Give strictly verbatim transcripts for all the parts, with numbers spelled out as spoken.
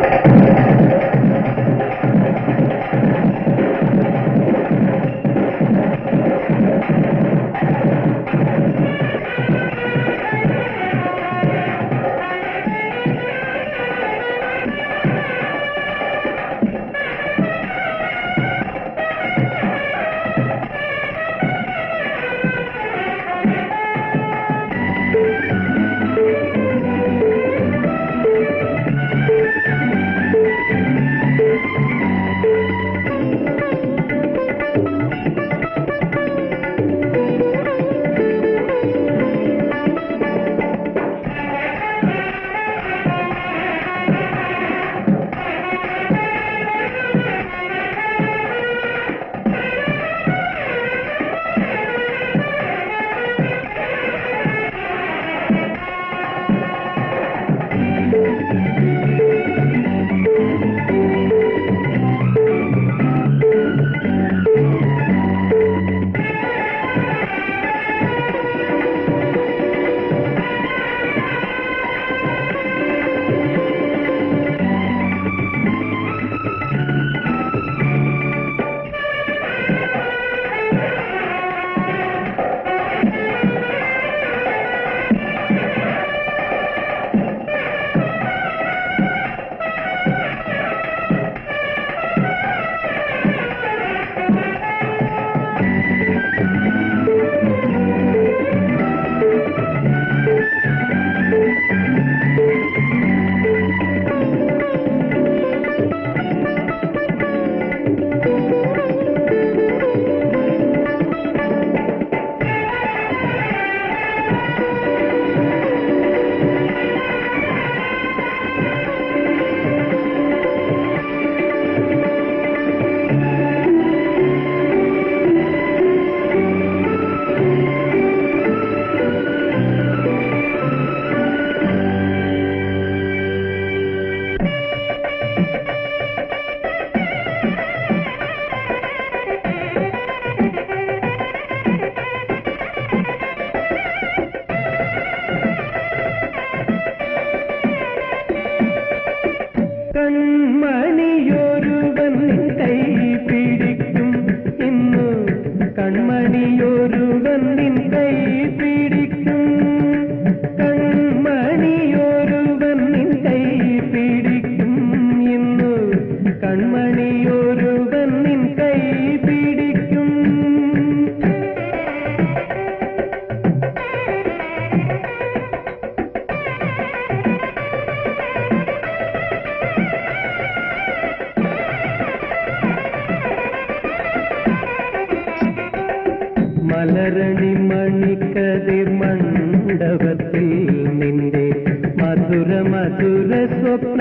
മലരണി മണിക്കതിർ മണ്ഡപത്തിൽ നിന്റെ മധുര മധുര സ്വപ്ന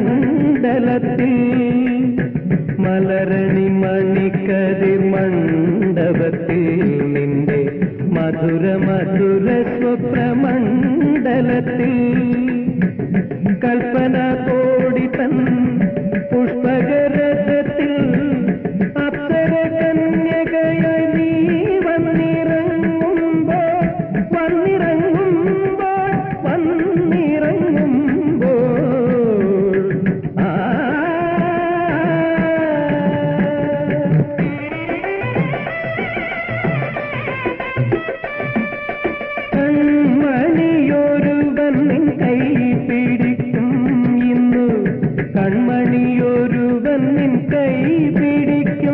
മണ്ഡലത്തിൽ മലരണി മണിക്കതിർ മണ്ഡപത്തിൽ നിന്റെ മധുര മധുര സ്വപ്ന മണ്ഡലത്തിൽ കൽപ്പന കോടി തൻ പുഷ്പകരഥത്തിൽ അപ്സര കന്യകയായി നീ വന്നിറങ്ങുമ്പോൾ വന്നിറങ്ങുമ്പോൾ വന്നിറങ്ങുമ്പോൾ ആ കൺമണിയൊരുവൻ നിൻ കൈ പിടിക്കും ഇന്നു കൺമണിയൊരുവൻ നിൻ കൈ പിടിക്കും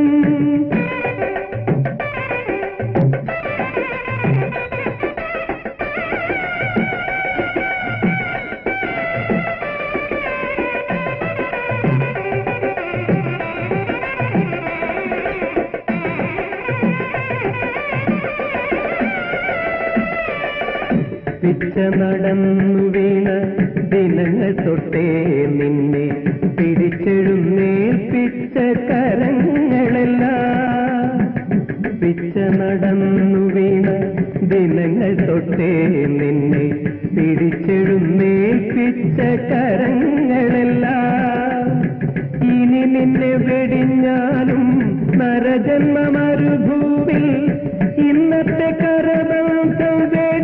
പിച്ച നടന്നു വീണ ദിനങ്ങൾ തൊട്ടേ നിന്നെ പിടിച്ചെഴുന്നേൽപ്പിച്ച കരങ്ങളെല്ലാം പിച്ച നടന്നു വീണ ദിനങ്ങൾ തൊട്ടേ നിന്നെ പിടിച്ചെഴുന്നേൽപ്പിച്ച കരങ്ങളെല്ലാം ഇനി നിന്നെ വെടിഞ്ഞാലും നരജന്മ മരുഭൂവിൽ ഇന്നത്തെ കരബന്ധം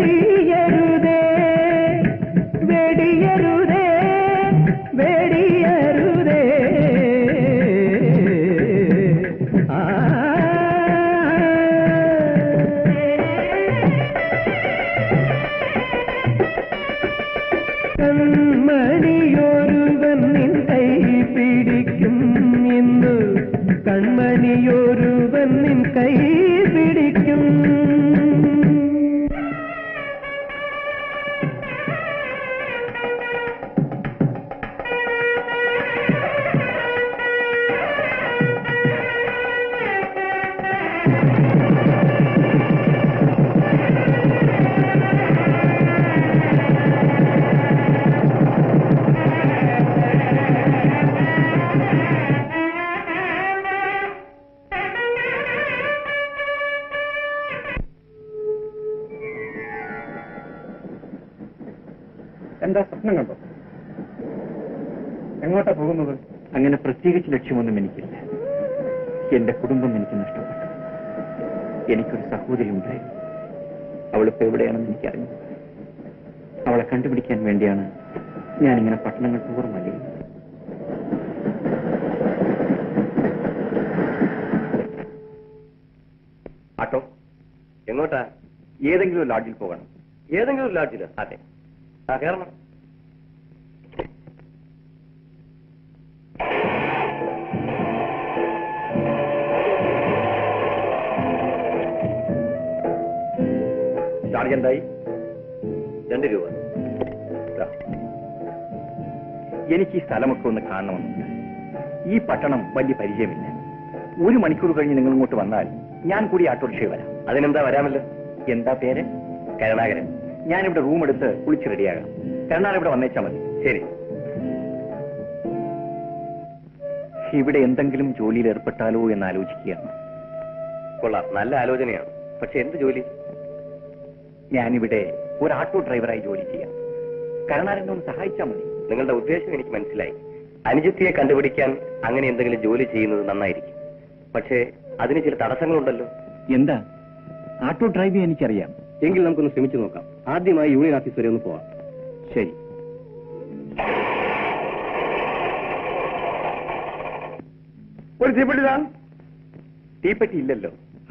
വെടിയരുതേ വെടിയരുതേ വെടിയ കൺമണിയൊരുവൻ നിൻ കൈ പിടിക്കും ഇന്ന് കൺമണിയൊരുവൻ നിൻ കൈ പിടിക്കും. എന്താ സ്വപ്നം കണ്ടോ? എങ്ങോട്ടാ പോകുന്നത്? അങ്ങനെ പ്രത്യേകിച്ച് ലക്ഷ്യമൊന്നും എനിക്കില്ല. എന്റെ കുടുംബം എനിക്ക് നഷ്ടപ്പെട്ടു. എനിക്കൊരു സഹോദരി ഉണ്ടായിരുന്നു. അവളിപ്പോ എവിടെയാണെന്ന് എനിക്കറിഞ്ഞു. അവളെ കണ്ടുപിടിക്കാൻ വേണ്ടിയാണ് ഞാനിങ്ങനെ പട്ടണങ്ങൾ തോറും അലയുന്നത്. ആട്ടോ, എങ്ങോട്ടാ? ഏതെങ്കിലും ലോഡ്ജിൽ പോകണം. ഏതെങ്കിലും ലോഡ്ജില്? അതെ. ആ, കയറണം. ചാർജ് എന്തായി? രണ്ട് രൂപ. എനിക്ക് ഈ സ്ഥലമൊക്കെ ഒന്ന് കാണണമെന്നുണ്ട്. ഈ പട്ടണം വലിയ പരിചയമില്ല. ഒരു മണിക്കൂർ കഴിഞ്ഞ് നിങ്ങൾ ഇങ്ങോട്ട് വന്നാൽ ഞാൻ കൂടി ഓട്ടോറിക്ഷയിൽ വരാം. അതിനെന്താ, വരാമല്ലോ. എന്താ പേര്? കരുണാകരൻ. ഞാനിവിടെ റൂം എടുത്ത് കുളിച്ച് റെഡിയാകാം. കരുണാകരൻ ഇവിടെ വന്നേച്ചാൽ മതി. ശരി. ഇവിടെ എന്തെങ്കിലും ജോലിയിൽ ഏർപ്പെട്ടാലോ എന്ന് ആലോചിക്കുകയാണ്. കൊള്ളാം, നല്ല ആലോചനയാണ്. പക്ഷെ എന്ത് ജോലി? ഞാനിവിടെ ഒരു ഓട്ടോ ഡ്രൈവറായി ജോലി ചെയ്യാം. കരുണാകരനെ ഒന്ന് സഹായിച്ചാൽ മതി. നിങ്ങളുടെ ഉദ്ദേശം എനിക്ക് മനസ്സിലായി. അനുജത്തിയെ കണ്ടുപിടിക്കാൻ അങ്ങനെ എന്തെങ്കിലും ജോലി ചെയ്യുന്നത് നന്നായിരിക്കും. പക്ഷേ അതിന് ചില തടസ്സങ്ങളുണ്ടല്ലോ. എന്താ? ഓട്ടോ ഡ്രൈവ് ചെയ്യാൻ എനിക്കറിയാം. എങ്കിൽ നമുക്കൊന്ന് ശ്രമിച്ചു നോക്കാം. ആദ്യമായി യൂണിയൻ ഓഫീസ് വരെ ഒന്ന് പോവാം. ശരി. ഒരു തീപ്പെട്ടിതാ. തീപ്പെട്ടി ഇല്ലല്ലോ.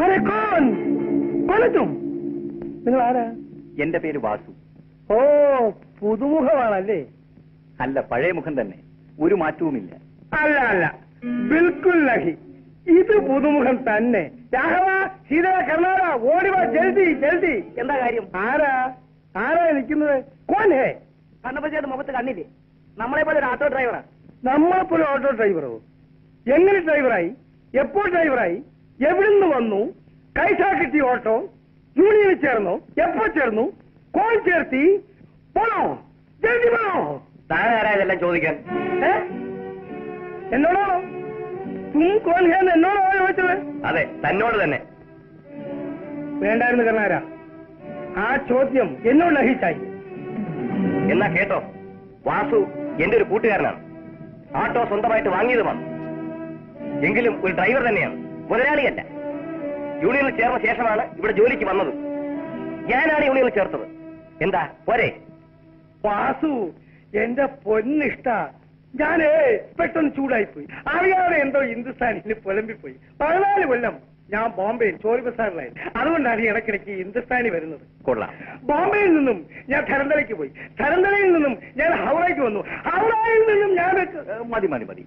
നിങ്ങൾ ആരാ? എന്റെ പേര് വാസു. ഓ, പുതുമുഖമാണല്ലേ? അല്ല, പഴയ മുഖം തന്നെ. ഒരു മാറ്റവുമില്ല. അല്ല അല്ല, ബിൽക്കുൽ നഹി. ഇത് പുതുമുഖം തന്നെ. രാഘവ, സീത, കർണാടക, ഓടിവാ, ജൽദി ജൽദി. എന്താ കാര്യം? ആരാ ആരാ നിൽക്കുന്നത്? കോൻ ഹേ? കണ്ണപ്പച്ചയുടെ മുഖത്ത് കണ്ണില്ലേ? നമ്മളെ പോലെ ഒരു ഓട്ടോ ഡ്രൈവറാ. നമ്മളെ പോലെ ഓട്ടോ ഡ്രൈവറോ? എങ്ങനെ ഡ്രൈവറായി? എപ്പോൾ ഡ്രൈവറായി? എവിടുന്ന് വന്നു? കൈസാ കിട്ടി ഓട്ടോ? യൂണിയനിൽ ചേർന്നോ? എപ്പോ ചേർന്നു? കോൺ ചേർത്തി? പോണോ? ജൽദി പോണോ? താഴെ ആരാ ഇതെല്ലാം ചോദിക്കാൻ? എന്നോടാണോ? തും കോൺ ഹേ എന്നോടോ ചോദിച്ചത്? അതെ, തന്നോട് തന്നെ. വേണ്ടായിരുന്നു കർണാര, ആ ചോദ്യം എന്നോട് ലഹിച്ചായി. എന്നാ കേട്ടോ, വാസു എന്റെ ഒരു കൂട്ടുകാരനാണ്. ആട്ടോ സ്വന്തമായിട്ട് വാങ്ങിയതുമാണ്. എങ്കിലും ഒരു ഡ്രൈവർ തന്നെയാണ്, മുതലാളിയല്ല. യൂണിയനിൽ ചേർന്ന ശേഷമാണ് ഇവിടെ ജോലിക്ക് വന്നത്. ഞാനാണ് യൂണിയനിൽ ചേർത്തത്. എന്താ പോരെ? വാസു എന്റെ പൊന്നിഷ്ട, ഞാനേ പെട്ടെന്ന് ചൂടായിപ്പോയി. അറിയാതെ എന്തോ ഹിന്ദുസ്ഥാനിൽ പുലമ്പിപ്പോയി. പതിനാല് കൊല്ലം ഞാൻ ബോംബെയിൽ ചോരി ബസാറിലായിരുന്നു. അതുകൊണ്ടാണ് ഈ ഇടയ്ക്കിടയ്ക്ക് ഹിന്ദുസ്ഥാനി വരുന്നത്. കൊള്ളാം. ബോംബെയിൽ നിന്നും ഞാൻ ധരന്തലയ്ക്ക് പോയി. ധരന്തലയിൽ നിന്നും ഞാൻ ഹൗറയ്ക്ക് വന്നു. ഹൗറയിൽ നിന്നും ഞാൻ മതി മതി മതി.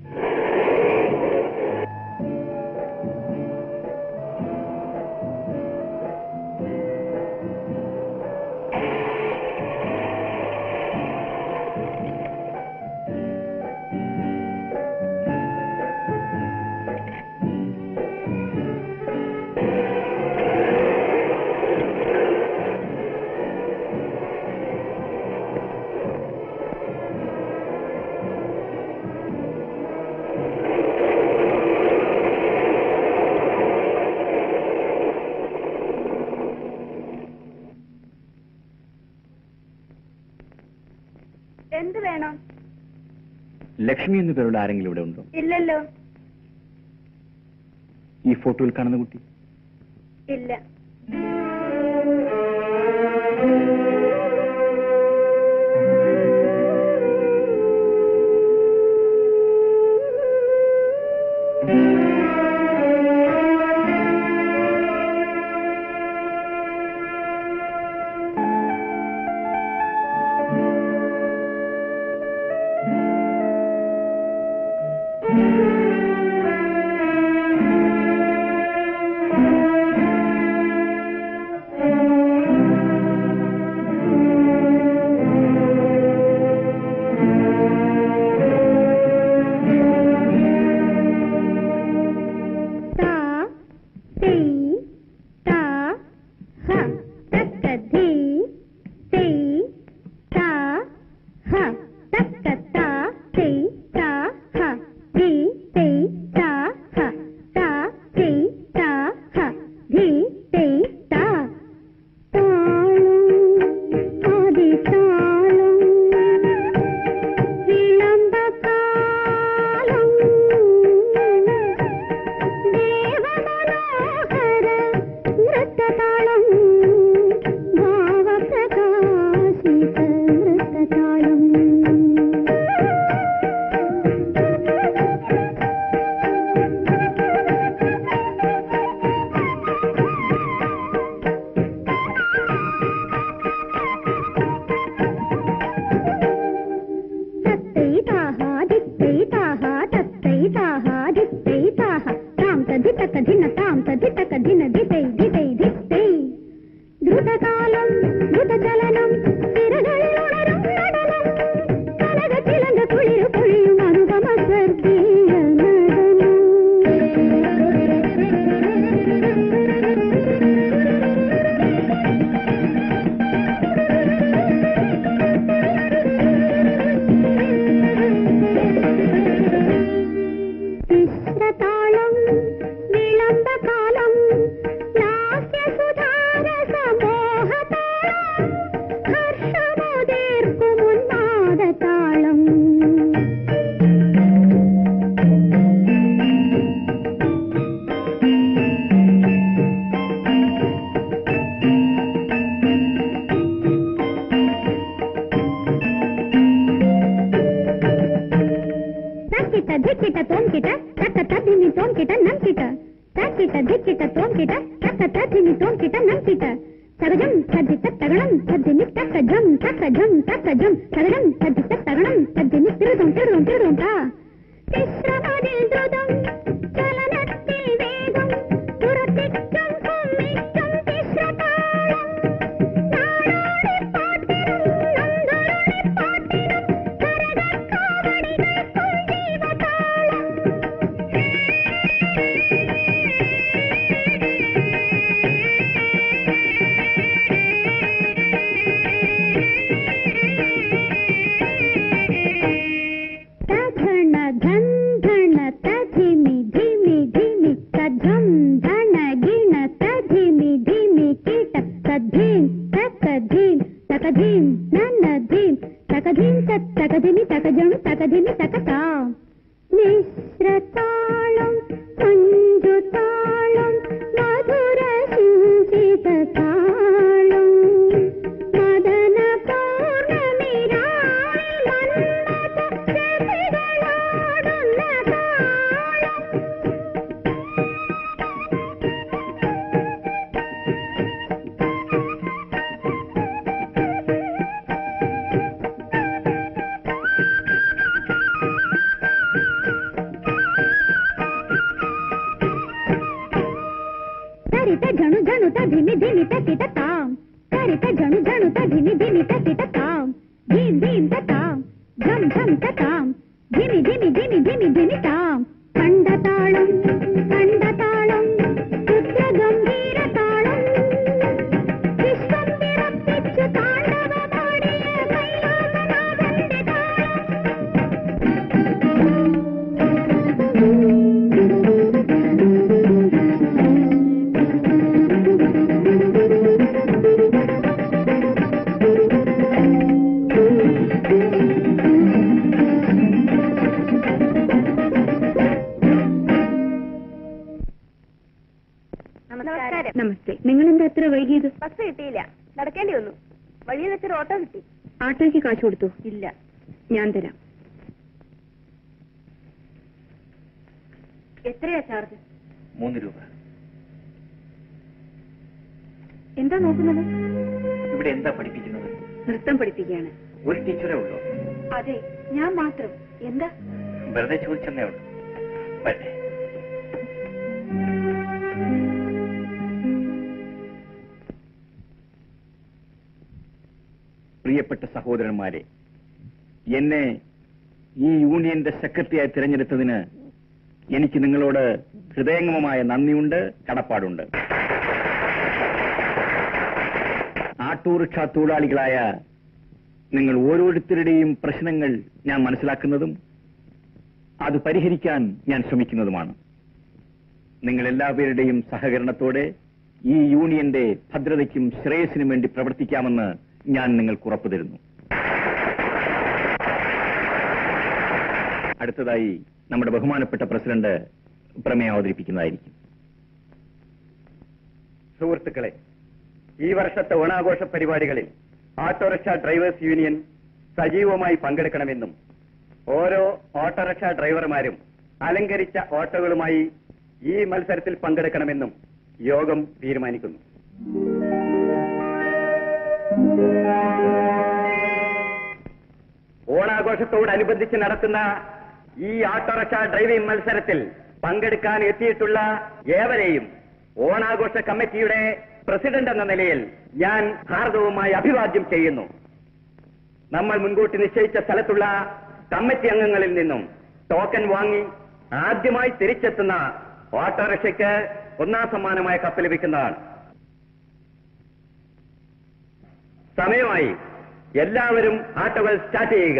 എന്ത് വേണം? ലക്ഷ്മി എന്ന പേരുള്ള ആരെങ്കിലും ഇവിടെ ഉണ്ടോ? ഇല്ലല്ലോ. ഈ ഫോട്ടോയിൽ കാണുന്ന കുട്ടി? ഇല്ല. धिक्किट तोंकिट तक तदिनि तोंकिट नंकिट तक्किट धिक्किट तोंकिट तक तदिनि तोंकिट नंकिट तगजम तद्दित तगणम तद्दिनि तक्कजम तक्कजम तक्कजम तगजम तद्दित तगणम तद्दिनि तिरुदुम तिरुदुम तिरुदुम ता तिस्रमदिल द्रुदम चलनत्तिल वेगम दुरतिक्कम कुम्मिक्कम तिस्रताളം നാടോടി പാട്ടിനും നന്ദുരുളി പാട്ടിനും കരകക്കാവടികൾക്കും ജീവതാളം മിശ്രതാളം മഞ്ജുതാളം മധുര സിഞ്ചിതതാളം മദന പൗർണമിരാവിൽ മന്മഥ ശശികളാടുന്ന താളം करित झणु झणु धिमि धिमि तकित ताम करित झणु झणु धिमि धिमि तकित ताम धीम धीम तताम झम झम तताम धिमि धिमि धिमि धिमि धिमि ताम कंडताളം कंडताളം രുദ്ര ഗംഭീര താളം വിശ്വം വിറപ്പിച്ചു താണ്ഡവമാടിയ കൈലാസനാഥന്റെ താളം നമസ്തേ. നിങ്ങൾ എന്താ എത്ര വൈകിയത്? ബസ് കിട്ടിയില്ല, നടക്കേണ്ടി വന്നു. വഴിയിൽ വെച്ചൊരു ഓട്ടോ കിട്ടി. ആട്ടോയ്ക്ക് കാശ് കൊടുത്തു? ഇല്ല. ഞാൻ തരാം. എത്രയാ ചാർജ്? മൂന്ന് രൂപ. എന്താ നോക്കുന്നത്? ഇവിടെ എന്താ പഠിപ്പിക്കുന്നത്? നൃത്തം പഠിപ്പിക്കുകയാണ്. ഒരു ടീച്ചറേ ഉള്ളൂ? അതെ, ഞാൻ മാത്രം. എന്താ? വെറുതെ ചോദിച്ചെന്നേ ഉള്ളൂ. പറ്റേ. പ്രിയപ്പെട്ട സഹോദരന്മാരെ, എന്നെ ഈ യൂണിയന്റെ സെക്രട്ടറിയായി തിരഞ്ഞെടുത്തതിന് എനിക്ക് നിങ്ങളോട് ഹൃദയംഗമമായ നന്ദിയുണ്ട്, കടപ്പാടുണ്ട്. ആട്ടോറിക്ഷ തൊഴിലാളികളായ നിങ്ങൾ ഓരോരുത്തരുടെയും പ്രശ്നങ്ങൾ ഞാൻ മനസ്സിലാക്കുന്നതും അത് പരിഹരിക്കാൻ ഞാൻ ശ്രമിക്കുന്നതുമാണ്. നിങ്ങൾ എല്ലാവരുടെയും സഹകരണത്തോടെ ഈ യൂണിയന്റെ ഭദ്രതയ്ക്കും ശ്രേയസിനും വേണ്ടി പ്രവർത്തിക്കാമെന്ന് ഞാൻ നിങ്ങൾക്ക് ഉറപ്പു തരുന്നു. അടുത്തതായി നമ്മുടെ ബഹുമാനപ്പെട്ട പ്രസിഡന്റ് പ്രമേയം അവതരിപ്പിക്കുന്നതായിരിക്കും. സുഹൃത്തുക്കളെ, ഈ വർഷത്തെ ഓണാഘോഷ പരിപാടികളിൽ ഓട്ടോറിക്ഷ ഡ്രൈവേഴ്സ് യൂണിയൻ സജീവമായി പങ്കെടുക്കണമെന്നും ഓരോ ഓട്ടോറിക്ഷ ഡ്രൈവർമാരും അലങ്കരിച്ച ഓട്ടോകളുമായി ഈ മത്സരത്തിൽ പങ്കെടുക്കണമെന്നും യോഗം തീരുമാനിക്കുന്നു. ഓണാഘോഷത്തോടനുബന്ധിച്ച് നടത്തുന്ന ഈ ഓട്ടോറിക്ഷ ഡ്രൈവിംഗ് മത്സരത്തിൽ പങ്കെടുക്കാൻ എത്തിയിട്ടുള്ള ഏവരെയും ഓണാഘോഷ കമ്മിറ്റിയുടെ പ്രസിഡന്റ് എന്ന നിലയിൽ ഞാൻ ഹാർദവുമായി അഭിവാദ്യം ചെയ്യുന്നു. നമ്മൾ മുൻകൂട്ടി നിശ്ചയിച്ച സ്ഥലത്തുള്ള കമ്മിറ്റി അംഗങ്ങളിൽ നിന്നും ടോക്കൺ വാങ്ങി ആദ്യമായി തിരിച്ചെത്തുന്ന ഓട്ടോറിക്ഷയ്ക്ക് ഒന്നാം സമ്മാനമായ കപ്പ് ലഭിക്കുന്നതാണ്. സമയമായി. എല്ലാവരും ആട്ടോകൾ സ്റ്റാർട്ട് ചെയ്യുക.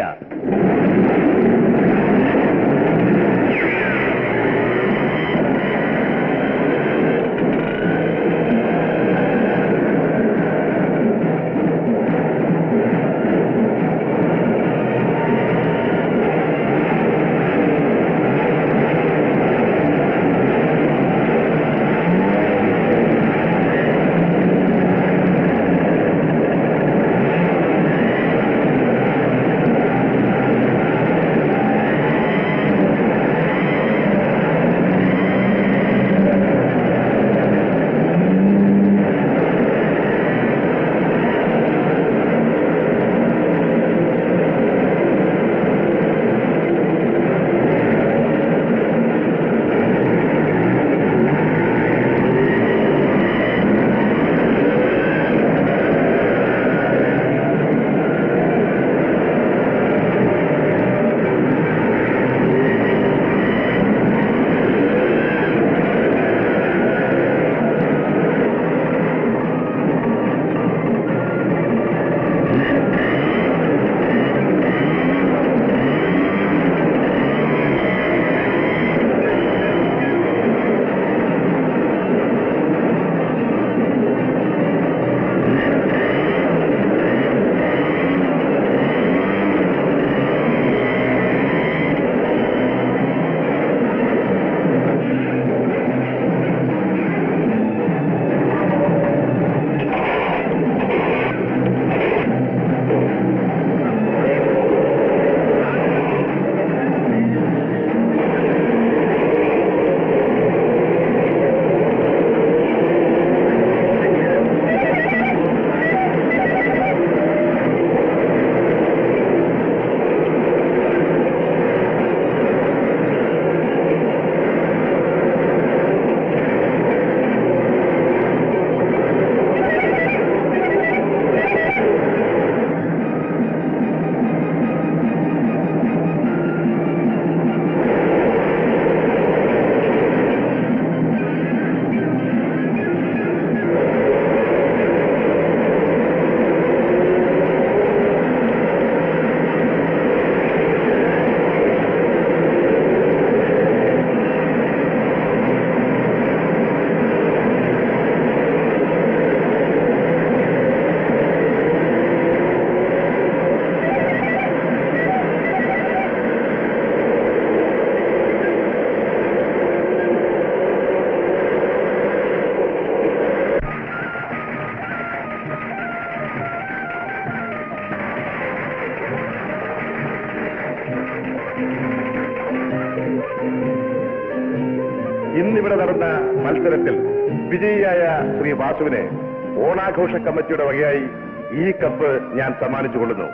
ഇന്നിവിടെ നടന്ന മത്സരത്തിൽ വിജയിയായ ശ്രീ വാസുവിനെ ഓണാഘോഷ കമ്മിറ്റിയുടെ വകയായി ഈ കപ്പ് ഞാൻ സമ്മാനിച്ചുകൊള്ളുന്നു.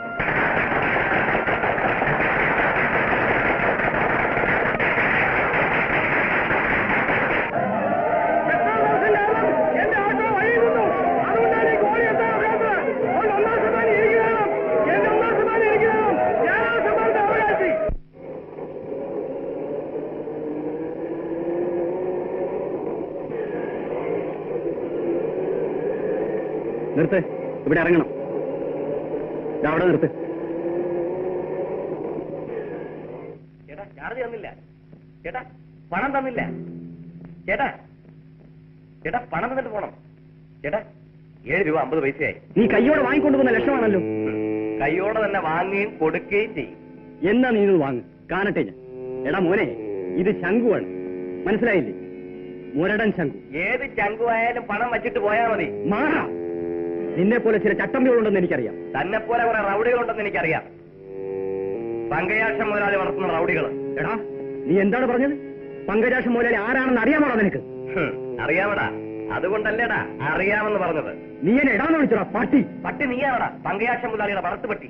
നിർത്ത്, ഇവിടെ ഇറങ്ങണം. അവിടെ നിർത്ത്. ചേട്ടാ ചാർജ് തന്നില്ല. ചേട്ടാ പണം തന്നില്ല. ചേട്ടാ ചേട്ടാ പണം തന്നിട്ട് പോണം. ചേട്ടാ ഏഴ് രൂപ അമ്പത് പൈസയായി. നീ കയ്യോടെ വാങ്ങിക്കൊണ്ടുപോകുന്ന ലക്ഷമാണല്ലോ. കയ്യോടെ തന്നെ വാങ്ങുകയും കൊടുക്കുകയും ചെയ്യും. എന്നാ നീ ഇത് വാങ്ങ്, കാണട്ടെ ഞാൻ. എടാ മോനെ, ഇത് ശംഖുവാണ്, മനസ്സിലായില്ലേ? മുരടൻ ശംഖു. ഏത് ശംഖു ആയാലും പണം വച്ചിട്ട് പോയാൽ മതി. മാറാ. നിന്നെ പോലെ ചില ചട്ടമ്പികളുണ്ടെന്ന് എനിക്കറിയാം. തന്നെ പോലെ കുറെ റൗഡികളുണ്ടെന്ന് എനിക്കറിയാം. പങ്കജാക്ഷം മുതലാളി വളർത്തുന്ന റൗഡികൾ. എടാ നീ എന്താണ് പറഞ്ഞത്? പങ്കജാക്ഷം മുതലാളി ആരാണെന്ന് അറിയാമോടാ നിനക്ക്? അറിയാമടാ, അതുകൊണ്ടല്ലേടാ അറിയാമെന്ന് പറഞ്ഞത്. നീ എന്നെ എടാന്ന് വിളിച്ചോടാ പട്ടി. പട്ടി നീയാവടാ, പങ്കജാക്ഷം മുതലാളിയുടെ വളർത്തു പട്ടി.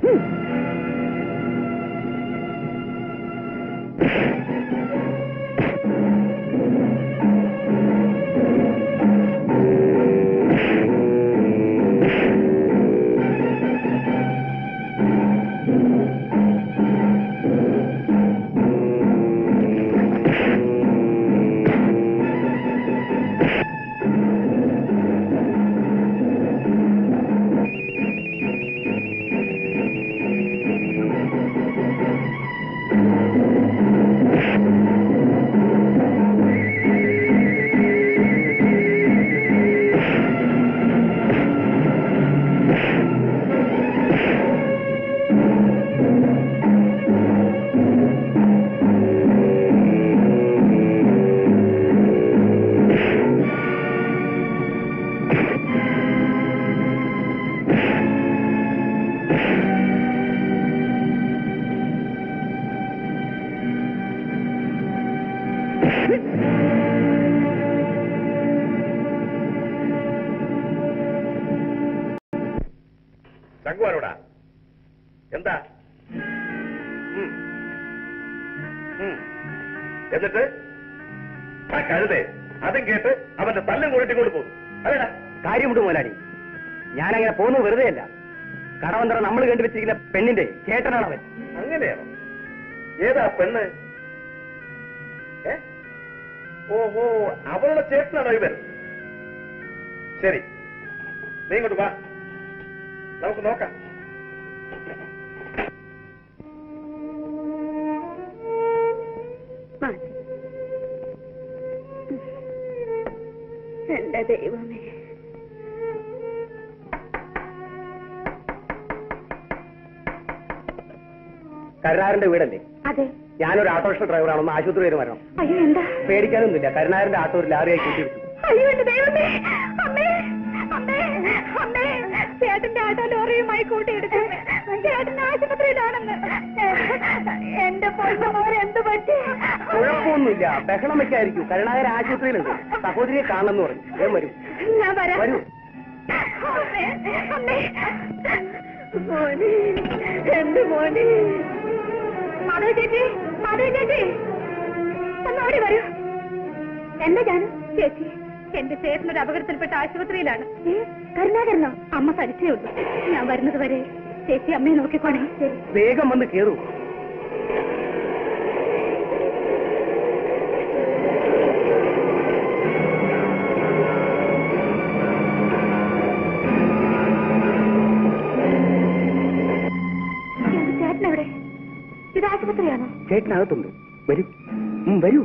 ശങ്കുവാനോടാ എന്താ? എന്നിട്ട് ആ കഴുതേ അതും കേട്ട് അവന്റെ തല്ലും കൂടിട്ടിക്കൊണ്ട് പോകുന്നു. അതേടാ കാര്യമുണ്ട് മോലാടി. ഞാനങ്ങനെ പോകുന്നത് വെറുതെ അല്ല. കടവന്തറ നമ്മൾ കണ്ടുവച്ചിരിക്കുന്ന പെണ്ണിന്റെ ചേട്ടനാണ് അവൻ. അങ്ങനെയാണോ? ഏതാ പെണ്ണ്? ഏ ഓഹോ, അവളുടെ ചേട്ടനാണോ ഇവൻ? ശരി, നീ ഇങ്ങോട്ട് വാ, നമുക്ക് നോക്കാം. എന്റെ ദൈവമേ, കരുണാകരന്റെ വീടല്ലേ? അതെ. ഞാനൊരു ഓട്ടോറിക്ഷ ഡ്രൈവറാണെന്ന് ആശുപത്രി വരെ വരണം. അയ്യോ എന്താ? പേടിക്കാനൊന്നുമില്ല. കരുണാകരന്റെ ആട്ടോ ഒരു ലാറിയായി കൂട്ടിയിടിച്ചു. അയ്യോ എന്റെ ദൈവമേ, അമ്മേ അമ്മേ അമ്മേ, ചേട്ടന്റെ ആട്ടോ ലോറിയുമായി കൂട്ടിയിടിച്ചു. ചേട്ടൻ ആശുപത്രിയിലാണെന്ന്. എന്റെ പൊന്നമോൻ എന്ത് പറ്റി? കുഴപ്പമൊന്നുമില്ല, ബഹളം വെക്കായിരിക്കും. കരുണാകരൻ ആശുപത്രിയിലുണ്ട്. സഹോദരിയെ കാണണമെന്ന് പറഞ്ഞു. വേഗം വരൂ. ഞാൻ വരാം. വരൂ. അമ്മേ അമ്മേ, മോനെ, എന്റെ മോനെ. മാധവ ചേച്ചി, മാധവ ചേച്ചി, ഒന്നോടി വരൂ. എന്താ ജാനു? ചേച്ചി, എന്റെ ചേട്ടനൊരു അപകടത്തിൽപ്പെട്ട ആശുപത്രിയിലാണ്. കരുണാകരനോ? അമ്മ പരിചയേ ഉള്ളൂ. ഞാൻ വരുന്നത് വരെ ചേച്ചി അമ്മയെ നോക്കിക്കോണേ. വേഗം വന്ന് കേറൂ. ചേട്ടനെവിടെ? ഇത് ആശുപത്രിയാണോ? ചേട്ടനകത്തുണ്ട്. വരൂ. വരൂ.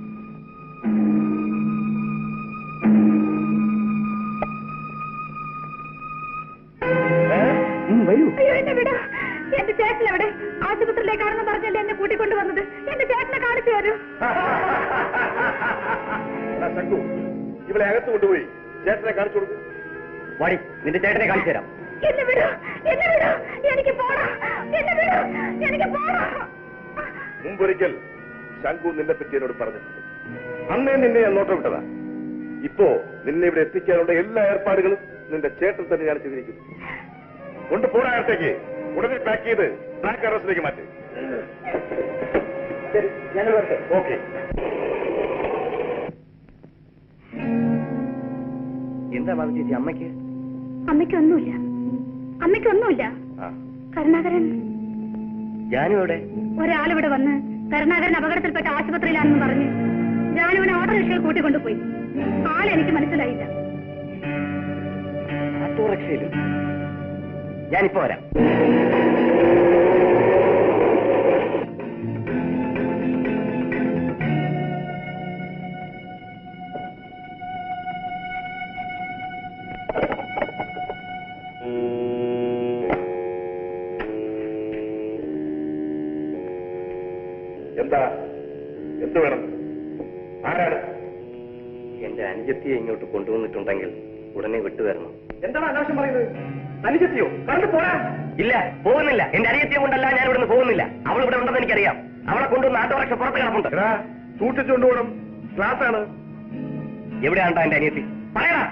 വരൂ. അയ്യോ എന്നെ വിട. എന്റെ ചേട്ടനെവിടെ? ആശുപത്രിയിലേക്കാണെന്ന് പറഞ്ഞല്ലേ എന്നെ കൂട്ടിക്കൊണ്ടു വന്നത്. എന്റെ ചേട്ടനെ കാണിച്ചു തരൂ. ശങ്കു, ഇവളെ അകത്ത് കൊണ്ടുപോയി ചേട്ടനെ കാണിച്ചു കൊടുക്കും. വാടി, നിന്റെ ചേട്ടനെ കാണിച്ചു തരാം. എന്നെ വിടൂ, എന്നെ വിടൂ, എനിക്ക് പോണം. എന്നെ വിടൂ, എനിക്ക് പോണം. മുമ്പൊരിക്കൽ ശങ്കു നിന്നെ പറ്റി എന്നോട് പറഞ്ഞിട്ടുണ്ട്. അന്നേ നിന്നെ ഞാൻ നോട്ടം വിട്ടതാ. ഇപ്പോ നിന്നെ ഇവിടെ എത്തിക്കാനുള്ള എല്ലാ ഏർപ്പാടുകളും നിന്റെ ചേട്ടൻ തന്നെയാണ് ചെയ്തിരിക്കുന്നത്. കൊണ്ട് പോരായത്തേക്ക് ഉടനെ പാക്ക് ചെയ്ത് ട്രാക്ക് അറസ്റ്റിലേക്ക് മാറ്റി. ഞങ്ങൾ വരട്ടെ. ഓക്കെ. എന്താ ബാബു ചേച്ചി അമ്മയ്ക്ക്? അമ്മയ്ക്കൊന്നുമില്ല, അമ്മയ്ക്കൊന്നുമില്ല. കരുണാകരൻ ജാനു എവിടെ? ഒരാളിവിടെ വന്ന് കരുണാകരൻ അപകടത്തിൽപ്പെട്ട ആശുപത്രിയിലാണെന്ന് പറഞ്ഞ് ജാനുവിനെ ഓട്ടോറിക്ഷയിൽ കൂട്ടിക്കൊണ്ടുപോയി. ആളെനിക്ക് മനസ്സിലായില്ല. ഓട്ടോറിക്ഷയിലും? ഞാനിപ്പോ വരാം. എന്താ? എന്ത് വേണം? ആരാണ്? എന്റെ അനുജത്തിയെ ഇങ്ങോട്ട് കൊണ്ടുവന്നിട്ടുണ്ടെങ്കിൽ ഉടനെ വിട്ടുതരണം. എന്താണ് അനാവശ്യം പറയുന്നത്? അനുജത്തിയോ? കണ്ടു പോരാ. ഇല്ല, പോകുന്നില്ല. എന്റെ അനുജത്തിയെ കൊണ്ടല്ല ഞാൻ ഇവിടുന്ന് പോകുന്നില്ല. അവൾ ഇവിടെ ഉണ്ടെന്ന് എനിക്കറിയാം. അവളെ കൊണ്ടുവന്ന് ആട്ടോറിക്ഷ പുറത്ത് കിടപ്പുണ്ട്. സൂക്ഷിച്ചുകൊണ്ടുപോകണം. ക്ലാസ്സാണ്. എവിടെയാണ്ടാ എന്റെ അനിയത്തി? പറയടാ.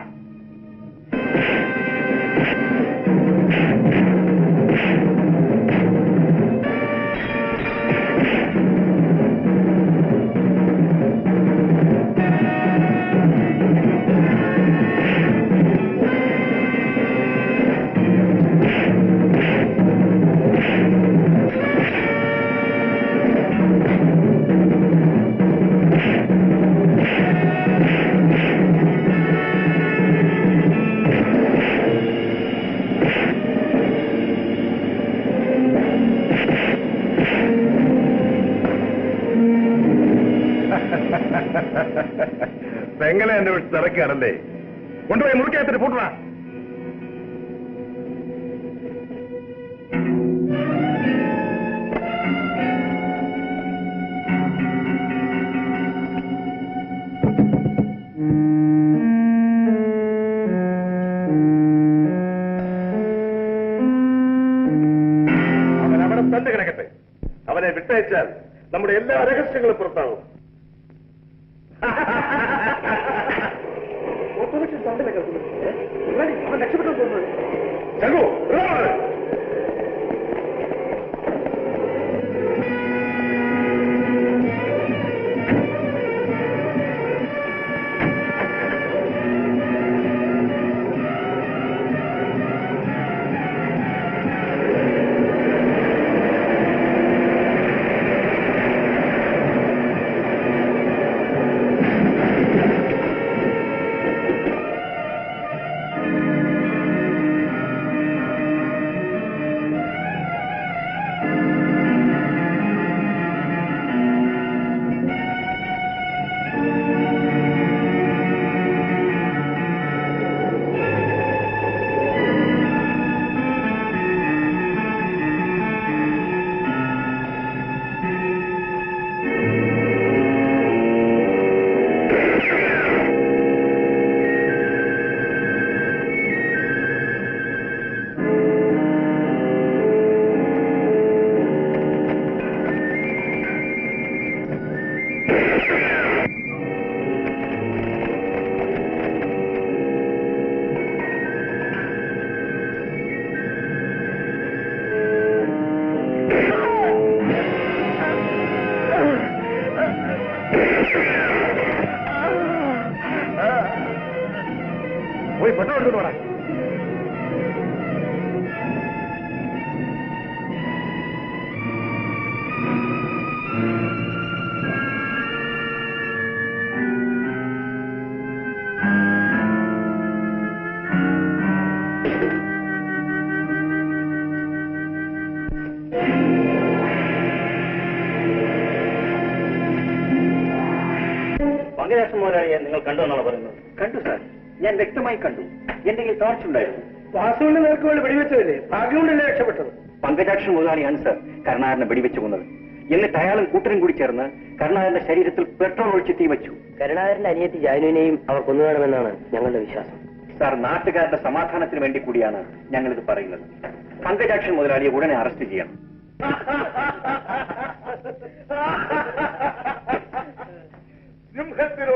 പെങ്ങളെ എന്റെ വിളിച്ച് തിറക്കുകയാണല്ലേ? കൊണ്ടുപോയി മുറിക്കകത്തിട്ട് പൂട്ടണ. അവൻ അവിടെ തന്നെ കിടക്കട്ടെ. അവനെ വിട്ടയച്ചാൽ നമ്മുടെ എല്ലാ രഹസ്യങ്ങളും പുറത്താവും. അവൻ രക്ഷപ്പെട്ടു തോന്നുന്നത്. ചങ്കു, പോയി പെട്ടെന്ന് എടുത്തിട്ട് പോടാ. പങ്കജാക്ഷൻ മുതലാളിയെ നിങ്ങൾ കണ്ടു എന്നാണ് പറയുന്നത്? കണ്ടു സാർ, ഞാൻ വ്യക്തമായി കണ്ടു. എന്റെ കയ്യിൽ ടോർച്ച് ഉണ്ടായിരുന്നു. വാസുവിന്റെ നേർക്ക് വേണ്ടി വെടിവെച്ചതല്ലേ? ഭാഗ്യം കൊണ്ടല്ലേ രക്ഷപ്പെട്ടത്? പങ്കജാക്ഷൻ മുതലാളിയാണ് സാർ കരുണാകരനെ വെടിവെച്ചു കൊന്നത്. എന്നിട്ട് അയാളും കൂട്ടരും കൂടി ചേർന്ന് കരുണാകരന്റെ ശരീരത്തിൽ പെട്രോൾ ഒഴിച്ച് തീവച്ചു. കരുണാകരന്റെ അനിയത്തി ജാനുവിനെയും അവർ കൊന്നുകാണുമെന്നാണ് ഞങ്ങളുടെ വിശ്വാസം. സാർ, നാട്ടുകാരുടെ സമാധാനത്തിന് വേണ്ടി കൂടിയാണ് ഞങ്ങളിത് പറയുന്നത്. പങ്കജാക്ഷൻ മുതലാളിയെ ഉടനെ അറസ്റ്റ് ചെയ്യണം. സിംഹത്തിന്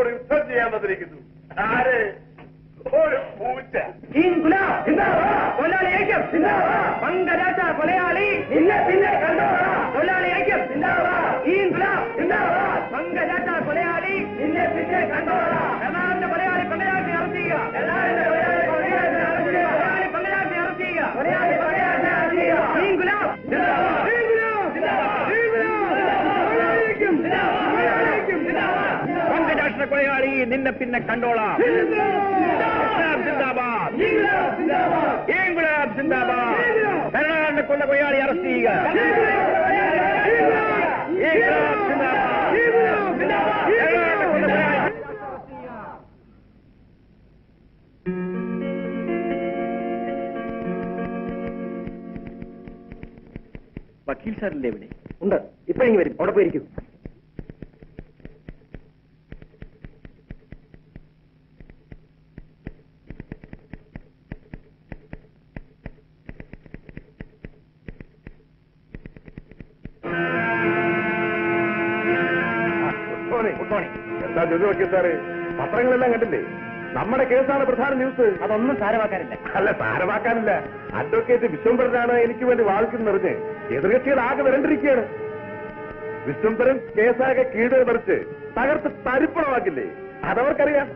വന്നിരിക്കുന്നു. ആര്? ഒരു പൂച്ച. തൊഴിലാളി ഐക്യം പങ്കരാജ കൊലയാളി നിന്നെ പിന്നെ കണ്ടോളാ. തൊഴിലാളി ഐക്യം പങ്കരാജ കൊലയാളി നിന്നെ പിന്നെ കണ്ടോളാ. കർണാടക കൊലയാളി പങ്കരാജെ അറസ്റ്റ് ചെയ്യുക. കൊലയാളി പങ്കരാജെ അറസ്റ്റ് ചെയ്യുക. കൊലയാളി പങ്കരാജെ അറസ്റ്റ് ചെയ്യുക. പങ്കരാഷ്ട്ര കൊലയാളി നിന്നെ പിന്നെ കണ്ടോളാം. സിന്ദാബാദ് ഇൻകുലാബ് സിന്ദാബാദ്. കർണാടക കൊല്ല കൊലയാളി അറസ്റ്റ് ചെയ്യുക. ഇൻകുലാബ് സിന്ദാബാദ്. കർണാടക കൊല്ല കൊലയാളി. വക്കീൽ സാറിന്റെ എവിടെ? ഉണ്ട്, ഇപ്പോഴെങ്കിൽ വരും. അവിടെ പോയിരിക്കും. എന്താ ജോലി വക്കീൽ സാറേ? പത്രങ്ങളെല്ലാം കണ്ടില്ലേ? നമ്മുടെ കേസാണ് പ്രധാന ന്യൂസ്. അതൊന്നും സാരമാക്കാനില്ല. അല്ല, സാരമാക്കാനില്ല. അഡ്വക്കേറ്റ് വിശ്വംഭരനാണ് എനിക്ക് വേണ്ടി വാദിക്കുന്നറിഞ്ഞ് എതിർകക്ഷികൾ ആകെ വരണ്ടിരിക്കുകയാണ്. വിശ്വംഭരൻ കേസാകെ കീഴ് മറിച്ച് തകർത്ത് തരിപ്പണമാക്കില്ലേ? അതവർക്കറിയാം.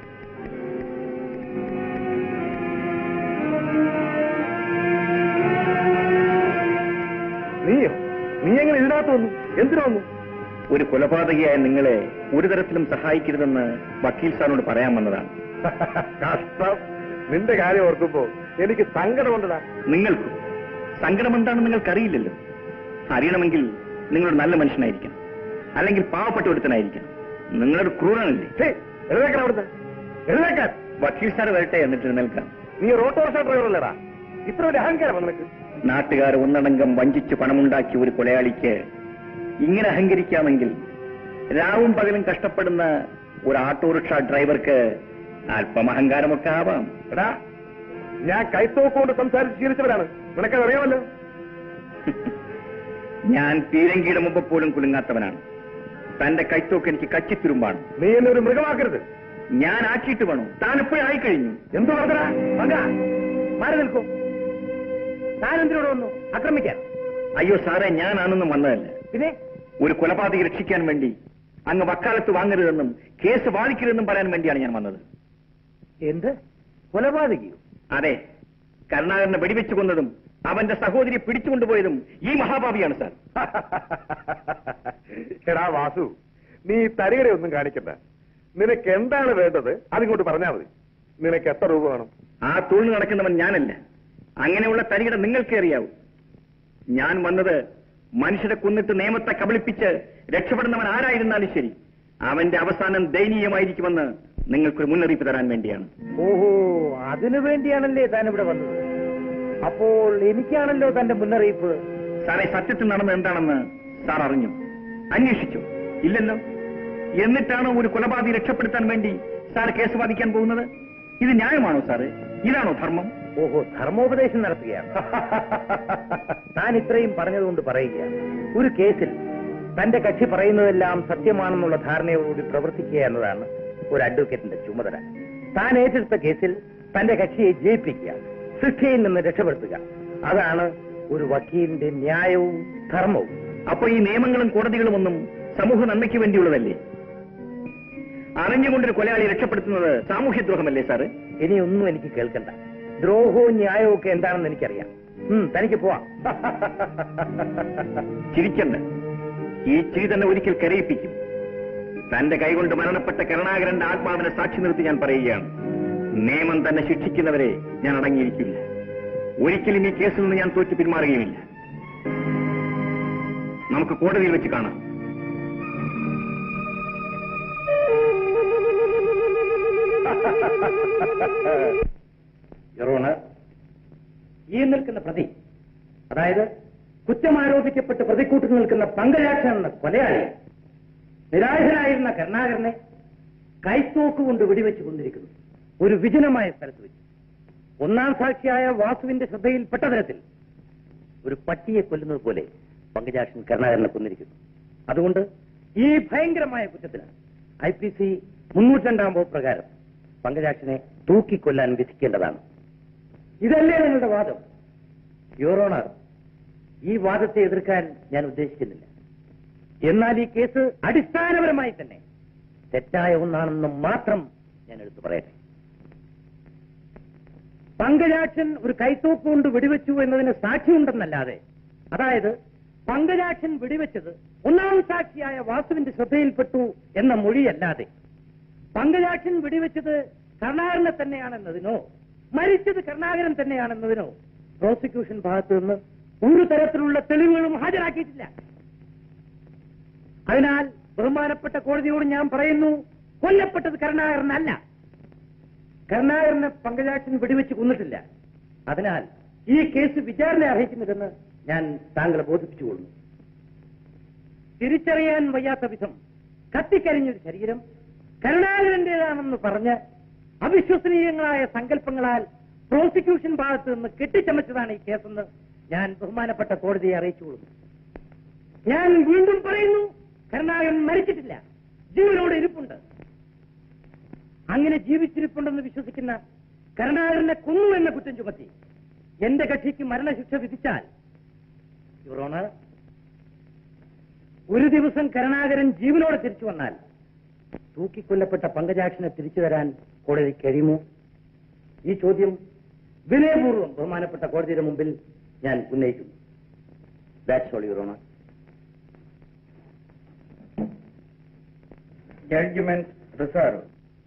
നീയോ? നീ എങ്ങനെ ഇതിനകത്ത് വന്നു? എന്തിനു വന്നു? ഒരു കൊലപാതകയായ നിങ്ങളെ ഒരു തരത്തിലും സഹായിക്കരുതെന്ന് വക്കീൽ സാറിനോട് പറയാൻ വന്നതാണ്. കഷ്ടം. നിന്റെ കാര്യം ഓർക്കുമ്പോ എനിക്ക് സങ്കടമുണ്ടടാ. നിങ്ങൾക്കും സങ്കടം എന്താണെന്ന് നിങ്ങൾക്കറിയില്ലല്ലോ. അറിയണമെങ്കിൽ നിങ്ങളൊരു നല്ല മനുഷ്യനായിരിക്കണം, അല്ലെങ്കിൽ പാവപ്പെട്ട ഒരുത്തനായിരിക്കണം. നിങ്ങളൊരു ക്രൂരനല്ലേ? എഴുതേക്കാൻ അവിടുന്ന് എഴുതേക്കാൻ. വക്കീൽ സാർ വരട്ടെ, എന്നിട്ട് നിൽക്കാം. നീ ഒരു ഓട്ടോറിക്ഷ ഡ്രൈവറല്ലേടാ? ഇത്ര വലിയ അഹങ്കാരം നിനക്ക്? നാട്ടുകാർ ഒന്നടങ്കം വഞ്ചിച്ച് പണമുണ്ടാക്കിയ ഒരു കൊലയാളിക്ക് ഇങ്ങനെ അഹങ്കരിക്കാമെങ്കിൽ രാവും പകലും കഷ്ടപ്പെടുന്ന ഒരു ഓട്ടോറിക്ഷ ഡ്രൈവർക്ക് അല്പം അഹങ്കാരമൊക്കെ ആവാം. എടാ, ഞാൻ കൈത്തോക്കൊണ്ട് സംസാരിച്ച് ശീലിച്ചവരാണ്. നിനക്കത് അറിയാമല്ലോ. ഞാൻ പീരങ്കിയുടെ മുമ്പ് പോലും കുലുങ്ങാത്തവനാണ്. തന്റെ കൈത്തോക്ക് എനിക്ക് കച്ചിത്തുരുമ്പാണ്. നീ എന്നെ ഒരു മൃഗമാക്കരുത്. ഞാൻ ആക്കിയിട്ട് വേണോ? താൻ എപ്പോഴായി കഴിഞ്ഞു. എന്തു പറഞ്ഞടാ? മങ്ക മാറി നിൽക്കൂ. താൻ എന്തിനോട് വന്നു? ആക്രമിക്കാൻ? അയ്യോ സാറേ, ഞാനാണെന്നും വന്നതല്ല. പിന്നെ ഒരു കൊലപാതകി രക്ഷിക്കാൻ വേണ്ടി അങ്ങ് വക്കാലത്ത് വാങ്ങരുതെന്നും കേസ് വാദിക്കരുതെന്നും പറയാൻ വേണ്ടിയാണ് ഞാൻ വന്നത്. എന്ത് കൊലപാതകിയോ? അതെ, കരുണാകരനെ വെടിവെച്ചു കൊന്നതും അവന്റെ സഹോദരിയെ പിടിച്ചുകൊണ്ടുപോയതും ഈ മഹാഭാവിയാണ് സാർ. എടാ വാസു, നീ തരികടെ ഒന്നും കാണിക്കണ്ട. നിനക്ക് എന്താണ് വേണ്ടത് അതിങ്ങോട്ട് പറഞ്ഞാൽ മതി. നിനക്ക് എത്ര രൂപ വേണം? ആ തൊഴിൽ നടക്കുന്നവൻ ഞാനല്ല. അങ്ങനെയുള്ള തരികട നിങ്ങൾക്കേ അറിയാവൂ. ഞാൻ വന്നത് മനുഷ്യരെ കൊന്നിട്ട് നിയമത്തെ കബളിപ്പിച്ച് രക്ഷപ്പെടുന്നവൻ ആരായിരുന്നാലും ശരി, അവന്റെ അവസാനം ദയനീയമായിരിക്കുമെന്ന് നിങ്ങൾക്കൊരു മുന്നറിയിപ്പ് തരാൻ വേണ്ടിയാണ്. ഓഹോ, അതിനു വേണ്ടിയാണല്ലേ താൻ ഇവിടെ വന്നത്? അപ്പോൾ എനിക്കാണല്ലോ തന്റെ മുന്നറിയിപ്പ്. സാറേ, സത്യത്തിൽ നടന്നത് എന്താണെന്ന് സാർ അറിഞ്ഞു? അന്വേഷിച്ചു? ഇല്ലല്ലോ. എന്നിട്ടാണ് ഒരു കൊലപാതകി രക്ഷപ്പെടുത്താൻ വേണ്ടി സാർ കേസ് വാദിക്കാൻ പോകുന്നത്? ഇത് ന്യായമാണോ സാറ്? ഇതാണോ ധർമ്മം? ഓഹോ, ധർമ്മോപദേശം നടത്തുകയാണ്. താൻ ഇത്രയും പറഞ്ഞതുകൊണ്ട് പറയുകയാണ്, ഒരു കേസിൽ തന്റെ കക്ഷി പറയുന്നതെല്ലാം സത്യമാണെന്നുള്ള ധാരണയോടുകൂടി പ്രവർത്തിക്കുക എന്നതാണ് ഒരു അഡ്വക്കേറ്റിന്റെ ചുമതല. താൻ ഏറ്റെടുത്ത കേസിൽ തന്റെ കക്ഷിയെ ജയിപ്പിക്കുക, ശിക്ഷയിൽ നിന്ന് രക്ഷപ്പെടുത്തുക. അതാണ് ഒരു വക്കീലിന്റെ ന്യായവും ധർമ്മവും. അപ്പൊ ഈ നിയമങ്ങളും കോടതികളും ഒന്നും സമൂഹ നന്മയ്ക്ക് വേണ്ടിയുള്ളതല്ലേ? അറിഞ്ഞുകൊണ്ടൊരു കൊലയാളി രക്ഷപ്പെടുത്തുന്നത് സാമൂഹ്യദ്രോഹമല്ലേ സാറ്? ഇനിയൊന്നും എനിക്ക് കേൾക്കണ്ട. ദ്രോഹവും ന്യായവും ഒക്കെ എന്താണെന്ന് എനിക്കറിയാം. തനിക്ക് പോവാം. ചിരിക്കണ്ട. ഈ ചിരി തന്നെ ഒരിക്കൽ കരയിപ്പിക്കും. തന്റെ കൈകൊണ്ട് മരണപ്പെട്ട കരുണാകരന്റെ ആത്മാവിനെ സാക്ഷി നിർത്തി ഞാൻ പറയുകയാണ്, നിയമം തന്നെ ശിക്ഷിക്കുന്നവരെ ഞാൻ അടങ്ങിയിരിക്കില്ല. ഒരിക്കലും ഈ കേസിൽ നിന്ന് ഞാൻ തോറ്റു പിന്മാറുകയുമില്ല. നമുക്ക് കോടതിയിൽ വെച്ച് കാണാം. യുവർ ഈ നിൽക്കുന്ന പ്രതി, അതായത് കുറ്റമാരോപിക്കപ്പെട്ട് പ്രതിക്കൂട്ടിൽ നിൽക്കുന്ന പങ്കജാക്ഷൻ എന്ന കൊലയാളി നിരായുധനായിരുന്ന കരുണാകരനെ കൈത്തോക്ക് കൊണ്ട് വെടിവെച്ചു കൊണ്ടിരിക്കുന്നു ഒരു വിജനമായ സ്ഥലത്ത് വെച്ച്. ഒന്നാം സാക്ഷിയായ വാസുവിന്റെ ശ്രദ്ധയിൽപ്പെട്ട തരത്തിൽ ഒരു പട്ടിയെ കൊല്ലുന്നത് പോലെ പങ്കജാക്ഷൻ കരുണാകരനെ കൊന്നിരിക്കുന്നു. അതുകൊണ്ട് ഈ ഭയങ്കരമായ കുറ്റത്തിന് ഐ പി സി മുന്നൂറ്റണ്ടാം വകുപ്പ് പ്രകാരം പങ്കജാക്ഷനെ തൂക്കിക്കൊല്ലാൻ വിധിക്കേണ്ടതാണ്. ഇതല്ലേ നിങ്ങളുടെ വാദം? യുവർ ഓണർ, ഈ വാദത്തെ എതിർക്കാൻ ഞാൻ ഉദ്ദേശിക്കുന്നില്ല. എന്നാൽ ഈ കേസ് അടിസ്ഥാനപരമായി തന്നെ തെറ്റായ ഒന്നാണെന്ന് മാത്രം ഞാൻ എടുത്തു പറയട്ടെ. പങ്കജാക്ഷൻ ഒരു കൈത്തോപ്പ് കൊണ്ട് വെടിവെച്ചു എന്നതിന് സാക്ഷിയുണ്ടെന്നല്ലാതെ, അതായത് പങ്കജാക്ഷൻ വെടിവെച്ചത് ഒന്നാം സാക്ഷിയായ വാസുവിന്റെ ശ്രദ്ധയിൽപ്പെട്ടു എന്ന മൊഴിയല്ലാതെ പങ്കജാക്ഷൻ വെടിവെച്ചത് കരുണാകരനെ തന്നെയാണെന്നതിനോ മരിച്ചത് കരുണാകരൻ തന്നെയാണെന്നതിനോ പ്രോസിക്യൂഷൻ ഭാഗത്തു നിന്ന് ഒരു തരത്തിലുള്ള തെളിവുകളും ഹാജരാക്കിയിട്ടില്ല. അതിനാൽ ബഹുമാനപ്പെട്ട കോടതിയോട് ഞാൻ പറയുന്നു, കൊല്ലപ്പെട്ടത് കരുണാകരനല്ല. കരുണാകരനെ പങ്കജാക്ഷൻ വെടിവെച്ച് കൊന്നിട്ടില്ല. അതിനാൽ ഈ കേസ് വിചാരണ അർഹിക്കുന്നില്ലെന്ന് ഞാൻ താങ്കളെ ബോധിപ്പിച്ചുകൊള്ളുന്നു. തിരിച്ചറിയാൻ വയ്യാത്ത വിധം കത്തിക്കരിഞ്ഞൊരു ശരീരം കരുണാകരന്റേതാണെന്ന് പറഞ്ഞ് അവിശ്വസനീയങ്ങളായ സങ്കല്പങ്ങളാൽ പ്രോസിക്യൂഷൻ ഭാഗത്ത് നിന്ന് കെട്ടിച്ചമച്ചതാണ് ഈ കേസെന്ന് ഞാൻ ബഹുമാനപ്പെട്ട കോടതിയെ അറിയിച്ചുകൊള്ളുന്നു. ഞാൻ വീണ്ടും പറയുന്നു, കരുണാകരൻ മരിച്ചിട്ടില്ല, ജീവനോടെ ഇരിപ്പുണ്ട്. അങ്ങനെ ജീവിച്ചിരിപ്പുണ്ടെന്ന് വിശ്വസിക്കുന്ന കരുണാകരനെ കൊന്നു എന്ന കുറ്റം ചുമത്തി എന്റെ കക്ഷിക്ക് മരണശിക്ഷ വിധിച്ചാൽ, യുവർ ഓണർ, ഒരു ദിവസം കരുണാകരൻ ജീവനോടെ തിരിച്ചു വന്നാൽ തൂക്കിക്കൊല്ലപ്പെട്ട പങ്കജാക്ഷനെ തിരിച്ചു തരാൻ കോടതി കഴിയുമോ? ഈ ചോദ്യം വിനയപൂർവ്വം ബഹുമാനപ്പെട്ട കോടതിയുടെ മുമ്പിൽ ഞാൻ ഉന്നയിക്കുന്നു. That's all, your honour. Judgement reserve.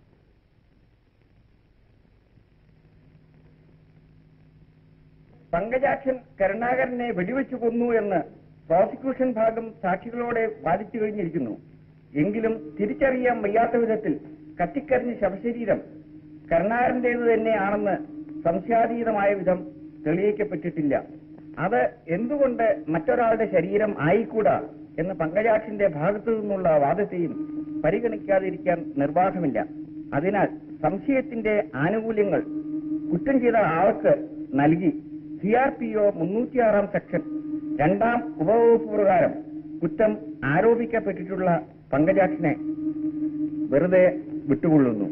Pankajakshan കരുണാകരനെ വെടിവെച്ചു കൊന്നു എന്ന് പ്രോസിക്യൂഷൻ ഭാഗം സാക്ഷികളോടെ വാദിച്ചു കഴിഞ്ഞിരിക്കുന്നു. എങ്കിലും തിരിച്ചറിയാൻ വയ്യാത്ത വിധത്തിൽ കത്തിക്കരിഞ്ഞ ശവശരീരം കരുണാകരന്റേത് തന്നെയാണെന്ന് സംശയാതീതമായ വിധം തെളിയിക്കപ്പെട്ടിട്ടില്ല. അത് എന്തുകൊണ്ട് മറ്റൊരാളുടെ ശരീരം ആയിക്കൂടാ എന്ന പങ്കജാക്ഷന്റെ ഭാഗത്തു നിന്നുള്ള വാദത്തെയും പരിഗണിക്കാതിരിക്കാൻ നിർവാഹമില്ല. അതിനാൽ സംശയത്തിന്റെ ആനുകൂല്യങ്ങൾ കുറ്റം ചെയ്ത ആൾക്ക് നൽകി സി ആർ പി ഒ മുന്നൂറ്റിയാറാം സെക്ഷൻ രണ്ടാം ഉപവകുപ്പ് പ്രകാരം കുറ്റം ആരോപിക്കപ്പെട്ടിട്ടുള്ള പങ്കജാക്ഷനെ വെറുതെ വിട്ടുകൊള്ളുന്നു.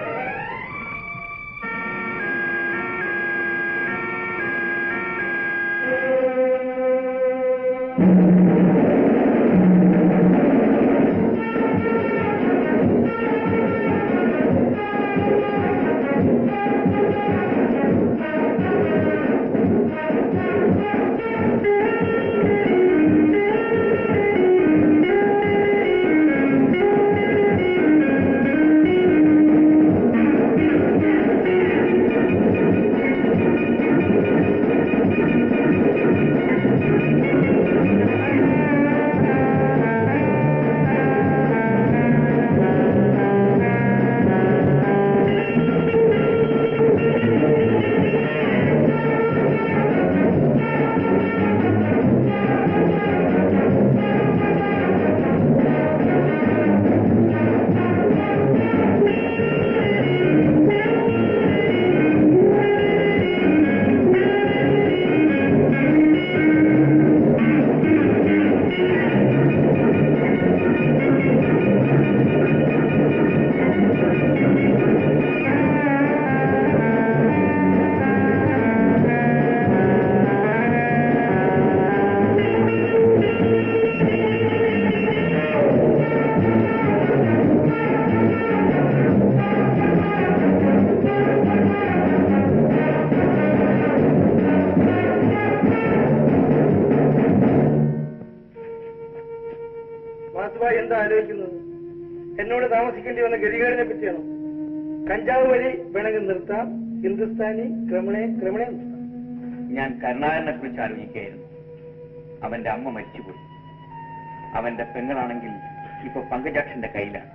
എന്താ ആലോചിക്കുന്നത്? എന്നോട് താമസിക്കേണ്ടി വന്ന ഗതികേടിനെ പറ്റിയാണോ? കഞ്ചാവ് വഴി വേണമെങ്കിൽ നിർത്താം, ഹിന്ദുസ്ഥാനി ക്രമണേ ക്രമണേ നിർത്താം. ഞാൻ കരുണാകരനെ കുറിച്ച് ആലോചിക്കുകയായിരുന്നു. അവന്റെ അമ്മ മരിച്ചുപോയി. അവന്റെ പെങ്ങളാണെങ്കിൽ ഇപ്പൊ പങ്കജാക്ഷന്റെ കയ്യിലാണ്.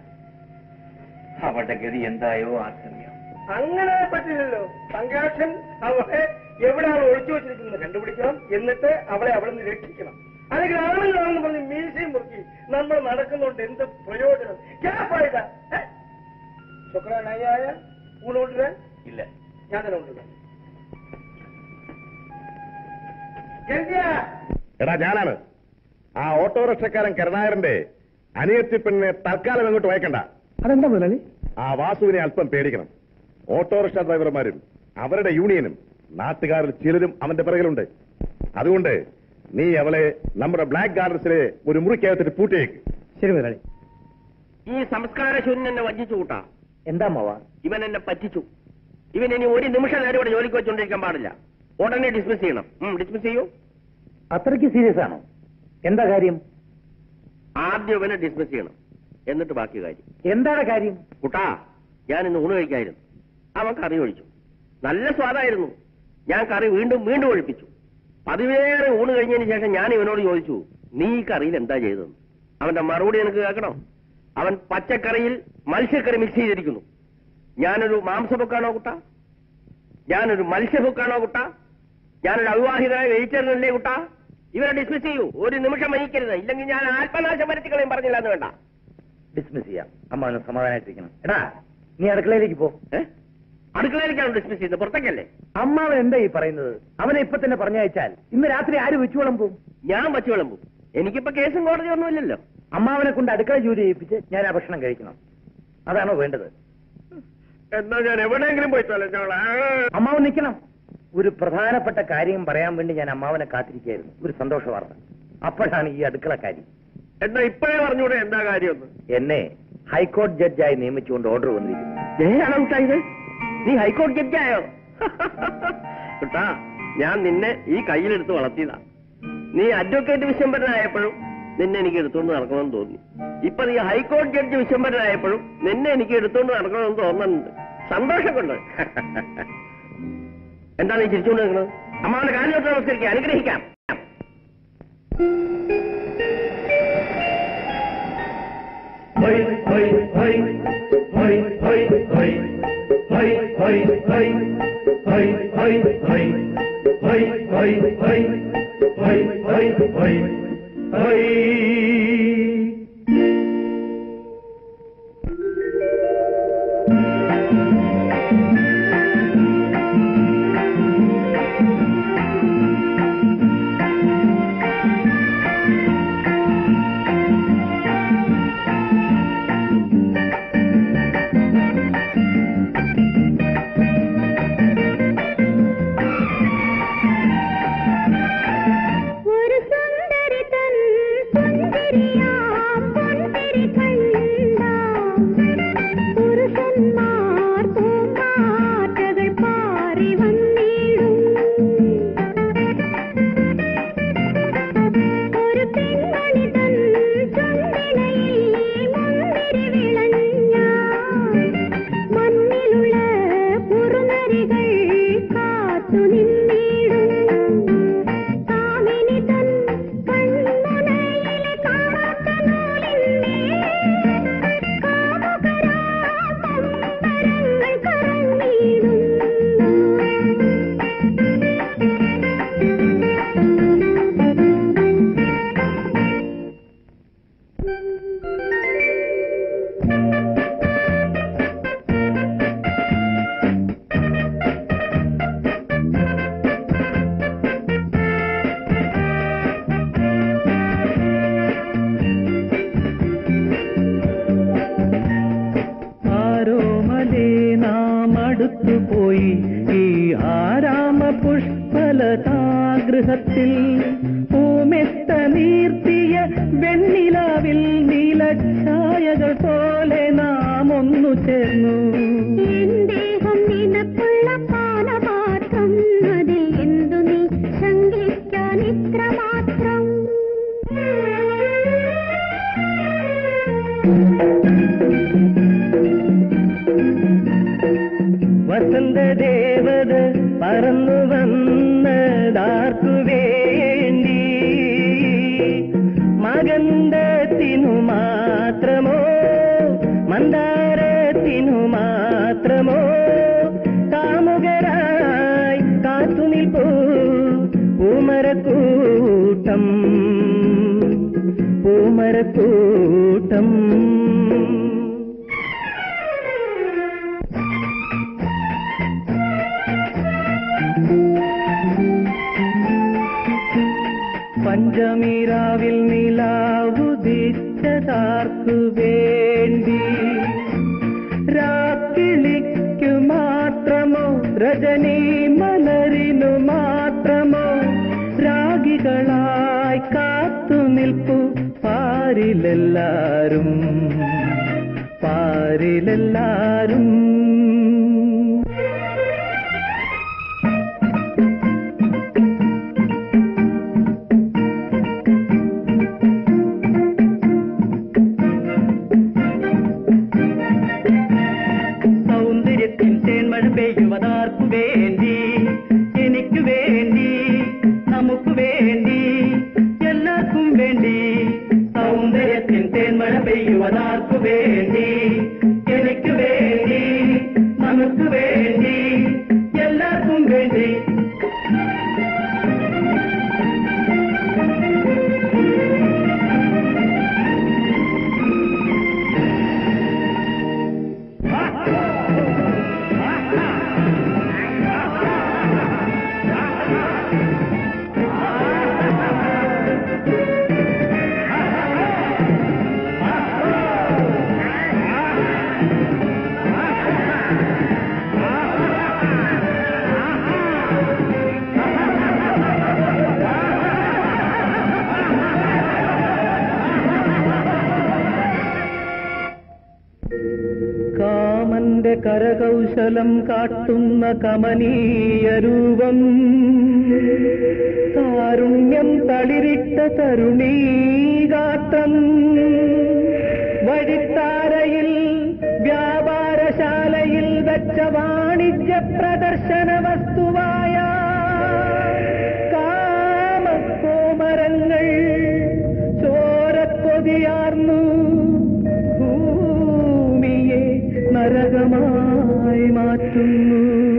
അവളുടെ ഗതി എന്തായോ ആർക്കറിയാം. അങ്ങനെ പറ്റില്ലല്ലോ. പങ്കജാക്ഷൻ അവളെ എവിടെയാണ് ഒളിച്ചു വെച്ചിരിക്കുന്നത് കണ്ടുപിടിക്കണം, എന്നിട്ട് അവളെ അവിടെ നിന്ന് രക്ഷിക്കണം. അല്ലെങ്കിൽ ആളുകളാണെന്ന് പറഞ്ഞ് മീശയും മുറുക്കി നമ്മൾ നടക്കുന്നുണ്ട് എന്ത് പ്രയോജനം? ക്യാപ്പായിട്ടാ ശുക്രാനായ ഊണ് കൊണ്ടുവരാൻ ഇല്ല, ഞാൻ തന്നെ കൊണ്ടുവരാം. എടാ ഞാനാണ് ആ ഓട്ടോറിക്ഷക്കാരൻ കരുണാകരന്റെ അനിയത്തി പെണ്ണിനെ തൽക്കാലം എങ്ങോട്ട് വയ്ക്കണ്ട. അതെന്താ മുതലാളി? ആ വാസുവിനെ അല്പം പേടിക്കണം. ഓട്ടോറിക്ഷ ഡ്രൈവർമാരും അവരുടെ യൂണിയനും നാട്ടുകാരിൽ ചിലരും അവന്റെ പിറകിലുണ്ട്. അതുകൊണ്ട് നീ അവളെ നമ്മുടെ ബ്ലാക്ക് ഗാർഡൻസിലെ ഒരു മുറിക്കകത്തിട്ട് പൂട്ടിയേക്ക്. ശരി മുതലാളി. ഈ സംസ്കാര ശൂന്യൻ എന്നെ വഞ്ചിച്ചു കൂട്ടാ. എന്താ മാവ? ഇവൻ എന്നെ പറ്റിച്ചു. ഇവൻ ഇനി ഒരു നിമിഷം നേരം ഇവിടെ ജോലിക്ക് വെച്ചുകൊണ്ടിരിക്കാൻ പാടില്ല. ഉടനെ ഡിസ്മിസ് ചെയ്യണം. ഡിസ്മിസ് ചെയ്യൂ. അത്രയ്ക്ക് സീരിയസ് ആണോ? എന്താ കാര്യം? ആദ്യം ഇവനെ ഡിസ്മിസ് ചെയ്യണം, എന്നിട്ട് ബാക്കി കാര്യം. എന്താണ് കാര്യം? കുട്ടാ, ഞാൻ ഇന്ന് ഊണ് കഴിക്കായിരുന്നു. അവൻ കറി ഒഴിച്ചു. നല്ല സ്വാദായിരുന്നു. ഞാൻ കറി വീണ്ടും വീണ്ടും ഒഴിപ്പിച്ചു. പതിവേറെ ഊണ് കഴിഞ്ഞതിന് ശേഷം ഞാൻ ഇവനോട് ചോദിച്ചു, നീ ഈ കറിയിൽ എന്താ ചെയ്തതെന്ന്. അവന്റെ മറുപടി എനിക്ക് കേൾക്കണം. അവൻ പച്ചക്കറിയിൽ മത്സ്യക്കറി മിക്സ് ചെയ്തിരിക്കുന്നു. ഞാനൊരു മാംസബുക്കാണോ കുട്ടാ? ഞാനൊരു മത്സ്യബുക്കാണോ കുട്ടാ? ഞാനൊരു അവിവാഹിതനായ വെജിറ്റേറിയനല്ലേ കുട്ടാ? ഇവരെ ഡിസ്മിസ് ചെയ്യൂ. ഒരു നിമിഷം വഹിക്കരുത്, ഇല്ലെങ്കിൽ ഞാൻ ആത്മനാശം വരുത്തിക്കളയും. പറഞ്ഞില്ല എന്ന് വേണ്ട. ഡിസ്മിസ് ചെയ്യാം. അമ്മ അവന് സമാധാനായിട്ടിരിക്കണം. എടാ, നീ അടുക്കളയിലേക്ക് പോ. അടുക്കളയിലേക്കാണ് ഡിസ്മിസ് ചെയ്യുന്നത്, പുറത്തേക്കല്ലേ? അമ്മാവൻ എന്താ ഈ പറയുന്നത്? അവനെ ഇപ്പൊ തന്നെ പറഞ്ഞയച്ചാൽ ഇന്ന് രാത്രി ആര് വെച്ചു വിളമ്പും? ഞാൻ വച്ചു വിളമ്പും. എനിക്കിപ്പോ കേസും കോടതി ഒന്നുമില്ലല്ലോ. അമ്മാവനെ കൊണ്ട് അടുക്കള ജോലി ചെയ്യിപ്പിച്ച് ഞാൻ ആ ഭക്ഷണം കഴിക്കണം. അതാണോ വേണ്ടത്? എന്നാ ഞാൻ എവിടെയെങ്കിലും പോയി തൊലച്ചോളാ. അമ്മാവൻ നിൽക്കണം. ഒരു പ്രധാനപ്പെട്ട കാര്യം പറയാൻ വേണ്ടി ഞാൻ അമ്മാവനെ കാത്തിരിക്കുകയായിരുന്നു. ഒരു സന്തോഷ വാർത്ത. അപ്പോഴാണ് ഈ അടുക്കള കാര്യം. എന്നാ ഇപ്പോഴേ പറഞ്ഞൂടെ എന്താ കാര്യമൊന്ന്? എന്നെ ഹൈക്കോടതി ജഡ്ജായി നിയമിച്ചുകൊണ്ട് ഓർഡർ വന്നിരിക്കുന്നു. ജയാണോ കുട്ടായത്? നീ ഹൈക്കോടതി ജഡ്ജായോ? കുട്ടാ, ഞാൻ നിന്നെ ഈ കയ്യിലെടുത്ത് വളർത്തിയതാ. നീ അഡ്വക്കേറ്റ് വിശംബരനായപ്പോഴും നിന്നെ എനിക്ക് എടുത്തുകൊണ്ട് നടക്കണമെന്ന് തോന്നി. ഇപ്പൊ നീ ഹൈക്കോടതി ജഡ്ജ് വിശംബരനായപ്പോഴും നിന്നെ എനിക്ക് എടുത്തുകൊണ്ട് നടക്കണമെന്ന് തോന്നുന്നുണ്ട്. സന്തോഷം കൊണ്ട്. എന്താ നീ ചിരിച്ചുകൊണ്ട് നിൽക്കുന്നത്? അമ്മാവന്റെ കാലിലോട്ട് നമസ്കരിക്കുക, അനുഗ്രഹിക്കാം. പോയി ഈ ആരാമ പുഷ്പലതാഗൃഹത്തിൽ പൂമെത്ത നീർത്തിയ വെണ്ണിലാവിൽ നീലഛായകൾ പോലെ നാം ഒന്നു ചേർന്നു. ദേഹം നിനക്കുള്ള പാനപാത്രം അതിൽ എന്തു നീ ശങ്കിക്കാൻ ഇത്രമാത്രം. വസന്തദേവത പറന്നു വന്നതാർക്കു വേണ്ടി? മകന്തത്തിനു മാത്രമോ മന്ദാരത്തിനു മാത്രമോ? കാമുകരായി കാത്തുനിൽപ്പൂ പൂമരക്കൂട്ടം പൂമരക്കൂട്ടം. പഞ്ചമീരാവിൽ നിലാവുദിച്ചതാർക്കു വേണ്ടി? രാക്കിളിക്കു മാത്രമോ രജനീ മലരിനു മാത്രമോ രാഗികളായി കാത്തു നിൽപ്പു പാരിലെല്ലാരും പാരിലെല്ലാരും. സൗന്ദര്യത്തിൻ തേന്മഴ പെയ്യുവതാർക്കു വേണ്ടി, എനിക്ക് വേണ്ടി, നമുക്ക് വേണ്ടി, എല്ലാവർക്കും വേണ്ടി. സൗന്ദര്യത്തിൻ തേന്മഴ പെയ്യുവതാർക്കു വേണ്ടി, എനിക്ക് വേണ്ടി, നമുക്ക് വേണ്ടി, എല്ലാവർക്കും വേണ്ടി. കാമന്റെ കരകൗശലം കാട്ടുന്ന കമനീയ രൂപം, കാരുണ്യം തളിരിട്ട തരുണീഗാത്രം, വഴിത്താരയിൽ വ്യാപാരശാലയിൽ വെച്ച വാണിജ്യ പ്രദർശന വസ്തുവായ കാമക്കോമരങ്ങൾ ചോരക്കൊതിയാർന്നു ഭൂമിയെ നരകമായി മാറ്റുന്നു.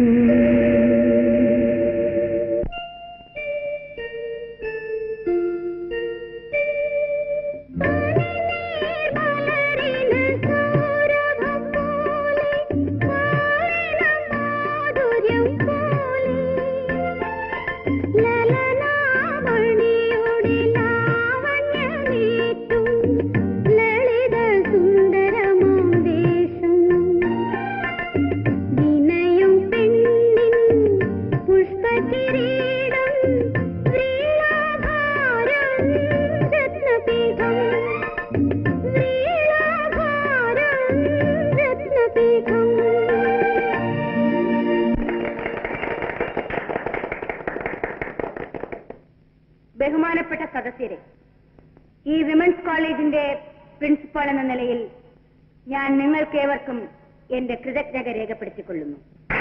ബഹുമാനപ്പെട്ട സദസ്യരെ, ഈ വിമൻസ് കോളേജിന്റെ പ്രിൻസിപ്പാൾ എന്ന നിലയിൽ ഞാൻ നിങ്ങൾക്കേവർക്കും എന്റെ കൃതജ്ഞത രേഖപ്പെടുത്തിക്കൊള്ളുന്നു.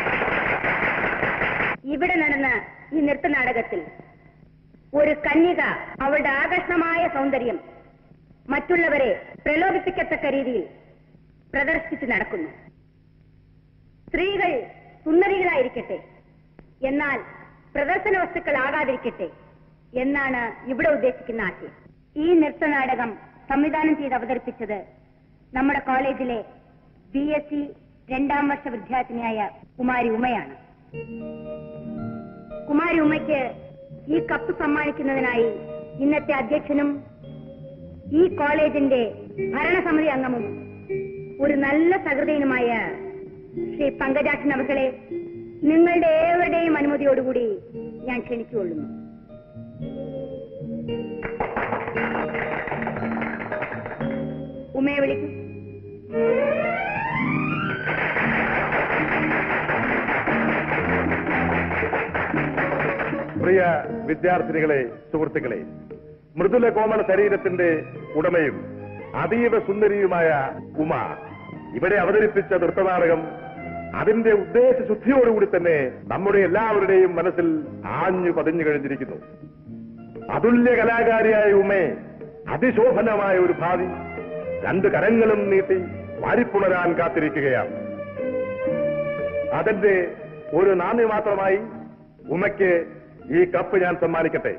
ഇവിടെ നടന്ന ഈ നൃത്തനാടകത്തിൽ ഒരു കന്യക അവളുടെ ആകർഷണമായ സൗന്ദര്യം മറ്റുള്ളവരെ പ്രലോഭിപ്പിക്കത്തക്ക രീതിയിൽ പ്രദർശിപ്പിച്ച് നടക്കുന്നു. സ്ത്രീകൾ സുന്ദരികളായിരിക്കട്ടെ, എന്നാൽ പ്രദർശന വസ്തുക്കളാകാതിരിക്കട്ടെ എന്നാണ് ഇവിടെ ഉദ്ദേശിക്കുന്ന ആശയം. ഈ നൃത്തനാടകം സംവിധാനം ചെയ്ത് അവതരിപ്പിച്ചത് നമ്മുടെ കോളേജിലെ ബി എസ് സി രണ്ടാം വർഷ വിദ്യാർത്ഥിനിയായ കുമാരി ഉമയാണ്. കുമാരി ഉമയ്ക്ക് ഈ കപ്പ് സമ്മാനിക്കുന്നതിനായി ഇന്നത്തെ അധ്യക്ഷനും ഈ കോളേജിന്റെ ഭരണസമിതി അംഗവും ഒരു നല്ല സഹൃദയനുമായ ശ്രീ പങ്കജാക്ഷൻ അവർകളെ നിങ്ങളുടെ ഏവരുടെയും അനുമതിയോടുകൂടി ഞാൻ ക്ഷണിച്ചുകൊള്ളുന്നു. ഉമയെ വിളിക്കും. പ്രിയ വിദ്യാർത്ഥിനികളെ, സുഹൃത്തുക്കളെ, മൃദുല കോമള ശരീരത്തിന്റെ ഉടമയും അതീവ സുന്ദരിയുമായ ഉമ ഇവിടെ അവതരിപ്പിച്ച നൃത്തനാടകം അതിന്റെ ഉദ്ദേശശുദ്ധിയോടുകൂടി തന്നെ നമ്മുടെ എല്ലാവരുടെയും മനസ്സിൽ ആഞ്ഞു പതിഞ്ഞു കഴിഞ്ഞിരിക്കുന്നു. അതുല്യ കലാകാരിയായ ഉമയെ അതിശോഭനമായ ഒരു ഭാവി രണ്ട് കരങ്ങളും നീട്ടി വാരിപ്പുണരാൻ കാത്തിരിക്കുകയാണ്. അതിന്റെ ഒരു നാന്ദി മാത്രമായി ഉമയ്ക്ക് ഈ കപ്പ് ഞാൻ സമ്മാനിക്കട്ടെ.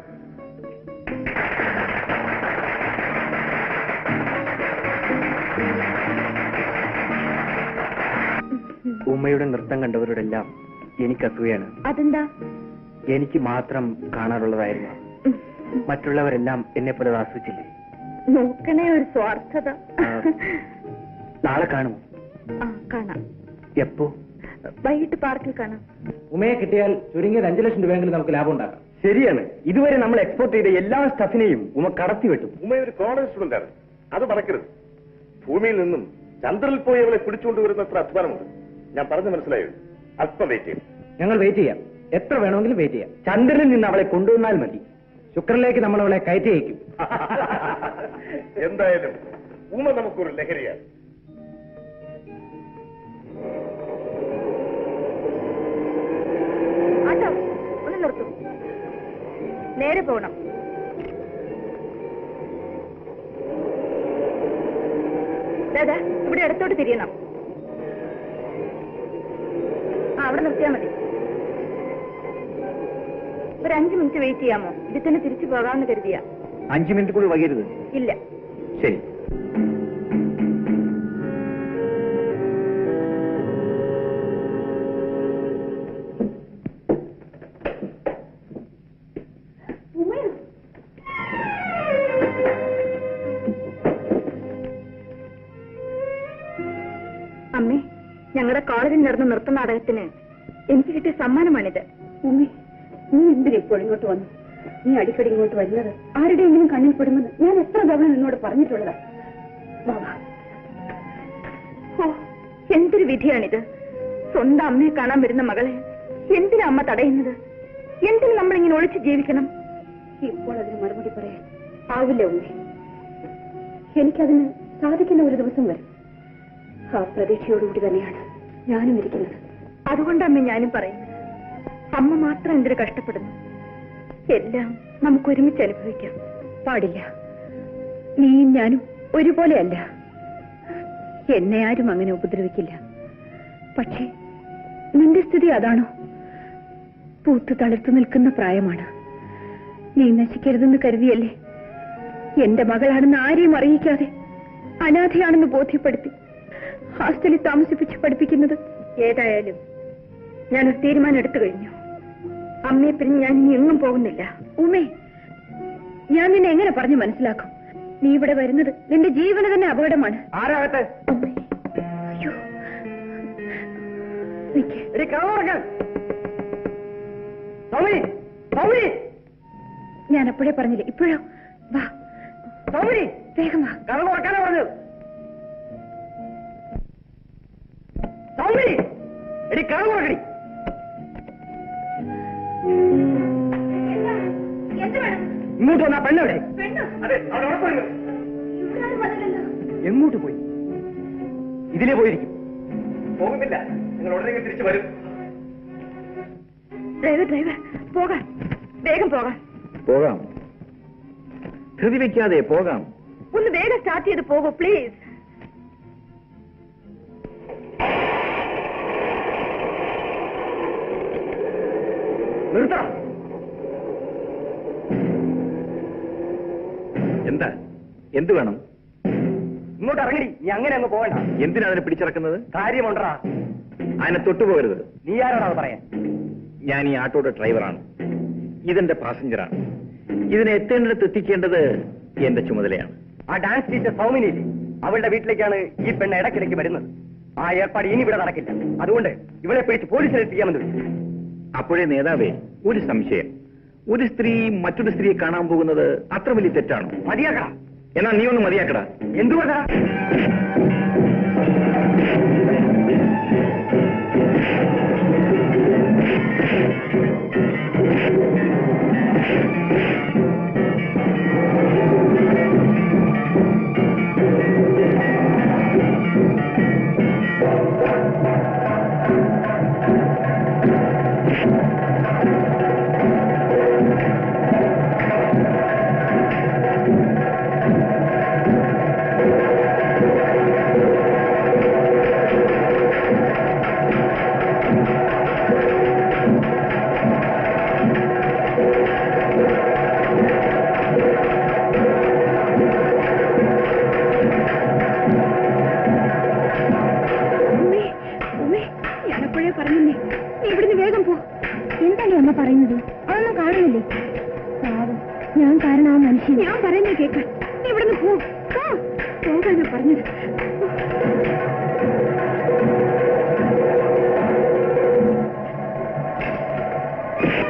ഉമ്മയുടെ നൃത്തം കണ്ടവരോടെല്ലാം എനിക്ക് അസൂയാണ്. അതെന്താ? എനിക്ക് മാത്രം കാണാറുള്ളതായിരുന്നു. മറ്റുള്ളവരെല്ലാം എന്നെ പോലെ ആസ്വദിച്ചില്ലേ? നോക്കണേ ഒരു സ്വാർത്ഥത. നാളെ കാണും. ആ കാണാം. എപ്പോ? വൈകിട്ട് പാർക്കിൽ കാണാം. ഉമയെ കിട്ടിയാൽ ചുരുങ്ങിയത് അഞ്ചു ലക്ഷം രൂപയെങ്കിലും നമുക്ക് ലാഭം ഉണ്ടാക്കാം. ശരിയാണ്. ഇതുവരെ നമ്മൾ എക്സ്പോർട്ട് ചെയ്ത എല്ലാ സ്റ്റഫിനെയും ഉമ കടത്തി വെട്ടും. ഉമ ഒരു കോളേജ് സ്റ്റുഡന്റ് ആണ്, അത് മറക്കരുത്. ഭൂമിയിൽ നിന്നും ചന്ദ്രനിൽ പോയി അവളെ പിടിച്ചുകൊണ്ടുവരുന്ന അത്ര അധ്വാനമുണ്ട്. ഞാൻ പറഞ്ഞു മനസ്സിലായോ? അല്പം വെയിറ്റ് ചെയ്യും. ഞങ്ങൾ വെയിറ്റ് ചെയ്യാം, എത്ര വേണമെങ്കിലും വെയിറ്റ് ചെയ്യാം. ചന്ദ്രനിൽ നിന്ന് അവളെ കൊണ്ടുവന്നാൽ മതി. ശുക്രനിലേക്ക് നമ്മൾ അവളെ കയറ്റി അയക്കും. എന്തായാലും ഉമ നമുക്കൊരു ലഹരിയാണ്. ആട്ടോ ഒന്ന് നിർത്തും. നേരെ പോകണം. ദാദാ ഇവിടെ ഇടത്തോട്ട് തിരിയണം. ആ അവിടെ നിർത്തിയാ മതി. ഒരു അഞ്ചു മിനിറ്റ് വെയിറ്റ് ചെയ്യാമോ? ഇതിൽ തന്നെ തിരിച്ചു പോകാമെന്ന് കരുതിയാ. അഞ്ചു മിനിറ്റ് കൂടി വൈകരുത്. ഇല്ല. ശരി. അമ്മേ, ഞങ്ങളുടെ കോളേജിൽ നടന്ന നൃത്ത നാടകത്തിന് എനിക്ക് കിട്ടിയ സമ്മാനമാണിത്. ഉമ്മേ, നീ എന്തിനാ ഇപ്പോൾ ഇങ്ങോട്ട് വന്നു? നീ അടിക്കടി ഇങ്ങോട്ട് വരുന്നത് ആരുടെയെങ്കിലും കണ്ണിൽ പെടുമെന്ന് ഞാൻ എത്ര തവണ നിന്നോട് പറഞ്ഞിട്ടുള്ളതാ. ഓ, എന്തൊരു വിധിയാണിത്. സ്വന്തം അമ്മയെ കാണാൻ വരുന്ന മകളെ എന്തിനാ അമ്മ തടയുന്നത്? എന്തിനു നമ്മളിങ്ങനെ ഒളിച്ച് ജീവിക്കണം? ഇപ്പോൾ അതിന് മറുപടി പറയാൻ ആവില്ല ഉമ്മേ. എനിക്കതിന് സാധിക്കുന്ന ഒരു ദിവസം വരും. ആ പ്രതീക്ഷയോടുകൂടി തന്നെയാണ് ഞാനും ഇരിക്കുന്നത്. അതുകൊണ്ടമ്മ ഞാനും പറയുന്നത്, അമ്മ മാത്രം എന്തൊരു കഷ്ടപ്പെടുന്നു. എല്ലാം നമുക്ക് ഒരുമിച്ച് അനുഭവിക്കാം. പാടില്ല. നീയും ഞാനും ഒരുപോലെയല്ല. എന്നെ ആരും അങ്ങനെ ഉപദ്രവിക്കില്ല. പക്ഷേ നിന്റെ സ്ഥിതി അതാണോ? പൂത്ത് തളിർത്തു നിൽക്കുന്ന പ്രായമാണ്. നീ നശിക്കരുതെന്ന് കരുതിയല്ലേ എന്റെ മകളാണെന്ന് ആരെയും അറിയിക്കാതെ അനാഥയാണെന്ന് ബോധ്യപ്പെടുത്തി ഹാസ്റ്റലിൽ താമസിപ്പിച്ച് പഠിപ്പിക്കുന്നത്? ഏതായാലും ഞാനൊരു തീരുമാനം എടുത്തു കഴിഞ്ഞു. അമ്മയെ പിരിഞ്ഞ് ഞാൻ ഇനി എങ്ങും പോകുന്നില്ല. ഉമേ, ഞാൻ നിന്നെ എങ്ങനെ പറഞ്ഞു മനസ്സിലാക്കും? നീ ഇവിടെ വരുന്നത് നിന്റെ ജീവന് തന്നെ അപകടമാണ്. ആരാകട്ടെ? അയ്യോ, നിക്ക്. ഞാൻ അപ്പോഴേ പറഞ്ഞില്ലേ, ഇപ്പോഴോ? വാ വേഗം വാ. പറഞ്ഞത് എടി കറു കൊടുക്കടി. ഇങ്ങോട്ട് വന്നാ പെണ്ണെവിടെ? എങ്ങോട്ട് പോയി? ഇതിലേ പോയിരിക്കും. പോകുന്നില്ല, നിങ്ങൾ ഉടനെ തിരിച്ചു വരും. ഡ്രൈവർ ഡ്രൈവർ പോകാം, വേഗം പോകാം. പോകാം, ധൃതി വെക്കാതെ പോകാം. ഒന്ന് വേഗം സ്റ്റാർട്ട് ചെയ്ത് പോകൂ പ്ലീസ്. നിർത്തണം. എന്താ? എന്ത് വേണം? ഇങ്ങോട്ട് ഇറങ്ങടി. നീ അങ്ങനെ അങ്ങ് പോകണ്ട. എന്തിനാ അതിനെ പിടിച്ചിറക്കുന്നത്? കാര്യമുണ്ടടാ. അതിനെ തൊട്ടുപോകരുത്. നീ ആരോടാ അത് പറയാൻ? ഞാൻ ഈ ആട്ടോയുടെ ഡ്രൈവറാണ്. ഇതെന്റെ പാസഞ്ചറാണ്. ഇതിനെ എത്തേണ്ടിടത്ത് എത്തിക്കേണ്ടത് എന്റെ ചുമതലയാണ്. ആ ഡാൻസ് ടീച്ചർ സൗമിനിയില്ലേ, അവളുടെ വീട്ടിലേക്കാണ് ഈ പെണ്ണ് ഇടയ്ക്കിടയ്ക്ക് വരുന്നത്. ആ ഏർപ്പാട് ഇനി ഇവിടെ നടക്കില്ല. അതുകൊണ്ട് ഇവളെ പിടിച്ച് പോലീസിൽ എത്തിക്കാമെന്ന് വിളിച്ചു. അപ്പോഴേ നേതാവേ, ഒരു സംശയം. ഒരു സ്ത്രീ മറ്റൊരു സ്ത്രീയെ കാണാൻ പോകുന്നത് അത്ര വലിയ തെറ്റാണോ? മതിയാക്കടാ. എന്നാ നീ ഒന്ന് മതിയാക്കടാ. എന്തുകൊണ്ടാ? പറയുന്നത് അതൊന്നും കാണുന്നില്ലേ? പാവം, ഞാൻ കാരണം ആ മനുഷ്യൻ. ഞാൻ പറയുന്നത് കേൾക്കാൻ നീ ഇവിടുന്ന് പോ. പോകാനാ പറഞ്ഞത്.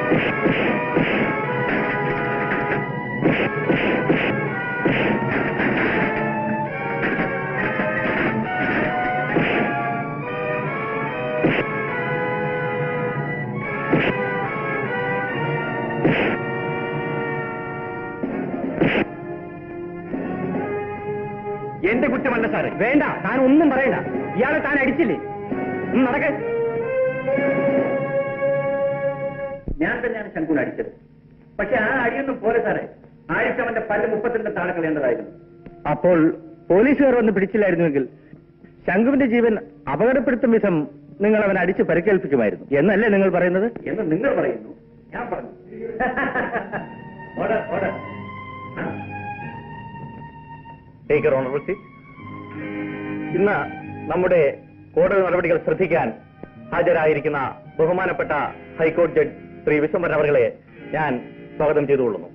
എന്റെ കുറ്റമല്ല സാറേ. വേണ്ട, താൻ ഒന്നും പറയണ്ട. ഇയാളെ താൻ അടിച്ചില്ലേ? നടക്ക. ഞാൻ തന്നെയാണ് ശങ്കുനെ അടിച്ചത്. പക്ഷെ ആ അടിയൊന്നും പോലെ സാറേ. ആഴ്ചവന്റെ പല്ല് മുപ്പത്തിരണ്ട് താഴെ കളയേണ്ടതായിരുന്നു. അപ്പോൾ പോലീസുകാർ വന്ന് പിടിച്ചില്ലായിരുന്നുവെങ്കിൽ ശങ്കുവിന്റെ ജീവൻ അപകടപ്പെടുത്തും വിധം നിങ്ങൾ അവനെ അടിച്ച് പരിക്കേൽപ്പിക്കുമായിരുന്നു എന്നല്ലേ നിങ്ങൾ പറയുന്നത്? എന്ന് നിങ്ങൾ പറയുന്നു, ഞാൻ പറഞ്ഞു. Order order. Take your honourable seat. ഇന്ന് നമ്മുടെ കോടതി നടപടികൾ ശ്രദ്ധിക്കാൻ ഹാജരായിരിക്കുന്ന ബഹുമാനപ്പെട്ട ഹൈക്കോടതി ജഡ്ജ് ശ്രീ വിശ്വംഭരൻ അവരെ ഞാൻ സ്വാഗതം ചെയ്തുകൊള്ളുന്നു.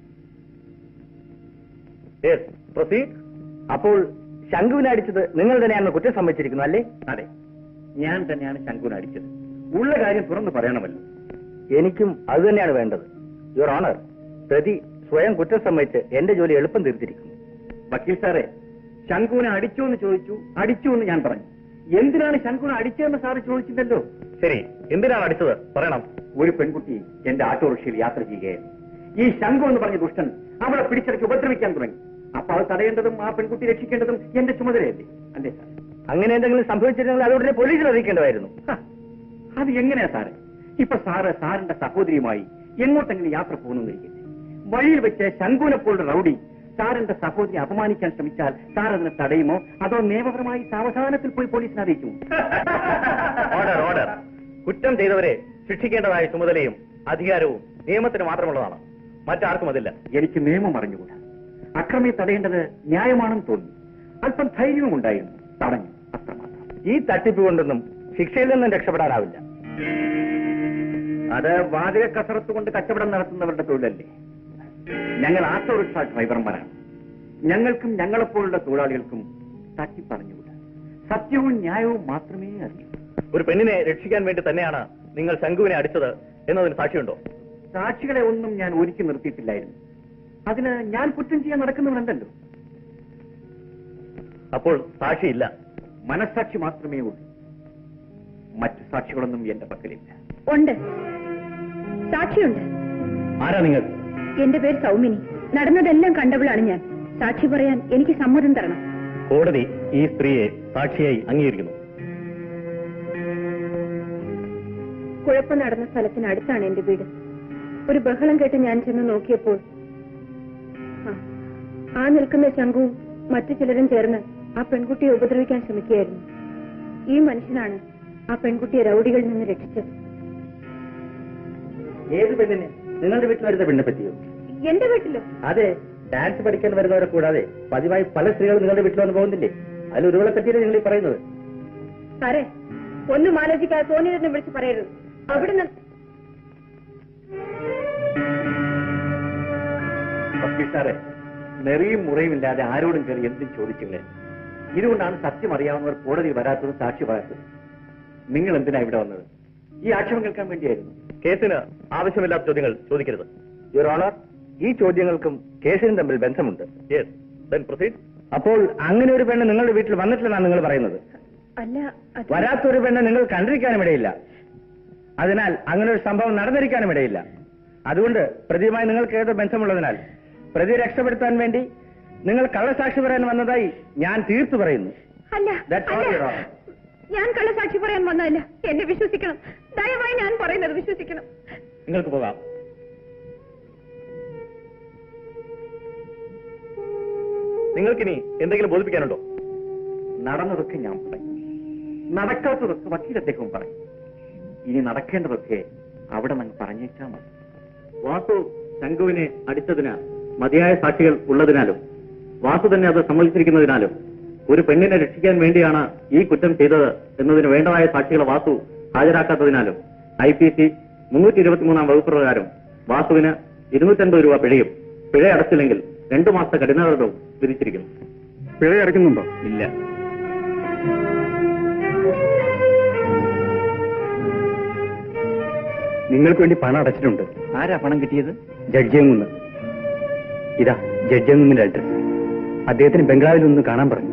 Yes, proceed. അപ്പോൾ ശങ്കുവിനെ അടിച്ചത് നിങ്ങൾ തന്നെയാണ് കുറ്റം സമ്മതിച്ചിരിക്കുന്നു അല്ലേ? അതെ, ഞാൻ തന്നെയാണ് ശങ്കുവിനെ അടിച്ചത്. ഉള്ള കാര്യം തുറന്നു പറയണമല്ലോ. എനിക്കും അത് തന്നെയാണ് വേണ്ടത്. യുവർ ഓണർ, പ്രതി സ്വയം കുറ്റം സമ്മതിച്ച് എന്റെ ജോലി എളുപ്പം തീർത്തിരിക്കുന്നു. വക്കീൽ സാറേ, ശങ്കുവിനെ അടിച്ചു എന്ന് ചോദിച്ചു, അടിച്ചു എന്ന് ഞാൻ പറഞ്ഞു. എന്തിനാണ് ശങ്കുവിനെ അടിച്ചതെന്ന് സാറ് ചോദിച്ചില്ലല്ലോ. ശരി, എന്തിനാണ് അടിച്ചത് പറയണം. ഒരു പെൺകുട്ടി എന്റെ ഓട്ടോറിക്ഷയിൽ യാത്ര ചെയ്യുകയായിരുന്നു. ഈ ശങ്കു എന്ന് പറഞ്ഞ ദുഷ്ടൻ അവളെ പിടിച്ചടച്ച് ഉപദ്രവിക്കാൻ തുടങ്ങി. അപ്പൊ അത് തടയേണ്ടതും ആ പെൺകുട്ടി രക്ഷിക്കേണ്ടതും എന്റെ ചുമതലയല്ലേ? അല്ലേ സാർ? അങ്ങനെ എന്തെങ്കിലും സംഭവിച്ചിട്ടുണ്ടെങ്കിൽ അതോടെ പോലീസിൽ അറിയിക്കേണ്ടതായിരുന്നു. അത് എങ്ങനെയാ സാറേ? ഇപ്പൊ സാറ് സാറിന്റെ സഹോദരിയുമായി എങ്ങോട്ടെങ്കിലും യാത്ര പോകുന്നിരിക്കട്ടെ, വഴിയിൽ വെച്ച് ശങ്കുവിനെ പോലുള്ള റൌഡി സാറിന്റെ സഹോദരി അപമാനിക്കാൻ ശ്രമിച്ചാൽ സാർ അതിനെ തടയുമോ അതോ നിയമപരമായി സാവധാനത്തിൽ പോയി പോലീസിനെ അറിയിക്കുമോ? Order order. കുറ്റം ചെയ്തവരെ ശിക്ഷിക്കേണ്ടതായ ചുമതലയും അധികാരവും നിയമത്തിന് മാത്രമുള്ളതാണ്, മറ്റാർക്കും അതില്ല. എനിക്ക് നിയമം അറിഞ്ഞുകൂടാ. അക്രമിയെ തടയേണ്ടത് ന്യായമാണെന്ന് തോന്നി. അല്പം ധൈര്യവും ഉണ്ടായിരുന്നു, തടഞ്ഞു, അത്രമാത്രം. ഈ തട്ടിപ്പ് കൊണ്ടൊന്നും ശിക്ഷയിൽ നിന്നും രക്ഷപ്പെടാനാവില്ല. അത് വാചക കസരത്ത് കൊണ്ട് കച്ചവടം നടത്തുന്നവരുടെ തൊഴിലല്ലേ? ഞങ്ങൾ ഓട്ടോറിക്ഷ ഡ്രൈവർമാരാണ്. ഞങ്ങൾക്കും ഞങ്ങളെപ്പോലുള്ള തൊഴിലാളികൾക്കും തട്ടിപ്പറഞ്ഞുകൂടാ. സത്യവും ന്യായവും മാത്രമേ അറിയൂ. ഒരു പെണ്ണിനെ രക്ഷിക്കാൻ വേണ്ടി തന്നെയാണ് നിങ്ങൾ ശങ്കുവിനെ അടിച്ചത് എന്നതിന് സാക്ഷിയുണ്ടോ? സാക്ഷികളെ ഒന്നും ഞാൻ ഒരുക്കി നിർത്തിയിട്ടില്ലായിരുന്നു. അതിന് ഞാൻ കുറ്റം ചെയ്യാൻ നടക്കുന്നവരല്ലല്ലോ. അപ്പോൾ സാക്ഷിയില്ല, മനസ്സാക്ഷി മാത്രമേ ഉള്ളൂ. മറ്റു സാക്ഷികളൊന്നും എന്റെ പക്കലില്ല. ഉണ്ട്, സാക്ഷിയുണ്ട്. ആരാ നിങ്ങൾ? എന്റെ പേര് സൗമിനി. നടന്നതെല്ലാം കണ്ടവളാണ് ഞാൻ. സാക്ഷി പറയാൻ എനിക്ക് സമ്മതം തരണം. കോടതി ഈ സ്ത്രീയെ സാക്ഷിയായി അംഗീകരിക്കുന്നു. കുഴപ്പം നടന്ന സ്ഥലത്തിനടുത്താണ് എന്റെ വീട്. ഒരു ബഹളം കേട്ട് ഞാൻ ചെന്ന് നോക്കിയപ്പോൾ ആ നിൽക്കുന്ന ശങ്കുവും മറ്റു ചിലരും ചേർന്ന് ആ പെൺകുട്ടിയെ ഉപദ്രവിക്കാൻ ശ്രമിക്കുകയായിരുന്നു. ഈ മനുഷ്യനാണ് ആ പെൺകുട്ടിയെ രൌഡികളിൽ നിന്ന് രക്ഷിച്ചത്. ഏത് പെണ്ണിനെ? നിങ്ങളുടെ വീട്ടിൽ വരുന്ന പെണ്ണെ പറ്റിയോ? എന്റെ വീട്ടിലോ? അതെ, ഡാൻസ് പഠിക്കാൻ വരുന്നവരെ കൂടാതെ പതിവായി പല സ്ത്രീകളും നിങ്ങളുടെ വീട്ടിൽ വന്ന് പോകുന്നില്ലേ? അതിൽ ഒരുവളെ പറ്റിയാണ് നിങ്ങൾ ഈ പറയുന്നത്. സാറേ, ഒന്നും ആലോചിക്കാതെ തോന്നിയതിനെ വിളിച്ച് പറയരുത്. അവിടുന്ന് സാറേ, നെറിയും മുറയും ഇല്ലാതെ ആരോടും കയറി എന്തും ചോദിച്ചില്ലേ? ഇതുകൊണ്ടാണ് സത്യം അറിയാവുന്നവർ കോടതിയിൽ വരാത്തതും സാക്ഷി പറയാത്തതും. നിങ്ങൾ എന്തിനാ ഇവിടെ വന്നത്? ഈ ആക്ഷേപം കേൾക്കാൻ വേണ്ടിയായിരുന്നു. കേസിന് ആവശ്യമില്ലാത്ത ചോദ്യങ്ങൾ ചോദിക്കരുത്. യുവർ ഓണർ, ഈ ചോദ്യങ്ങൾക്കും കേസിനും തമ്മിൽ ബന്ധമുണ്ട്. അപ്പോൾ അങ്ങനെ ഒരു പെണ്ണ് നിങ്ങളുടെ വീട്ടിൽ വന്നിട്ടില്ലെന്നാണ് നിങ്ങൾ പറയുന്നത്? അല്ല, വരാത്തൊരു പെണ്ണ് നിങ്ങൾ കണ്ടിരിക്കാനും ഇടയില്ല. അതിനാൽ അങ്ങനെ ഒരു സംഭവം നടന്നിരിക്കാനും ഇടയില്ല. അതുകൊണ്ട് പ്രതിയുമായി നിങ്ങൾക്ക് ഏതോ ബന്ധമുള്ളതിനാൽ പ്രതി രക്ഷപ്പെടുത്താൻ വേണ്ടി നിങ്ങൾ കള്ളസാക്ഷി പറയാൻ വന്നതായി ഞാൻ തീർത്തു പറയുന്നു. അല്ല, ഞാൻ കള്ളസാക്ഷി പറയാൻ വന്നതല്ല. എന്നെ വിശ്വസിക്കണം. ദയവായി ഞാൻ പറയുന്നത് വിശ്വസിക്കണം. നിങ്ങൾക്ക് പോകാം. നിങ്ങൾക്കിനി എന്തെങ്കിലും ബോധിപ്പിക്കാനുണ്ടോ? നടന്നതൊക്കെ ഞാൻ പറയും, നടക്കാത്തതൊക്കെ വക്കീൽ അദ്ദേഹവും പറയും. ഇനി നടക്കേണ്ടതൊക്കെ അവിടെ നിന്ന് പറഞ്ഞേച്ചാൽ മതി. വാസു ശങ്കുവിനെ അടിച്ചതിന് മതിയായ സാക്ഷികൾ ഉള്ളതിനാലും വാസു തന്നെ അത് സമ്മതിച്ചിരിക്കുന്നതിനാലും ഒരു പെണ്ണിനെ രക്ഷിക്കാൻ വേണ്ടിയാണ് ഈ കുറ്റം ചെയ്തത് എന്നതിന് വേണ്ടതായ സാക്ഷികളെ വാസു ഹാജരാക്കാത്തതിനാലും ഐ പി സി മുന്നൂറ്റി ഇരുപത്തിമൂന്നാം വകുപ്പ് പ്രകാരം വാസുവിന് ഇരുന്നൂറ്റൻപത് രൂപ പിഴയും പിഴ അടച്ചില്ലെങ്കിൽ രണ്ടു മാസത്തെ കഠിനാതടവും വിധിച്ചിരിക്കുന്നു. പിഴ അടയ്ക്കുന്നുണ്ടോ? ഇല്ല. നിങ്ങൾക്ക് വേണ്ടി പണം അടച്ചിട്ടുണ്ട്. ആരാ പണം കിട്ടിയത്? ജഡ്ജിയങ്കുന്ന്. ഇതാ ജഡ്ജിയങ്കുന്നിന്റെ അഡ്രസ്. അദ്ദേഹത്തിന് ബംഗ്ലാവിൽ ഒന്ന് കാണാൻ പറഞ്ഞു.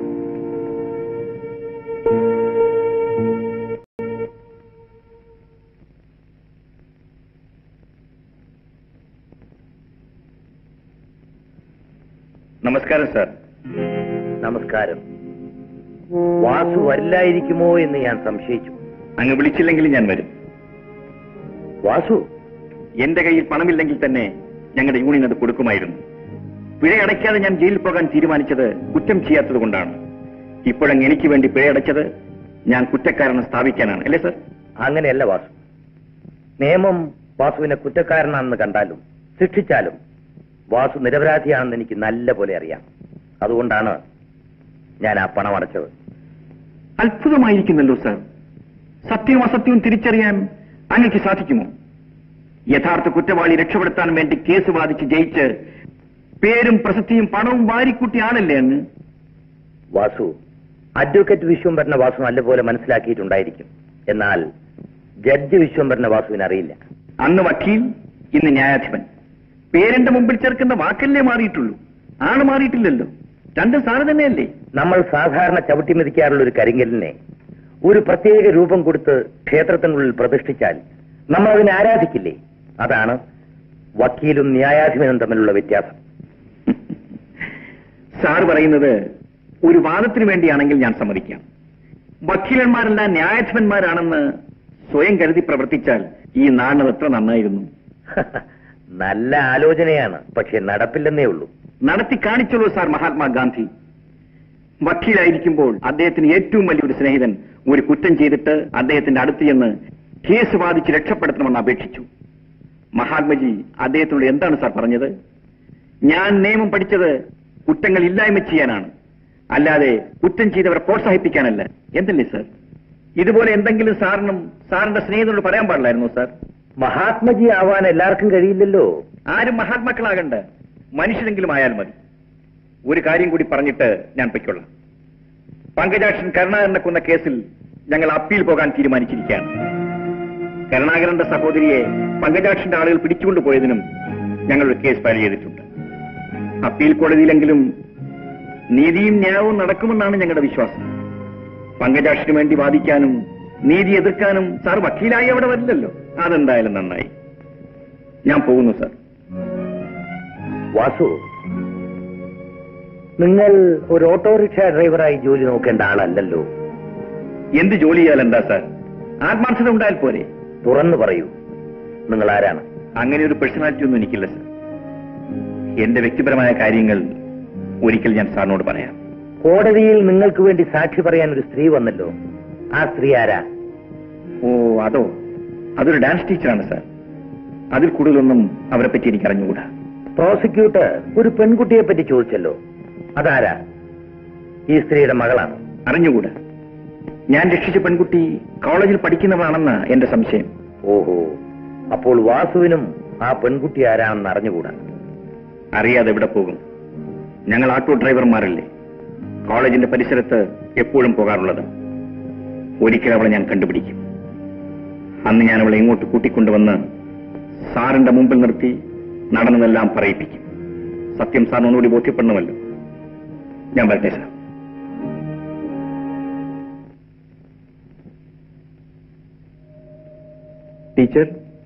നമസ്കാരം സാർ. നമസ്കാരം. വാസു വരില്ലായിരിക്കുമോ എന്ന് ഞാൻ സംശയിച്ചു. അങ്ങ് വിളിച്ചില്ലെങ്കിൽ ഞാൻ വരും. വാസു? എന്റെ കയ്യിൽ പണമില്ലെങ്കിൽ തന്നെ ഞങ്ങളുടെ യൂണിയൻ അത് കൊടുക്കുമായിരുന്നു. പിഴയടയ്ക്കാതെ ഞാൻ ജയിലിൽ പോകാൻ തീരുമാനിച്ചത് കുറ്റം ചെയ്യാത്തത് കൊണ്ടാണ്. ഇപ്പോഴങ്ങ് എനിക്ക് വേണ്ടി പിഴയടച്ചത് ഞാൻ കുറ്റക്കാരനെ സ്ഥാപിക്കാനാണ്, അല്ലേ സർ? അങ്ങനെയല്ല വാസു. നിയമം വാസുവിനെ കുറ്റക്കാരനാണെന്ന് കണ്ടാലും ശിക്ഷിച്ചാലും വാസു നിരപരാധിയാണെന്ന് എനിക്ക് നല്ല പോലെ അറിയാം. അതുകൊണ്ടാണ് ഞാൻ ആ പണം അടച്ചത്. അത്ഭുതമായിരിക്കുന്നല്ലോ സർ. സത്യവും അസത്യവും തിരിച്ചറിയാൻ അങ്ങക്ക് സാധിക്കുമോ? യഥാർത്ഥ കുറ്റവാളി രക്ഷപ്പെടുത്താൻ വേണ്ടി കേസ് വാദിച്ച് ജയിച്ച് പേരും പ്രശസ്തിയും പണവും വാരിക്കൂട്ടിയ ആളല്ലേ അങ്ങ്? വാസു, അഡ്വക്കേറ്റ് വിശ്വംഭരനെ വാസു നല്ലപോലെ മനസ്സിലാക്കിയിട്ടുണ്ടായിരിക്കും. എന്നാൽ ജഡ്ജി വിശ്വംഭരനെ വാസുവിന് അറിയില്ല. അന്ന് വക്കീൽ, ഇന്ന് ന്യായാധിപൻ. പേരിന്റെ മുമ്പിൽ ചേർക്കുന്ന വാക്കല്ലേ മാറിയിട്ടുള്ളൂ, ആണ് മാറിയിട്ടില്ലല്ലോ. രണ്ടും സാറ് തന്നെയല്ലേ? നമ്മൾ സാധാരണ ചവിട്ടി മെതിക്കാറുള്ള ഒരു കരിങ്കലിനെ ഒരു പ്രത്യേക രൂപം കൊടുത്ത് ക്ഷേത്രത്തിനുള്ളിൽ പ്രതിഷ്ഠിച്ചാൽ നമ്മൾ അതിനെ ആരാധിക്കില്ലേ? അതാണ് വക്കീലും ന്യായാധിപനും തമ്മിലുള്ള വ്യത്യാസം. സാർ പറയുന്നത് ഒരു വാദത്തിന് വേണ്ടിയാണെങ്കിൽ ഞാൻ സമ്മതിക്കാം. വക്കീലന്മാരെല്ലാം ന്യായാധിപന്മാരാണെന്ന് സ്വയം കരുതി പ്രവർത്തിച്ചാൽ ഈ നാടിനത് എത്ര നന്നായിരുന്നു. നല്ല ആലോചനയാണ്, പക്ഷെ നടപ്പില്ലെന്നേ ഉള്ളൂ. നടത്തി കാണിച്ചുള്ളൂ സാർ മഹാത്മാഗാന്ധി. വക്കീലായിരിക്കുമ്പോൾ അദ്ദേഹത്തിന് ഏറ്റവും വലിയൊരു സ്നേഹിതൻ ഒരു കുറ്റം ചെയ്തിട്ട് അദ്ദേഹത്തിന്റെ അടുത്ത് ചെന്ന് കേസ് വാദിച്ച് രക്ഷപ്പെടുത്തണമെന്ന് അപേക്ഷിച്ചു. മഹാത്മജി അദ്ദേഹത്തിനോട് എന്താണ് സാർ പറഞ്ഞത്? ഞാൻ നിയമം പഠിച്ചത് കുറ്റങ്ങൾ ഇല്ലായ്മ ചെയ്യാനാണ്, അല്ലാതെ കുറ്റം ചെയ്തവരെ പ്രോത്സാഹിപ്പിക്കാനല്ല. എന്തല്ലേ സാർ? ഇതുപോലെ എന്തെങ്കിലും സാറിനും സാറിന്റെ സ്നേഹിതനോട് പറയാൻ പാടില്ലായിരുന്നു സാർ? മഹാത്മജി ആവാൻ എല്ലാവർക്കും കഴിയില്ലല്ലോ. ആരും മഹാത്മാക്കളാകണ്ട, മനുഷ്യരെങ്കിലും ആയാൽ മതി. ഒരു കാര്യം കൂടി പറഞ്ഞിട്ട് ഞാൻ പൊയ്ക്കൊള്ളാം. പങ്കജാക്ഷൻ കരുണാകരനെ കൊന്ന കേസിൽ ഞങ്ങൾ അപ്പീൽ പോകാൻ തീരുമാനിച്ചിരിക്കുകയാണ്. കരുണാകരന്റെ സഹോദരിയെ പങ്കജാക്ഷന്റെ ആളുകൾ പിടിച്ചുകൊണ്ടുപോയതിനും ഞങ്ങളൊരു കേസ് ഫയൽ ചെയ്തിട്ടുണ്ട്. അപ്പീൽ കോടതിയിലെങ്കിലും നീതിയും ന്യായവും നടക്കുമെന്നാണ് ഞങ്ങളുടെ വിശ്വാസം. പങ്കജാക്ഷന് വേണ്ടി വാദിക്കാനും നീതി എതിർക്കാനും സാർ വക്കീലായി അവിടെ വരില്ലല്ലോ. അതെന്തായാലും നന്നായി. ഞാൻ പോകുന്നു സാർ. വാസു, നിങ്ങൾ ഒരു ഓട്ടോറിക്ഷ ഡ്രൈവറായി ജോലി നോക്കേണ്ട ആളല്ലല്ലോ. എന്ത് ജോലി ചെയ്യാൽ എന്താ സാർ? ആത്മാർത്ഥത ഉണ്ടായാൽ പോരെ? തുറന്നു പറയൂ, നിങ്ങൾ ആരാണ്? അങ്ങനെ ഒരു പേഴ്സണാലിറ്റി ഒന്നും എനിക്കില്ല സാർ. എന്റെ വ്യക്തിപരമായ കാര്യങ്ങൾ ഒരിക്കൽ ഞാൻ സാറിനോട് പറയാം. കോടതിയിൽ നിങ്ങൾക്ക് വേണ്ടി സാക്ഷി പറയാൻ ഒരു സ്ത്രീ വന്നല്ലോ. ആ സ്ത്രീ ആരാ? ഓ, അതോ? അതൊരു ഡാൻസ് ടീച്ചറാണ് സാർ. അതിൽ കൂടുതലൊന്നും അവരെ പറ്റി എനിക്ക് അറിഞ്ഞുകൂടാ. പ്രോസിക്യൂട്ടർ ഒരു പെൺകുട്ടിയെ പറ്റി ചോദിച്ചല്ലോ, അതാരാ? ഈ സ്ത്രീയുടെ മകളാണ്. അറിഞ്ഞുകൂടാ. ഞാൻ രക്ഷിച്ച പെൺകുട്ടി കോളേജിൽ പഠിക്കുന്നവളാണെന്ന എന്റെ സംശയം. ഓഹോ, അപ്പോൾ വാസുവിനും ആ പെൺകുട്ടി ആരാണെന്ന് അറിഞ്ഞുകൂടാ. അറിയാതെ എവിടെ പോകും? ഞങ്ങൾ ആട്ടോ ഡ്രൈവർമാരല്ലേ, കോളേജിന്റെ പരിസരത്ത് എപ്പോഴും പോകാറുള്ളത്. ഒരിക്കൽ അവളെ ഞാൻ കണ്ടുപിടിക്കും. അന്ന് ഞാൻ അവളെ ഇങ്ങോട്ട് കൂട്ടിക്കൊണ്ടുവന്ന് സാറിന്റെ മുമ്പിൽ നിർത്തി നടന്നതെല്ലാം പറയിപ്പിക്കും. സത്യം സാറിന് ഒന്നുകൂടി ബോധ്യപ്പെടണമല്ലോ. ഞാൻ വരട്ടെ സാർ. ടീച്ചർ,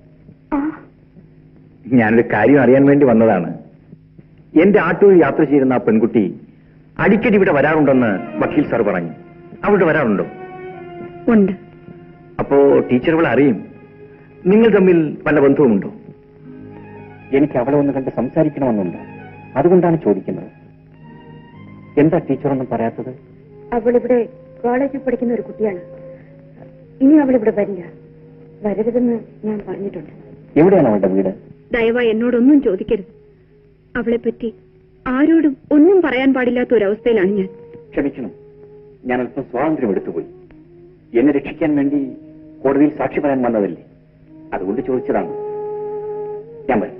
ഞാനൊരു കാര്യം അറിയാൻ വേണ്ടി വന്നതാണ്. എന്റെ ആട്ടോയിൽ യാത്ര ചെയ്യുന്ന ആ പെൺകുട്ടി അടിക്കടി ഇവിടെ വരാറുണ്ടെന്ന് വക്കീൽ സാർ പറഞ്ഞു. അവിടെ വരാറുണ്ടോ? ഉണ്ട്. അപ്പോ ടീച്ചർ അവളെ അറിയും. നിങ്ങൾ തമ്മിൽ വല്ല ബന്ധവുമുണ്ടോ? എനിക്ക് അവളെ ഒന്ന് കണ്ട് സംസാരിക്കണമെന്നുണ്ട്. അതുകൊണ്ടാണ് ചോദിക്കുന്നത്. എന്താ ടീച്ചർ ഒന്നും പറയാത്തത്? അവളിവിടെ കോളേജിൽ പഠിക്കുന്ന ഒരു കുട്ടിയാണ്. ഇനി അവളിവിടെ വരില്ല, വരരുതെന്ന് ഞാൻ പറഞ്ഞിട്ടുണ്ട്. എവിടെയാണ് അവളുടെ വീട്? ദയവായി എന്നോടൊന്നും ചോദിക്കരുത്. അവളെപ്പറ്റി ആരോടും ഒന്നും പറയാൻ പാടില്ലാത്ത ഒരവസ്ഥയിലാണ് ഞാൻ. ക്ഷമിക്കണം, ഞാൻ അല്പം സ്വാതന്ത്ര്യം എടുത്തുപോയി. എന്നെ രക്ഷിക്കാൻ വേണ്ടി കോടതിയിൽ സാക്ഷി പറയാൻ വന്നതല്ലേ, അതുകൊണ്ട് ചോദിച്ചതാണ്. ഞാൻ വരട്ടെ.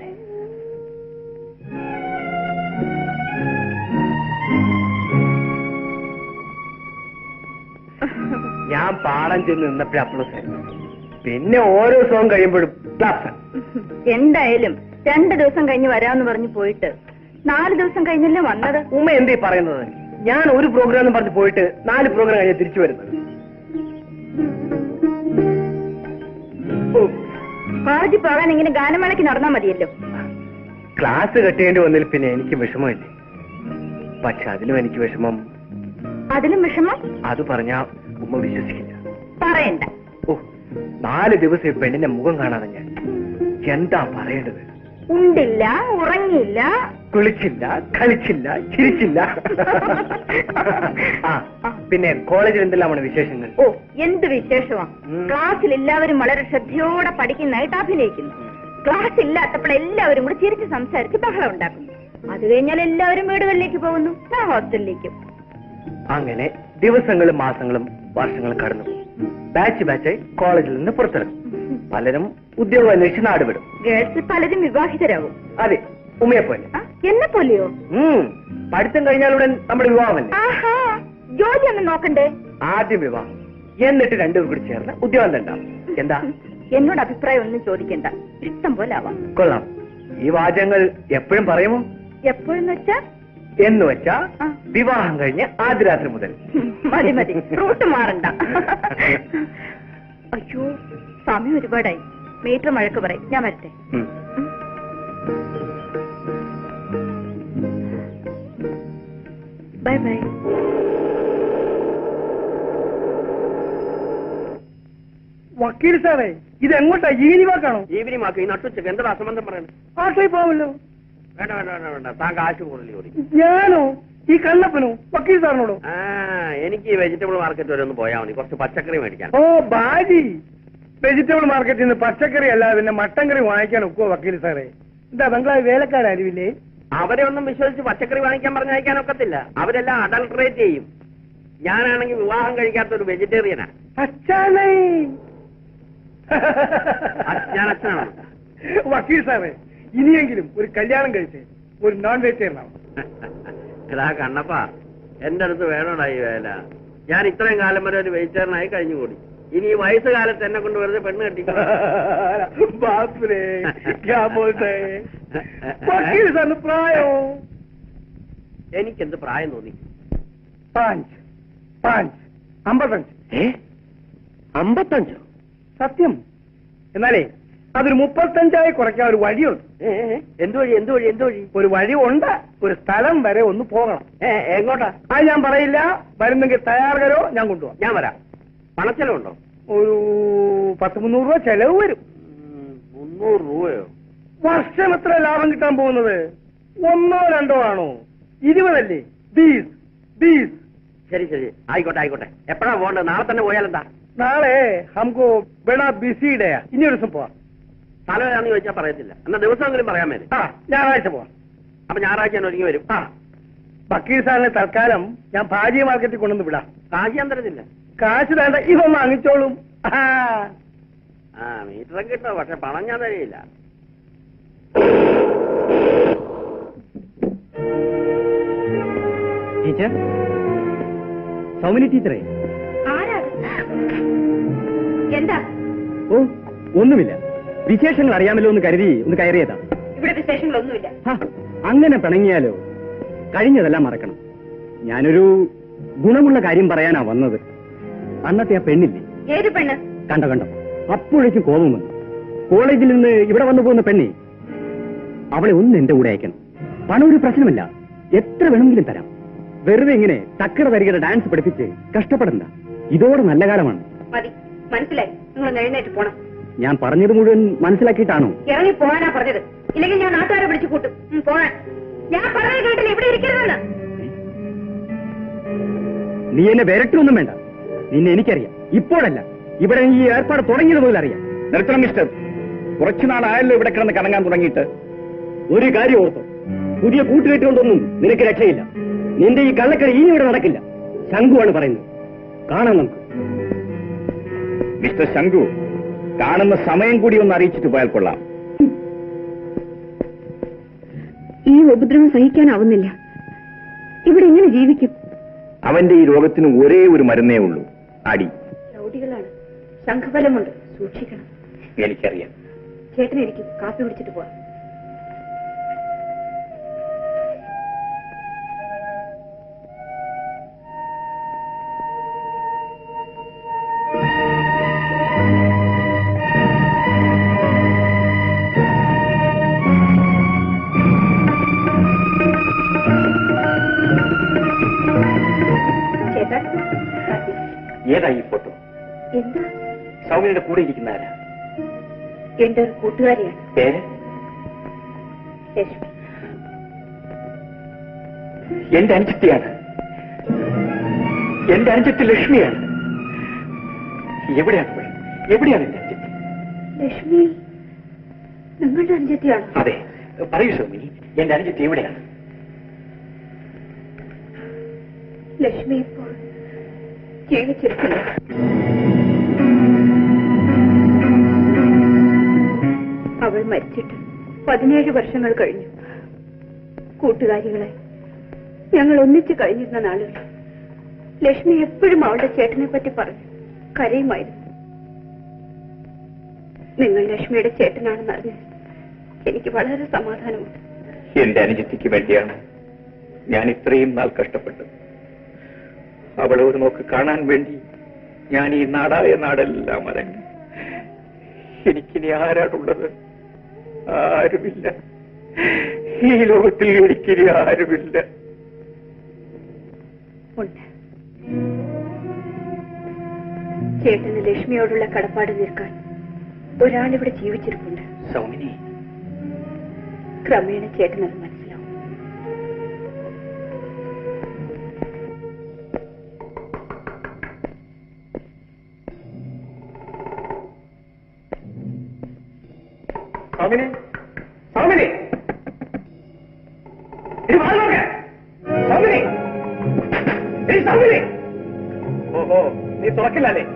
ഞാൻ പാടം ചെന്ന് നിന്നപ്പോഴപ്പോഴും പിന്നെ ഓരോ ദിവസവും കഴിയുമ്പോഴും ക്ലാസ്. എന്തായാലും രണ്ടു ദിവസം കഴിഞ്ഞ് വരാമെന്ന് പറഞ്ഞു പോയിട്ട് നാല് ദിവസം കഴിഞ്ഞല്ലേ വന്നത്. ഉമ്മ എന്തീ പറയുന്നത്? ഞാൻ ഒരു പ്രോഗ്രാം പറഞ്ഞ് പോയിട്ട് നാല് പ്രോഗ്രാം കഴിഞ്ഞ് തിരിച്ചു വരുന്നത്. കോളേജിൽ പോകാൻ ഇങ്ങനെ ഗാനമേളയ്ക്ക് നടന്നാൽ മതിയല്ലോ. ക്ലാസ് കെട്ടേണ്ടി വന്നതിൽ പിന്നെ എനിക്ക് വിഷമമില്ലേ. പക്ഷെ അതിലും എനിക്ക് വിഷമം. അതിലും വിഷമം? അത് പറഞ്ഞാ ഉമ്മ വിശ്വസിക്കില്ല. പറയണ്ട. ഓ, നാല് ദിവസം ഈ പെണ്ണിന്റെ മുഖം കാണാതെ ഞാൻ എന്താ പറയേണ്ടത്? ഉണ്ടില്ല, ഉറങ്ങിയില്ല, കുളിച്ചില്ല, കളിച്ചില്ല, ചിരിച്ചില്ല. ആ, പിന്നെ കോളേജിൽ എന്തെല്ലാമാണ് വിശേഷങ്ങൾ? ഓ, എന്ത് വിശേഷമാ. ക്ലാസ്സിൽ എല്ലാവരും വളരെ ശ്രദ്ധയോടെ പഠിക്കുന്നതായിട്ട് അഭിനയിക്കുന്നു. ക്ലാസ് ഇല്ലാത്തപ്പോൾ എല്ലാവരും കൂടി ചിരിച്ച് സംസാരിച്ച് ബഹളം ഉണ്ടാക്കുന്നു. അത് കഴിഞ്ഞാൽ എല്ലാവരും വീടുകളിലേക്ക് പോകുന്നു, ഞാൻ ഹോസ്റ്റലിലേക്കും. അങ്ങനെ ദിവസങ്ങളും മാസങ്ങളും വർഷങ്ങളും കടന്നു. ബാച്ച് ബാച്ചായി കോളേജിൽ നിന്ന് പുറത്തിറങ്ങും. പലരും ഉദ്യോഗം അന്വേഷിച്ച് നാടുവിടും. ഗേൾസ് പലരും വിവാഹിതരാകും. അതെ, ഉമ്മയെ പോലെ. എന്നെ പോലെയോ? പഠിത്തം കഴിഞ്ഞാലുടൻ നമ്മുടെ വിവാഹമല്ലേ. ആഹാ, ജോലി ഒന്നും നോക്കണ്ടേ? ആദ്യം വിവാഹം, എന്നിട്ട് രണ്ടുപേരും കൂടി ചേർന്ന് ഉദ്യോഗം ഉണ്ടാവും. എന്താ? എന്നോട് അഭിപ്രായം ഒന്നും ചോദിക്കണ്ട, ഇഷ്ടം പോലെ ആവാം. കൊള്ളാം. ഈ വാചകങ്ങൾ എപ്പോഴും പറയുമോ? എപ്പോഴെന്ന് വെച്ചാ? എന്ന് വെച്ചാ വിവാഹം കഴിഞ്ഞ് ആദ്യ രാത്രി മുതൽ. മതി മതി, റൂട്ട് മാറണ്ട. അയ്യോ, സമയം ഒരുപാടായി. മീറ്റർ മഴക്ക് പറയും, ഞാൻ വരട്ടെ. Bye bye. വക്കീൽ സാറേ, ഇത് എങ്ങോട്ടാ? ഈവനിങ് വാക്കാണോ? Evening walk. ഈ നട്ടുച്ചക്ക് എന്താ അസംബന്ധം പറയണേ? ആട്ടോയിൽ പോവല്ലോ. വേണ്ട വേണ്ട വേണ്ട വേണ്ട, താൻ കാശ് കൂടുതൽ ഓടി. ഞാനോ? ഈ കണ്ണപ്പനോ? വക്കീൽ സാറിനോടോ? ആ, എനിക്ക് ഈ വെജിറ്റബിൾ മാർക്കറ്റ് വരെ ഒന്ന് പോയാൽ മതി, കുറച്ച് പച്ചക്കറി മേടിക്കാൻ. ഓ ബാജി, വെജിറ്റബിൾ മാർക്കറ്റിൽ നിന്ന് പച്ചക്കറി അല്ലാതെ പിന്നെ മട്ടൻ കറി വാങ്ങിക്കാൻ ഒക്കുവോ വക്കീൽ സാറേ? എന്താ ബംഗ്ലാവ് വേലക്കാരില്ലേ? അവരെ ഒന്നും വിശ്വസിച്ച് പച്ചക്കറി വാങ്ങിക്കാൻ പറഞ്ഞയക്കാൻ ഒക്കത്തില്ല. അവരെല്ലാം അഡൾട്ടറേറ്റ് ചെയ്യും. ഞാനാണെങ്കിൽ വിവാഹം കഴിക്കാത്ത ഒരു വെജിറ്റേറിയനാ. അച്ഛനേ, ഞാൻ അച്ഛനാണ്. വക്കീൽ സാറേ, ഇനിയെങ്കിലും ഒരു കല്യാണം കഴിച്ച് ഒരു നോൺ വെജിറ്റേറിയൻ ആവും. എടാ കണ്ണപ്പ, എന്റെ അടുത്ത് വേണോടാ ഈ വേല. ഞാൻ ഇത്രയും കാലം വരെ ഒരു വെജിറ്റേറിയനായി കഴിഞ്ഞുകൂടി. ഇനി ഈ വയസ്സുകാലത്ത് എന്നെ കൊണ്ട് വെറുതെ പെണ്ണ് കെട്ടിക്കണം. പ്രായോ? എനിക്കെന്ത് പ്രായം തോന്നി? പാഞ്ച് പാഞ്ച് അമ്പത്തഞ്ച്. ഏ അമ്പത്തഞ്ചോ? സത്യം. എന്നാലേ അതൊരു മുപ്പത്തഞ്ചായി കുറയ്ക്കാൻ ഒരു വഴിയുണ്ട്. എന്ത് വഴി? എന്ത് വഴി? എന്ത് വഴി? ഒരു വഴി ഉണ്ട്. ഒരു സ്ഥലം വരെ ഒന്ന് പോകണം. ഏ എങ്ങോട്ടാ? അത് ഞാൻ പറയില്ല. വരുന്നെങ്കിൽ തയ്യാറോ, ഞാൻ കൊണ്ടുപോകാം. ഞാൻ വരാം. പണച്ചെലവുണ്ടോ? ഒരു പത്ത് മുന്നൂറ് രൂപ ചെലവ് വരും. മുന്നൂറ് രൂപയോ? വർഷം എത്ര ലാഭം കിട്ടാൻ പോകുന്നത്? ഒന്നോ രണ്ടോ ആണോ? ഇരുപതല്ലേ? ബീസ് ബീസ്. ശരി ശരി, ആയിക്കോട്ടെ ആയിക്കോട്ടെ. എപ്പോഴാ പോകേണ്ടത്? നാളെ തന്നെ പോയാലെന്താ? നാളെ ഹംകോ ബെടാ ബിസി ഡേയാ. ഇനി ഒരു ദിവസം പോവാം. സ്ഥലം ഏതാണെന്ന് ചോദിച്ചാൽ പറയത്തില്ല. എന്നാ ദിവസമെങ്കിലും പറയാൻ മേലെ. ആ, ഞായറാഴ്ച പോവാം. അപ്പൊ ഞായറാഴ്ച ഞാൻ ഒരുങ്ങി വരും. ആ, വക്കീൽ സാറിന് തൽക്കാലം ഞാൻ ഭാര്യ മാർക്കറ്റിൽ കൊണ്ടുവന്ന് വിടാം. കാശ് ഞാൻ തരത്തില്ല. കാശ് വേണ്ട, ഇവ വാങ്ങിച്ചോളും. ആ, മീറ്ററും കിട്ടോ, പക്ഷെ പണം ഞാൻ തരില്ല. ടീച്ചർ, സൗമിനി ടീച്ചറേ. എന്താ? ഓ, ഒന്നുമില്ല. വിശേഷങ്ങൾ അറിയാമല്ലോ എന്ന് കരുതി ഒന്ന് കയറിയതാ. ഇവിടെ വിശേഷങ്ങളൊന്നുമില്ല. അങ്ങനെ പിണങ്ങിയാലോ? കഴിഞ്ഞതെല്ലാം മറക്കണം. ഞാനൊരു ഗുണമുള്ള കാര്യം പറയാനാ വന്നത്. അന്നത്തെ ആ പെണ്ണില്ലേ? ഏത് പെണ്ണ്? കണ്ടോ കണ്ടോ, അപ്പോഴേക്കും കോപം വന്നു. കോളേജിൽ നിന്ന് ഇവിടെ വന്നു പോകുന്ന പെണ്ണെ, അവളെ ഒന്ന് എന്റെ കൂടെ അയക്കണം. പണം ഒരു പ്രശ്നമല്ല, എത്ര വേണമെങ്കിലും തരാം. വെറുതെ ഇങ്ങനെ തക്കട തരികയുടെ ഡാൻസ് പഠിപ്പിച്ച് കഷ്ടപ്പെടണ്ട. ഇതോടെ നല്ല കാലമാണ്. മതി, മനസ്സിലായി. നിങ്ങൾ എഴുന്നേറ്റ് പോണം. ഞാൻ പറഞ്ഞത് മുഴുവൻ മനസ്സിലാക്കിയിട്ടാണോ? ഇറങ്ങി പോകാനാ പറഞ്ഞത്. ഇല്ലെങ്കിൽ ഞാൻ നാട്ടുകാരെ വിളിച്ചു കൂട്ടും. പോകാൻ. ഞാൻ പറഞ്ഞത് കേട്ടില്ല, ഇവിടെ ഇരിക്കരുതെന്ന്. നീ എന്നെ വിരട്ടൊന്നും വേണ്ട. നിന്നെ എനിക്കറിയാം. ഇപ്പോഴല്ല, ഇവിടെ ഈ ഏർപ്പാട് തുടങ്ങിയത് മുതൽ അറിയാം. നിർത്തണം മിസ്റ്റർ. കുറച്ചുനാളായല്ലോ ഇവിടെ കിടന്ന് കണങ്ങാൻ തുടങ്ങിയിട്ട്. ഒരു കാര്യം ഓർത്തോ, പുതിയ കൂട്ടുകെട്ടുകൊണ്ടൊന്നും നിനക്ക് രക്ഷയില്ല. നിന്റെ ഈ കള്ളക്കളി ഇനി ഇവിടെ നടക്കില്ല. ശങ്കുവാണ് പറയുന്നത്. കാണാം നമുക്ക്. മിസ്റ്റർ ശങ്കു, കാണുന്ന സമയം കൂടി ഒന്ന് അറിയിച്ചിട്ട് പോയാൽ കൊള്ളാം. ഈ ഉപദ്രവം സഹിക്കാനാവുന്നില്ല. ഇവിടെ എങ്ങനെ ജീവിക്കും? അവന്റെ ഈ രോഗത്തിന് ഒരേ ഒരു മരുന്നേ ഉള്ളൂ, അടി. രൗഡികളാണ്. ശംഖഫലമുണ്ട്, സൂക്ഷിക്കണം. എനിക്കറിയാം. ചേട്ടനായിരിക്കും, കാപ്പി കുടിച്ചിട്ട് പോവാം. ഏതായി ഫോട്ടോ? എന്താ? സൗമ്യയുടെ കൂടെ ഇരിക്കുന്ന ആരാ? എന്റെ ഒരു കൂട്ടുകാരിയാണ്. പേര്? ലക്ഷ്മി. എന്റെ അനുജത്തിയാണ്. എന്റെ അനുജത്തി ലക്ഷ്മിയാണ്. എവിടെയാണ് അവൾ? എവിടെയാണ് എന്റെ അനുജത്തി? ലക്ഷ്മി നിങ്ങളുടെ അനുജത്തിയാണോ? അതെ, പറയൂ സൗമി, എന്റെ അനുജത്തി എവിടെയാണ്? ലക്ഷ്മി ഇപ്പോൾ ജീവിച്ചിരിക്കില്ല. അവൾ മരിച്ചിട്ട് പതിനേഴ് വർഷങ്ങൾ കഴിഞ്ഞു. കൂട്ടുകാരികളെ ഞങ്ങൾ ഒന്നിച്ചു കഴിഞ്ഞിരുന്ന നാളുകൾ ലക്ഷ്മി എപ്പോഴും അവളുടെ ചേട്ടനെ പറ്റി പറഞ്ഞു കരയുമായിരുന്നു. നിങ്ങൾ ലക്ഷ്മിയുടെ ചേട്ടനാണെന്ന് അറിഞ്ഞ് എനിക്ക് വളരെ സമാധാനമുണ്ട്. എന്റെ അനുജത്തിക്ക് വേണ്ടിയാണ് ഞാൻ ഇത്രയും നാൾ കഷ്ടപ്പെട്ടത്. അവളെ ഒരു നോക്ക് കാണാൻ വേണ്ടി ഞാൻ ഈ നാടായ നാടെല്ലാം അരങ്ങി. എനിക്കിനി ആരാണുള്ളത്? ആരുമില്ല. ഈ ലോകത്തിൽ എനിക്കിനി ആരുമില്ല. ഉണ്ട്. ചേട്ടന് ലക്ഷ്മിയോടുള്ള കടപ്പാട് തീർക്കാൻ ഒരാളിവിടെ ജീവിച്ചിരിപ്പുണ്ട്. സൗമിനി, ക്രമേണ ചേട്ടനത് മനസ്സിലാവും. സൗമിനി, സൗമിനി, ഇത് വാ നോക്ക്. സൗമിനി, ഏയ് സൗമിനി. ഓഹോ, നീ തുറക്കില്ലല്ലേ?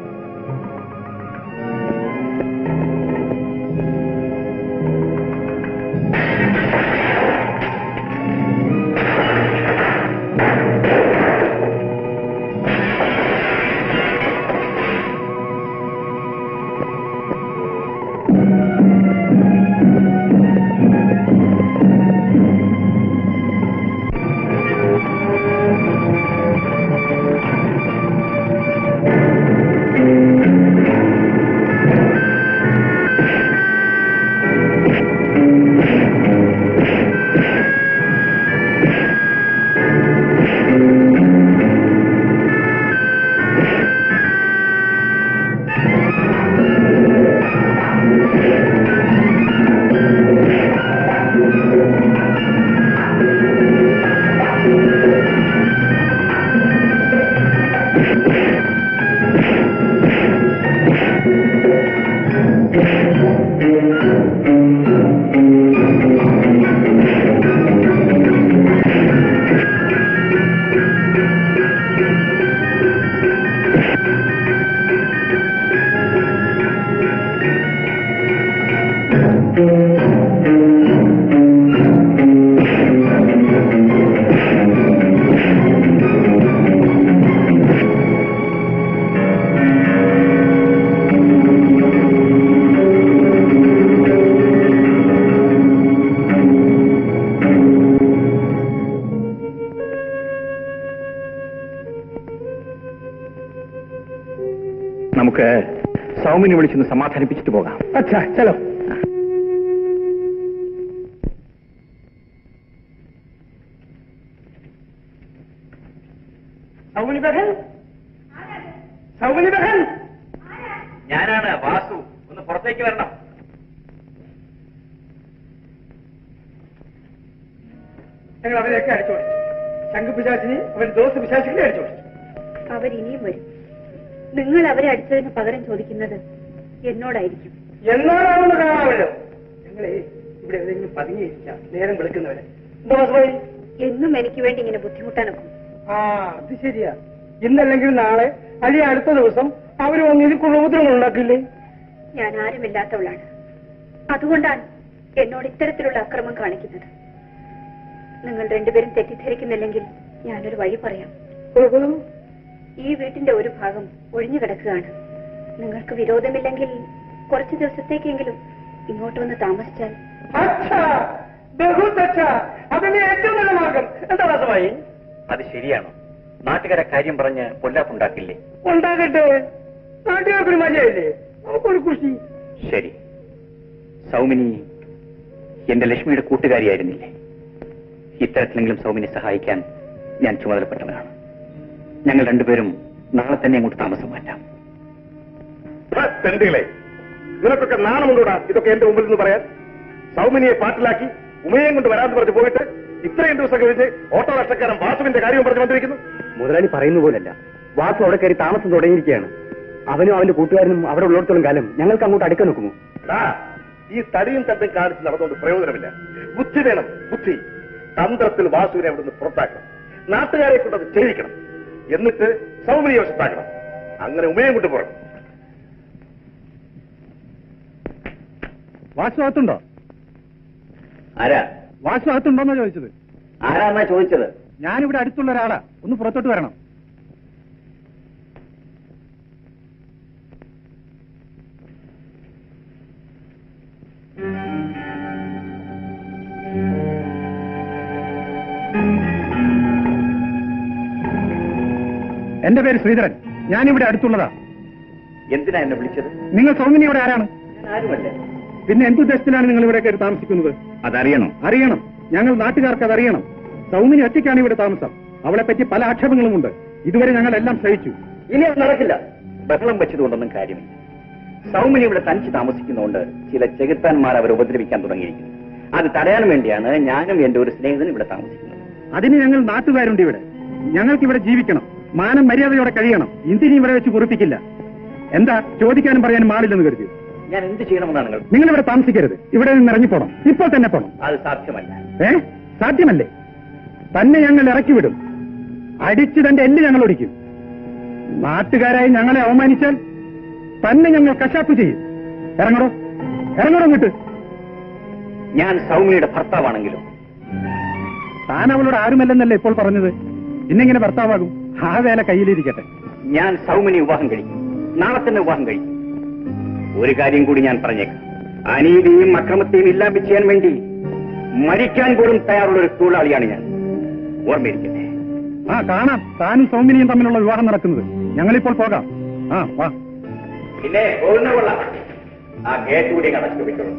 നമുക്ക് സൗമിനെ വിളിച്ചൊന്ന് സമാധാനിപ്പിച്ചിട്ട് പോകാം. അച്ഛാ ചലോ. സൗമിനി ബഹൻ, സൗമിനി ബഹൻ. ഞാനാണ് വാസു. ഒന്ന് പുറത്തേക്ക് വരണം. ഞങ്ങൾ അവരെയൊക്കെ അടിച്ചോടിച്ചു. ശംഖു പിശാചിനെ അവർ ദോഷ പിശാചിനെ അടിച്ചോടിച്ചു. അവരിനിയും വരും. നിങ്ങൾ അവരെ അടിച്ചതിന് പകരം ചോദിക്കുന്നത് എന്നോടായിരിക്കും. എന്നാലാണെന്ന് കാണാമല്ലോ. ഞങ്ങളെ ഇവിടെ എവിടെയെങ്കിലും പതുങ്ങിയിരിക്കാം, നേരം വിളിക്കുന്നവരെ. എന്നും എനിക്ക് വേണ്ടി ഇങ്ങനെ ബുദ്ധിമുട്ടാനൊക്കും. ആ അത് ശരിയാ. ഇന്നല്ലെങ്കിൽ നാളെ അല്ലെങ്കിൽ അടുത്ത ദിവസം അവർ വന്ന് ഇതിക്കുള്ള ഉപദ്രവങ്ങൾ ഉണ്ടാക്കില്ലേ? ഞാൻ ആരുമില്ലാത്തവളാണ്. അതുകൊണ്ടാണ് എന്നോട് ഇത്തരത്തിലുള്ള അക്രമം കാണിക്കുന്നത്. നിങ്ങൾ രണ്ടുപേരും തെറ്റിദ്ധരിക്കുന്നില്ലെങ്കിൽ ഞാനൊരു വഴി പറയാം. ഈ വീട്ടിന്റെ ഒരു ഭാഗം ഒഴിഞ്ഞു കിടക്കുകയാണ്. നിങ്ങൾക്ക് വിരോധമില്ലെങ്കിൽ കുറച്ചു ദിവസത്തേക്കെങ്കിലും ഇങ്ങോട്ട് വന്ന് താമസിച്ചാൽ. അതിന് ഏറ്റവും നല്ല മാർഗം എന്താ വാസമായി? അത് ശരിയാണോ? നാട്ടുകാരെ കാര്യം പറഞ്ഞ് പൊല്ലാപ്പുണ്ടാക്കില്ലേ? ഉണ്ടാകട്ടെ, നാട്ടുകാർക്കൊരു മജയില്ലേ, നമുക്കൊരു ഖുഷി. ശരി. സൗമിനി എന്റെ ലക്ഷ്മിയുടെ കൂട്ടുകാരിയായിരുന്നില്ലേ? ഇത്തരത്തിലെങ്കിലും സൗമിനെ സഹായിക്കാൻ ഞാൻ ചുമതലപ്പെട്ടവനാണ്. ഞങ്ങൾ രണ്ടുപേരും നാളെ തന്നെ അങ്ങോട്ട് താമസം മാറ്റാം. തെണ്ടികളെ, നിനക്കൊക്കെ നാണമുണ്ടോടാ ഇതൊക്കെ എന്റെ മുമ്പിൽ നിന്ന് പറയാൻ? സൗമിനിയെ പാട്ടിലാക്കി ഉമയം കൊണ്ട് വരാമെന്ന് പറഞ്ഞ് പോയിട്ട് ഇത്രയും ദിവസം കഴിഞ്ഞ് ഓട്ടോറിക്ഷക്കാരൻ വാസുവിന്റെ കാര്യവും പറഞ്ഞു വന്നിരിക്കുന്നു. മുതലാളി പറയുന്ന പോലല്ല, വാസു അവിടെ കയറി താമസം തുടങ്ങിയിരിക്കുകയാണ്. അവനും അവന്റെ കൂട്ടുകാരനും അവിടെ ഉള്ളിടത്തോളം കാലം ഞങ്ങൾക്ക് അങ്ങോട്ട് അടുക്കാൻ നോക്കുമോ? ഈ തടിയും തട്ടും കാണിച്ച് നടന്നുകൊണ്ട് പ്രയോജനമില്ല. ബുദ്ധി വേണം, ബുദ്ധി. തന്ത്രത്തിൽ വാസുവിനെ അവിടുന്ന് പുറത്താക്കണം, നാട്ടുകാരെ കൊണ്ട് അത് ചെയ്യിക്കണം, എന്നിട്ട് സൗമിനിയെ വശത്താക്കണം. അങ്ങനെ ഉമയം കൊണ്ട് പോകണം. വാസുവാത്തുണ്ടോ? ആരാ? വാസുവാത്തുണ്ടോന്നാ ചോദിച്ചത്. ആരാന്നാ ചോദിച്ചത്? ഞാനിവിടെ അടുത്തുള്ള ഒരാളാ, ഒന്ന് പുറത്തോട്ട് വരണം. എന്റെ പേര് ശ്രീധരൻ, ഞാനിവിടെ അടുത്തുള്ളതാ. എന്തിനാ എന്നെ വിളിച്ചത്? നിങ്ങൾ സൗമിനിയുടെ ആരാണ്? ആരുമല്ല. പിന്നെ എന്തുദ്ദേശത്തിലാണ് നിങ്ങൾ ഇവിടെ കയറി താമസിക്കുന്നത്? അതറിയണം. അറിയണം. ഞങ്ങൾ നാട്ടുകാർക്ക് അതറിയണം. സൗമിനി ഒറ്റയ്ക്കാണ് ഇവിടെ താമസം. അവളെ പറ്റി പല ആക്ഷേപങ്ങളുമുണ്ട്. ഇതുവരെ ഞങ്ങൾ എല്ലാം സഹിച്ചു. ഇനി അത് നടക്കില്ല. ബഹളം വെച്ചതുകൊണ്ടൊന്നും കാര്യമില്ല. സൗമിനി ഇവിടെ തനിച്ച് താമസിക്കുന്നതുകൊണ്ട് ചില ചെകുത്താന്മാർ അവരെ ഉപദ്രവിക്കാൻ തുടങ്ങിയിരിക്കുന്നു. അത് തടയാൻ വേണ്ടിയാണ് ഞാനും എന്റെ ഒരു സ്നേഹിതനും ഇവിടെ താമസിക്കുന്നത്. അതിന് ഞങ്ങൾ നാട്ടുകാരുണ്ട് ഇവിടെ. ഞങ്ങൾക്ക് ഇവിടെ ജീവിക്കണം, മാനം മര്യാദയോടെ കഴിയണം. ഇന്ത്യനെ ഇവിടെ വെച്ച് കുറിപ്പിക്കില്ല. എന്താ ചോദിക്കാനും പറയാനും ആളില്ലെന്ന് കരുതി? ഞാൻ എന്ത് ചെയ്യണമെന്നാണ് നിങ്ങൾ? നിങ്ങൾ ഇവിടെ താമസിക്കരുത്. ഇവിടെ നിന്ന് ഇറങ്ങിപ്പോണം. ഇപ്പോൾ തന്നെ പോണം. അത് സാധ്യമല്ല. ഏ സാധ്യമല്ലേ? തന്നെ ഞങ്ങൾ ഇറക്കിവിടും. അടിച്ച് തന്റെ എല്ല് ഞങ്ങൾ ഒടിക്കും. നാട്ടുകാരായി ഞങ്ങളെ അവമാനിച്ചാൽ തന്നെ ഞങ്ങൾ കശാപ്പ് ചെയ്യും. ഇറങ്ങടോ, ഇറങ്ങടോ ഇങ്ങോട്ട്. ഞാൻ സൗമിനിയുടെ ഭർത്താവാണെങ്കിലും താൻ അവളോട് ആരുമല്ലെന്നല്ലേ ഇപ്പോൾ പറഞ്ഞത്? പിന്നെങ്ങനെ ഭർത്താവാകും? ആ വേല കയ്യിലിരിക്കട്ടെ. ഞാൻ സൗമിനി വിവാഹം കഴിക്കും. നാളെ തന്നെ വിവാഹം കഴിക്കും. ഒരു കാര്യം കൂടി ഞാൻ പറഞ്ഞേക്കാം. അനീതിയും അക്രമത്തെയും ഇല്ലാതെ ചെയ്യാൻ വേണ്ടി മരിക്കാൻ പോലും തയ്യാറുള്ള ഒരു തൊഴിലാളിയാണ് ഞാൻ. ഓർമ്മയിരിക്കട്ടെ. ആ കാണാം താനും സൗമിനിയും തമ്മിലുള്ള വിവാഹം നടക്കുന്നത്. ഞങ്ങളിപ്പോൾ പോകാം. ആ വാ. പിന്നെ പോകുന്ന കൊള്ളാം. ആ ഗേറ്റ് കൂടി അടച്ചു വെച്ചോളൂ.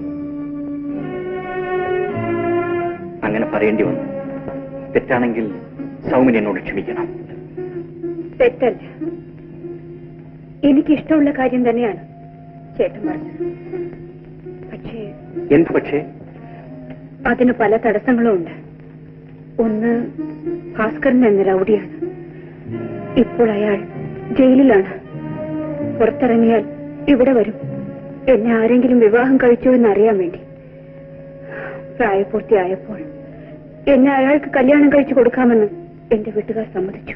അങ്ങനെ പറയേണ്ടി വന്നു. തെറ്റാണെങ്കിൽ സൗമിനി എന്നോട് ക്ഷമിക്കണം. തെറ്റല്ല, എനിക്കിഷ്ടമുള്ള കാര്യം തന്നെയാണ് ചേട്ടൻ പറഞ്ഞത്. പക്ഷേ എന്ത് പക്ഷേ? അതിന് പല തടസ്സങ്ങളും ഉണ്ട്. ഒന്ന്, ഭാസ്കരൻ എന്ന രൗഡിയാണ്. ഇപ്പോൾ അയാൾ ജയിലിലാണ്. പുറത്തിറങ്ങിയാൽ ഇവിടെ വരും. എന്നെ ആരെങ്കിലും വിവാഹം കഴിച്ചോ എന്നറിയാൻ വേണ്ടി. പ്രായപൂർത്തിയായപ്പോൾ എന്നെ അയാൾക്ക് കല്യാണം കഴിച്ചു കൊടുക്കാമെന്ന് എന്റെ വീട്ടുകാർ സമ്മതിച്ചു.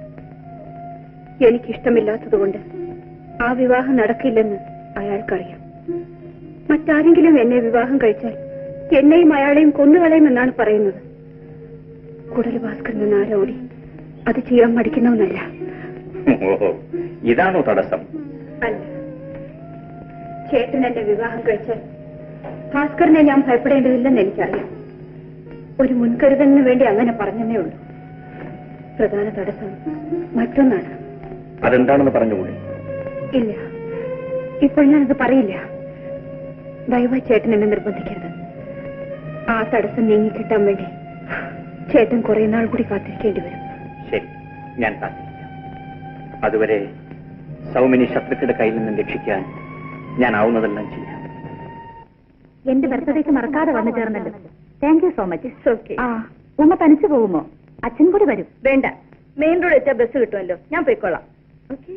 എനിക്കിഷ്ടമില്ലാത്തതുകൊണ്ട് ആ വിവാഹം നടക്കില്ലെന്ന് അയാൾക്കറിയാം. മറ്റാരെങ്കിലും എന്നെ വിവാഹം കഴിച്ചാൽ എന്നെയും അയാളെയും കൊന്നുകളയുമെന്നാണ് പറയുന്നത്. കുടല് ഭാസ്കരൻ എന്ന ആരോടി അത് ചെയ്യാൻ മടിക്കുന്നവനല്ല. ഓഹോ, ഇതാണോ തടസ്സം? അല്ല, ചേട്ടൻ എന്നെ വിവാഹം കഴിച്ചാൽ ഭാസ്കരനെ ഞാൻ ഭയപ്പെടേണ്ടതില്ലെന്ന് എനിക്കറിയാം. ഒരു മുൻകരുതലിന് വേണ്ടി അങ്ങനെ പറഞ്ഞതേ ഉള്ളൂ. പ്രധാന തടസ്സം മറ്റൊന്നാണ്. അതെന്താണെന്ന് പറഞ്ഞുകൂടി? ഇല്ല, ഇപ്പോൾ ഞാനത് പറയില്ല. ദയവായി ചേട്ടൻ എന്നെ നിർബന്ധിക്കരുത്. ആ തടസ്സം നീങ്ങിക്കിട്ടാൻ വേണ്ടി ചേട്ടൻ കുറെ നാൾ കൂടി കാത്തിരിക്കേണ്ടി വരും. ശരി, ഞാൻ കാത്തിരിക്കാം. അതുവരെ സൗമിനി ശത്രുക്കളുടെ കയ്യിൽ നിന്നും രക്ഷിക്കാൻ ഞാൻ ആവുന്നതെല്ലാം ചെയ്യാം. എന്റെ ബർത്ത്ഡേക്ക് മറക്കാതെ വന്നു ചേർന്നല്ലോ. Thank you so much. Okay. ആ ഉമ്മ തനിച്ചു പോകുമോ? അച്ഛൻ കൂടി വരും. വേണ്ട, മെയിൻ റോഡ് എത്തിയാൽ ബസ് കിട്ടുമല്ലോ, ഞാൻ പോയിക്കോളാം. ഓക്കെ.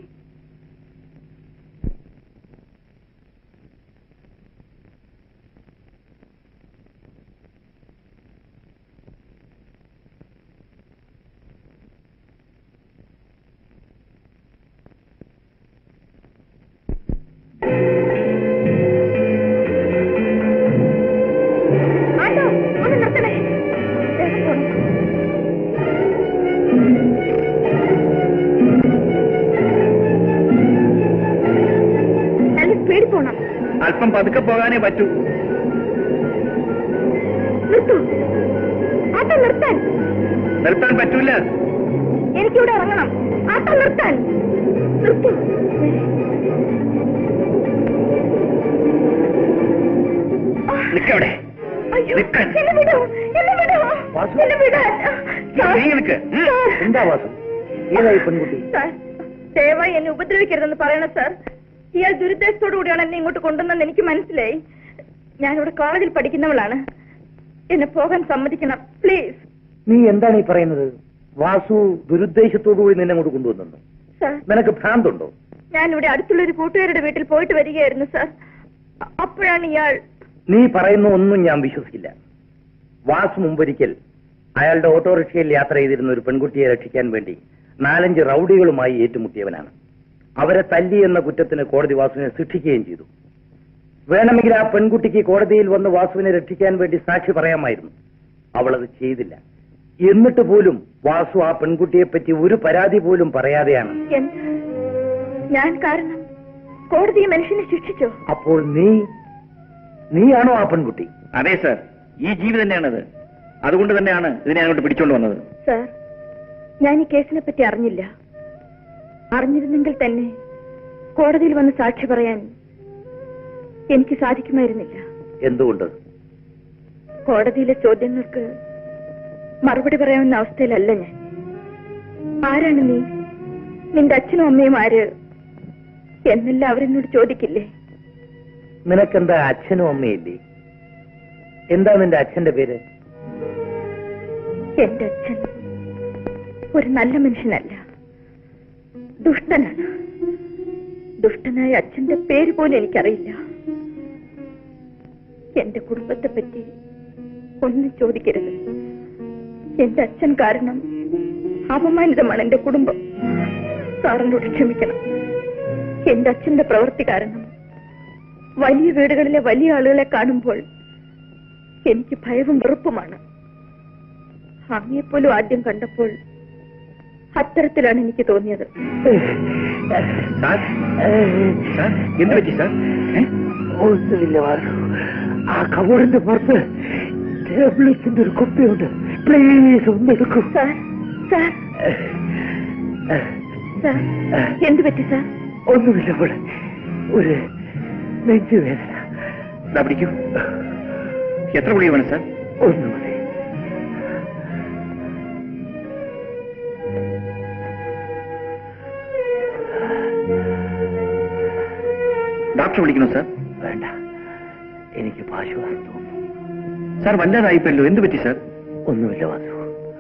അല്പം പതുക്കെ പോകാനേ പറ്റൂ. നിർത്തൂ, ആട്ടം നിർത്താൻ. നിർത്താൻ പറ്റൂല. എനിക്കിവിടെ ഇറങ്ങണം. ആട്ടം നിർത്താൻ. നിർത്തൂ. നിക്കവിടെ. അയ്യോ, എന്നെ വിടൂ, എന്നെ വിടൂ, എന്നെ വിടാൻ. എന്താ വാസം? ഏതായി പെൺകുട്ടി? സാർ, ദയവായി എന്നെ ഉപദ്രവിക്കരുതെന്ന് പറയണം സാർ. ഇയാൾ ദുരുദ്ദേശത്തോടു കൂടിയാണ് എന്നെ ഇങ്ങോട്ട് കൊണ്ടുവന്നെന്ന് എനിക്ക് മനസ്സിലായി. ഞാനിവിടെ കോളേജിൽ പഠിക്കുന്നവളാണ്. എന്നെ പോകാൻ സമ്മതിക്കണം, പ്ലീസ്. നീ എന്താണ് ഈ പറയുന്നത്? വാസു ദുരുദ്ദേശത്തോടുകൂടി നിന്നെ അങ്ങോട്ട് കൊണ്ടുവന്നു? സാർ, നിനക്ക് ഭ്രാന്തുണ്ടോ? ഞാനിവിടെ അടുത്തുള്ള ഒരു കൂട്ടുകാരുടെ വീട്ടിൽ പോയിട്ട് വരികയായിരുന്നു സാർ. അപ്പോഴാണ് ഇയാൾ. നീ പറയുന്ന ഒന്നും ഞാൻ വിശ്വസിക്കില്ല. വാസു മുമ്പൊരിക്കൽ അയാളുടെ ഓട്ടോറിക്ഷയിൽ യാത്ര ചെയ്തിരുന്ന ഒരു പെൺകുട്ടിയെ രക്ഷിക്കാൻ വേണ്ടി നാലഞ്ച് റൌഡികളുമായി ഏറ്റുമുട്ടിയവനാണ്. അവരെ തല്ലി എന്ന കുറ്റത്തിന് കോടതി വാസുവിനെ ശിക്ഷിക്കുകയും ചെയ്തു. വേണമെങ്കിൽ ആ പെൺകുട്ടിക്ക് കോടതിയിൽ വന്ന് വാസുവിനെ രക്ഷിക്കാൻ വേണ്ടി സാക്ഷി പറയാമായിരുന്നു. അവളത് ചെയ്തില്ല. എന്നിട്ട് പോലും വാസു ആ പെൺകുട്ടിയെ പറ്റി ഒരു പരാതി പോലും പറയാതെയാണ്. ഞാൻ കാരണം കോടതി മനുഷ്യനെ ശിക്ഷിച്ചോ? അപ്പോൾ നീ നീയാണോ ആ പെൺകുട്ടി? അതെ സർ, ഈ ജീവി തന്നെയാണത്. അതുകൊണ്ട് തന്നെയാണ് ഇതിനെ അങ്ങോട്ട് പിടിച്ചോണ്ട് വന്നത്. സാർ, ഞാൻ ഈ കേസിനെ പറ്റി അറിഞ്ഞില്ല. അറിഞ്ഞിരുന്നെങ്കിൽ തന്നെ കോടതിയിൽ വന്ന് സാക്ഷി പറയാൻ എനിക്ക് സാധിക്കുമായിരുന്നില്ല. എന്തുകൊണ്ട്? കോടതിയിലെ ചോദ്യങ്ങൾക്ക് മറുപടി പറയാവുന്ന അവസ്ഥയിലല്ല ഞാൻ. ആരാണ് നീ? നിന്റെ അച്ഛനും അമ്മയും ആര് എന്നെല്ലാം അവരെന്നോട് ചോദിക്കില്ലേ? നിനക്കെന്താ അച്ഛനും അമ്മയില്ലേ? എന്താ നിന്റെ അച്ഛന്റെ പേര്? എന്റെ അച്ഛൻ ഒരു നല്ല മനുഷ്യനല്ല, ദുഷ്ടനാണ്. ദുഷ്ടനായ അച്ഛന്റെ പേര് പോലും എനിക്കറിയില്ല. എന്റെ കുടുംബത്തെ പറ്റി ഒന്നും ചോദിക്കരുത്. എന്റെ അച്ഛൻ കാരണം അപമാനിതമാണ് എന്റെ കുടുംബം. സാറിനോട് ക്ഷമിക്കണം. എന്റെ അച്ഛന്റെ പ്രവൃത്തി കാരണം വലിയ വീടുകളിലെ വലിയ ആളുകളെ കാണുമ്പോൾ എനിക്ക് ഭയവും വെറുപ്പുമാണ്. അങ്ങയെപ്പോലും ആദ്യം കണ്ടപ്പോൾ അത്തരത്തിലാണ് എനിക്ക് തോന്നിയത്. എന്ത് പറ്റി സാർ? ഒന്നുമില്ല വാസു. ആ കബോർഡിന്റെ പുറത്ത് ടാബ്ലറ്റിന്റെ ഒരു കുപ്പിയുണ്ട്. പ്ലീസ് ഒന്നെടുക്കൂ. സാർ, സാർ, സാർ, എന്ത് പറ്റി സാർ? ഒന്നുമില്ല പോലെ ഒരു നെഞ്ചുവേദന. പിടിക്കൂ. എത്ര ഗുളിക വേണം സാർ? ഒന്ന് മതി. ഡോക്ടർ വിളിക്കണോ സാർ? വേണ്ട, എനിക്ക് ആശ്വാസം തോന്നുന്നു. സാർ വല്ലാതായിപ്പല്ലോ. എന്ത് പറ്റി സാർ? ഒന്നുമില്ല വാസു.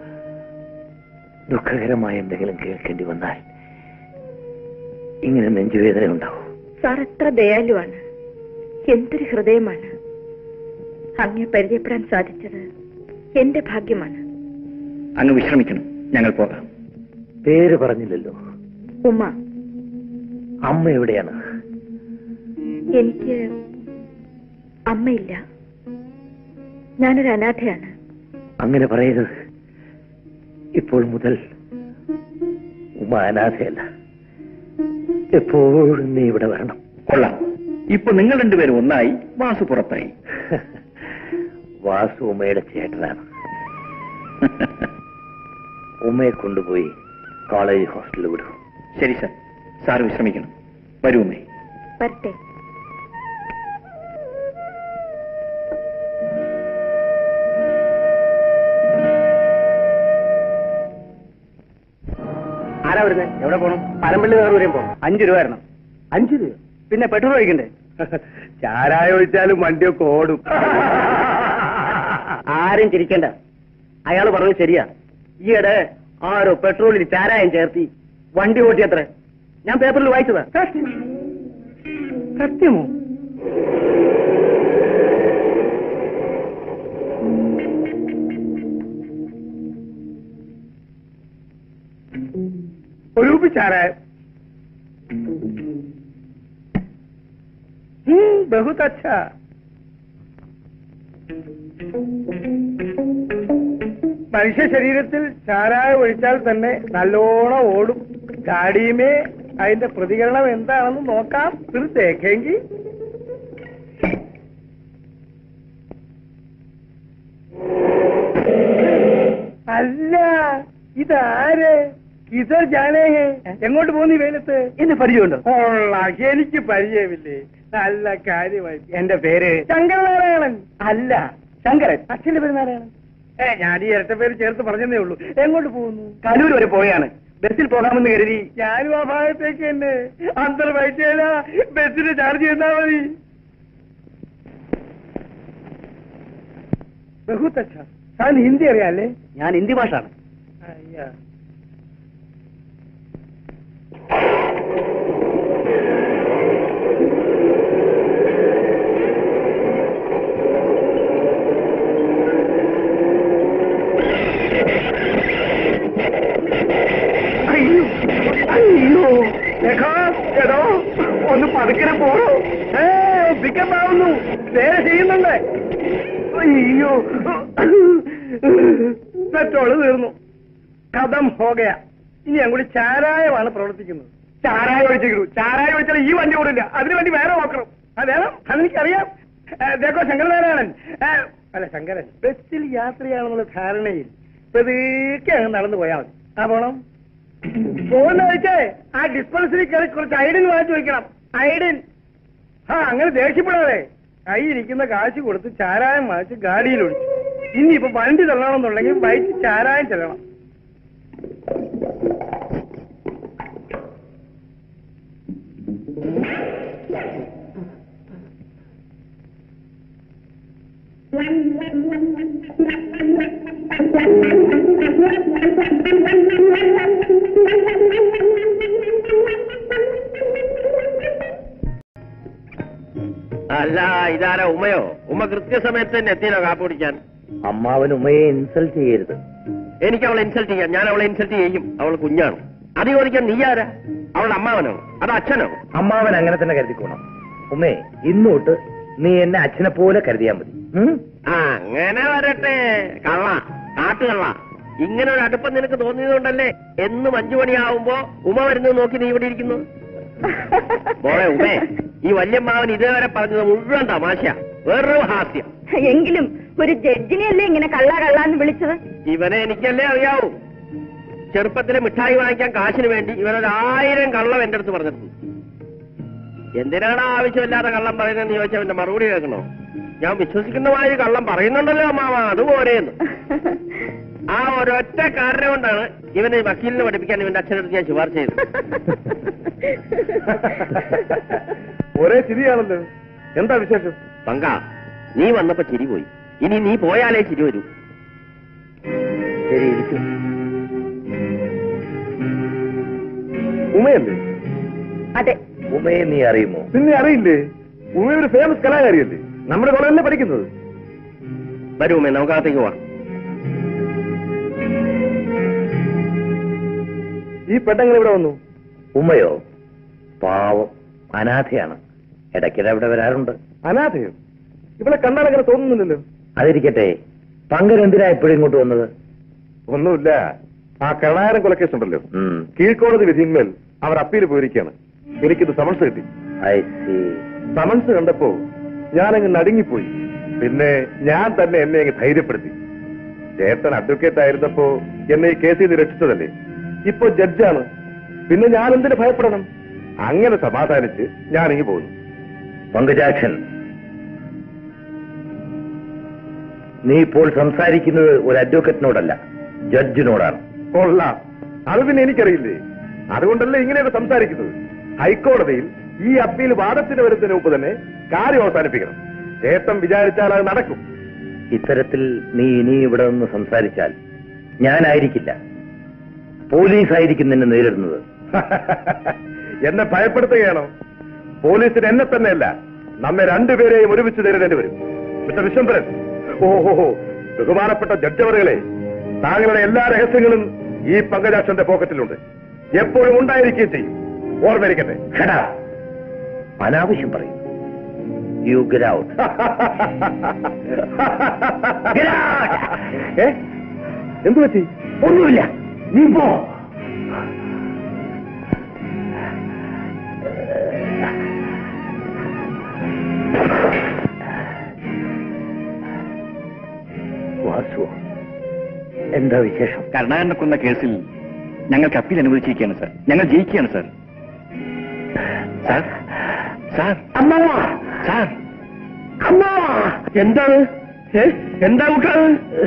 ദുഃഖകരമായ എന്തെങ്കിലും കേൾക്കേണ്ടി വന്നാൽ ഇങ്ങനെ നെഞ്ചുവേദന ഉണ്ടാവും. സാർ എത്ര ദയാലുവാണ്, എന്തൊരു ഹൃദയമാണ്. അങ്ങയെ പരിചയപ്പെടാൻ സാധിച്ചത് എന്റെ ഭാഗ്യമാണ്. അങ്ങ് വിശ്രമിക്കണം, ഞങ്ങൾ പോകാം. പേര് പറഞ്ഞില്ലല്ലോ. ഉമ്മ. അമ്മ എവിടെയാണ്? എനിക്ക് അമ്മയില്ല. ഞാനൊരു അനാഥയാണ്. അങ്ങനെ പറയരുത്. ഇപ്പോൾ മുതൽ ഉമ്മ അനാഥയല്ല. എപ്പോഴും നീ ഇവിടെ വരണം. കൊള്ളാം. ഇപ്പൊ നിങ്ങൾ രണ്ടുപേരും ഒന്നായി, വാസു പുറത്തായി. വാസു ഉമ്മയുടെ ചേട്ടനാണ്. ഉമ്മയെ കൊണ്ടുപോയി കോളേജ് ഹോസ്റ്റലിൽ വിടും. ശരി സാർ. സാർ വിശ്രമിക്കണം. വരൂ ഉമ്മേ. വരട്ടെ. ആരാ വരുന്നത്? എവിടെ പോകണം? പരമ്പള്ളി നഗർ വരെയും പോകണം. അഞ്ചു രൂപ തരണം. അഞ്ചു രൂപ? പിന്നെ പെട്രോൾ ഒഴിക്കണ്ടേ? ചാരായ ഒഴിച്ചാലും വണ്ടിയൊക്കെ ഓടും. ആരും ചിരിക്കണ്ട. അയാൾ പറഞ്ഞത് ശരിയാ. ഈയിടെ ആരോ പെട്രോളിൽ ചാരായം ചേർത്തി വണ്ടി ഓട്ടിയത്ര. ഞാൻ പേപ്പറിൽ വായിച്ചതാ. സത്യമോ? ഒരു ചാരായം. ബഹുത് അച്ഛാ. മനുഷ്യ ശരീരത്തിൽ ചാരായം ഒഴിച്ചാൽ തന്നെ നല്ലോണം ഓടും. ഗാഡിയുമേ അതിന്റെ പ്രതികരണം എന്താണെന്ന് നോക്കാം. ഇത് തേക്കെങ്കിൽ അല്ല ഇതാര് കിസർ ജാനേ എങ്ങോട്ട് പോകുന്നു ഈ വെയിലത്ത്? എന്നെ പരിചയമുണ്ടോ? എനിക്ക് പരിചയമില്ലേ? നല്ല കാര്യമായി. എന്റെ പേര് ശങ്കരനാരായണൻ. അല്ല, ശങ്കരൻ. അച്ഛന്റെ പേര് നാരായണൻ. ഏ ഞാൻ ഈ ഇരട്ട പേര് ചേർത്ത് പറഞ്ഞതേ ഉള്ളൂ. എങ്ങോട്ട് പോകുന്നു? കലൂർ വരെ പോയാണ്. ബസ്സിൽ പോകാമെന്ന് കരുതി. ഞാനും ആ ഭാഗത്തേക്ക് തന്നെ. അന്തർ വൈറ്റേല ബസ്സിന് ചാർജ് ചെയ്താ മതി. ബഹുത്ത് അച്ഛാ. താൻ ഹിന്ദി അറിയാല്ലേ? ഞാൻ ഹിന്ദി ഭാഷാണ്. അയ്യാ എടോ ഒന്ന് പതുക്കനെ പോണോ? ഏ പിക്കപ്പ് ആവുന്നു. നേരെ ചെയ്യുന്നുണ്ട്. അയ്യോ പെട്രോള് തീർന്നു. കഥം ഹോകയ. ഇനി അങ്ങോട്ട് ചാരായമാണ് പ്രവർത്തിക്കുന്നത്. ചാരായ ഒഴിച്ചിട്ടു. ചാരായ ഒഴിച്ചാൽ ഈ വണ്ടി ഓടില്ല. അതിന് വേണ്ടി വേറെ നോക്കണം. ആ വേണം, അതെനിക്കറിയാം. ദേക്കോ ശങ്കരനാരായണൻ അല്ല ശങ്കരൻ ബസ്സിൽ യാത്രയാണെന്നുള്ള ധാരണയിൽ പതുക്കെ അങ്ങ് നടന്നു പോയാൽ മതി. ആ പോണം. പോകുന്ന വെച്ചേ ആ ഡിസ്പെൻസറി കയറി കുറച്ച് ഐഡിൻ വാങ്ങിച്ചു വയ്ക്കണം. ഐഡിൻ. ആ അങ്ങനെ ദേഷ്യപ്പെടാതെ കൈയിരിക്കുന്ന കാശ് കൊടുത്ത് ചാരായം വാങ്ങിച്ച് ഗാഡിയിൽ ഒഴിച്ചു. ഇനിയിപ്പോ വണ്ടി തള്ളണമെന്നുണ്ടെങ്കിൽ ബൈക്ക് ചാരായം ചെല്ലണം. അല്ല, ഇതാരാ ഉമ്മയോ? ഉമ്മ കൃത്യസമയത്ത് തന്നെ എത്തിയല്ലോ കാപ്പ് കുടിക്കാൻ. അമ്മാവൻ ഉമ്മയെ ഇൻസൾട്ട് ചെയ്യരുത്. എനിക്ക് അവളെ ഇൻസൾട്ട് ചെയ്യാം. ഞാൻ അവളെ ഇൻസൾട്ട് ചെയ്യും. അവൾ കുഞ്ഞാണ്. അത് ചോദിക്കാൻ നീ ആരാ? അവളുടെ അമ്മാവനോ അത് അച്ഛനോ? അമ്മാവൻ അങ്ങനെ തന്നെ കരുതിക്കോണം. ഉമ്മേ, ഇന്നോട്ട് നീ എന്നെ അച്ഛനെ പോലെ കരുതിയാൽ മതി. അങ്ങനെ വരട്ടെ. കള്ള കാട്ടുകള്ള. ഇങ്ങനെ ഒരു അടുപ്പം നിനക്ക് തോന്നിയതുകൊണ്ടല്ലേ എന്നും അഞ്ചു മണിയാവുമ്പോ ഉമ വരുന്നത് നോക്കി നീ ഇവിടെ ഇരിക്കുന്നു. മോളെ ഉമേ, ഈ വല്യമ്മാവൻ ഇതേവരെ പറഞ്ഞത് മുഴുവൻ തമാശ, വേറൊരു ഹാസ്യം. എങ്കിലും ഒരു ജഡ്ജിനെയല്ലേ ഇങ്ങനെ കള്ള കള്ളാന്ന് വിളിച്ചത്? ഇവനെ എനിക്കല്ലേ അറിയാവൂ. ചെറുപ്പത്തിലെ മിഠായി വാങ്ങിക്കാൻ കാശിന് വേണ്ടി ഇവനൊരായിരം കള്ളം എന്റെ അടുത്ത് പറഞ്ഞിട്ടുണ്ട്. എന്തിനാണ് ആവശ്യമില്ലാത്ത കള്ളം പറയുന്നതെന്ന് ചോദിച്ചാൽ അവന്റെ മറുപടി കേൾക്കണോ? ഞാൻ വിശ്വസിക്കുന്ന മാതിരി കള്ളം പറയുന്നുണ്ടല്ലോ അമ്മാവ, അതുപോലെയെന്ന്. ആ ഒരൊറ്റ കാരണം കൊണ്ടാണ് ഇവനെ വക്കീലിനെ പഠിപ്പിക്കാൻ ഇവന്റെ അച്ഛനടുത്ത് ഞാൻ ശുപാർശ ചെയ്തത്. ഒരേ ചിരിയാണല്ലോ. എന്താ വിശേഷം? പങ്ക, നീ വന്നപ്പോ ചിരി പോയി. ഇനി നീ പോയാലേ ചിരി വരൂ. ശരി, ഇരിക്കും. ഉമയല്ലേ? അതെ. ഉമയെ നീ അറിയുമോ? പിന്നെ അറിയില്ലേ? ഉമ ഒരു ഫേമസ് കലാകാരിയല്ലേ, നമ്മുടെ കോളേജിലെ പഠിക്കുന്നത്. വരൂ ഉമേ, നമുക്കകത്തേക്ക് പോവാം. ഈ പെട്ടെങ്ങനെ ഇവിടെ വന്നു? ഉമ്മയോ പാവം അനാഥയാണ്. ഇടയ്ക്കിടെ ഇവിടെ വരാറുണ്ട്. അനാഥയോ? ഇവിടെ കണ്ടാലങ്ങനെ തോന്നുന്നില്ലല്ലോ. അതിരിക്കട്ടെ, പങ്കൻ എന്തിനാ എപ്പോഴും ഇങ്ങോട്ട് വന്നത്? ഒന്നുമില്ല. ആ കരുണാകരൻ കൊലക്കേസ് ഉണ്ടല്ലോ, കീഴ്ക്കോടതി വിധിന്മേൽ അവർ അപ്പീൽ പോയിരിക്കുകയാണ്. എനിക്കിത് സമൻസ് കിട്ടി. സമൻസ് കണ്ടപ്പോ ഞാനങ്ങ് നടുങ്ങിപ്പോയി. പിന്നെ ഞാൻ തന്നെ എന്നെ അങ്ങ് ധൈര്യപ്പെടുത്തി. ചേട്ടൻ അഡ്വക്കേറ്റ് ആയിരുന്നപ്പോ എന്നെ ഈ കേസിൽ നിന്ന് രക്ഷിച്ചതല്ലേ, ഇപ്പൊ ജഡ്ജാണ്, പിന്നെ ഞാൻ എന്തിനു ഭയപ്പെടണം? അങ്ങനെ സമാധാനിച്ച് ഞാനിങ്ങ് പോകുന്നു. പങ്കജാക്ഷൻ, നീ ഇപ്പോൾ സംസാരിക്കുന്നത് ഒരു അഡ്വക്കറ്റിനോടല്ല, ജഡ്ജിനോടാണ്. കൊള്ളാം, അത് പിന്നെ എനിക്കറിയില്ലേ. അതുകൊണ്ടല്ലേ ഇങ്ങനെയൊക്കെ സംസാരിക്കുന്നത്. ഹൈക്കോടതിയിൽ ഈ അപ്പീൽ വാദത്തിന് വരുന്നതിന് മുമ്പ് തന്നെ കാര്യം അവസാനിപ്പിക്കണം. ചേട്ടൻ വിചാരിച്ചാൽ അത് നടക്കും. ഇത്തരത്തിൽ നീ ഇനി ഇവിടെ നിന്ന് സംസാരിച്ചാൽ ഞാനായിരിക്കില്ല, പോലീസായിരിക്കും നിന്നെ നേരിടുന്നത്. എന്നെ ഭയപ്പെടുത്തുകയാണോ? പോലീസിന് എന്നെ തന്നെയല്ല, നമ്മെ രണ്ടുപേരെയും ഒരുമിച്ച് നേരിടേണ്ടി വരും. മിസ്റ്റർ വിശ്വംഭരൻ, ഓഹോ, ബഹുമാനപ്പെട്ട ജഡ്ജവറുകളെ, താങ്കളുടെ എല്ലാ രഹസ്യങ്ങളും ഈ പങ്കജാക്ഷന്റെ പോക്കറ്റിലുണ്ട്, എപ്പോഴും ഉണ്ടായിരിക്കുകയും ചെയ്യും. ഓർമ്മയിരിക്കട്ടെ. അനാവശ്യം പറയും. You get out. എന്തു പറ്റി? ഒന്നുമില്ല, നീ പോ. വാസു, എന്താ വിശേഷം? കരുണാകരനെ കൊന്ന കേസിൽ ഞങ്ങൾക്ക് അപ്പീൽ അനുവദിച്ചിരിക്കുകയാണ് സാർ. ഞങ്ങൾ ജയിക്കുകയാണ് സാർ. സാർ സാർ അമ്മാവ സാർ അമ്മാവ എന്താണ് ഏ? എന്താ കുട്ടാണ്?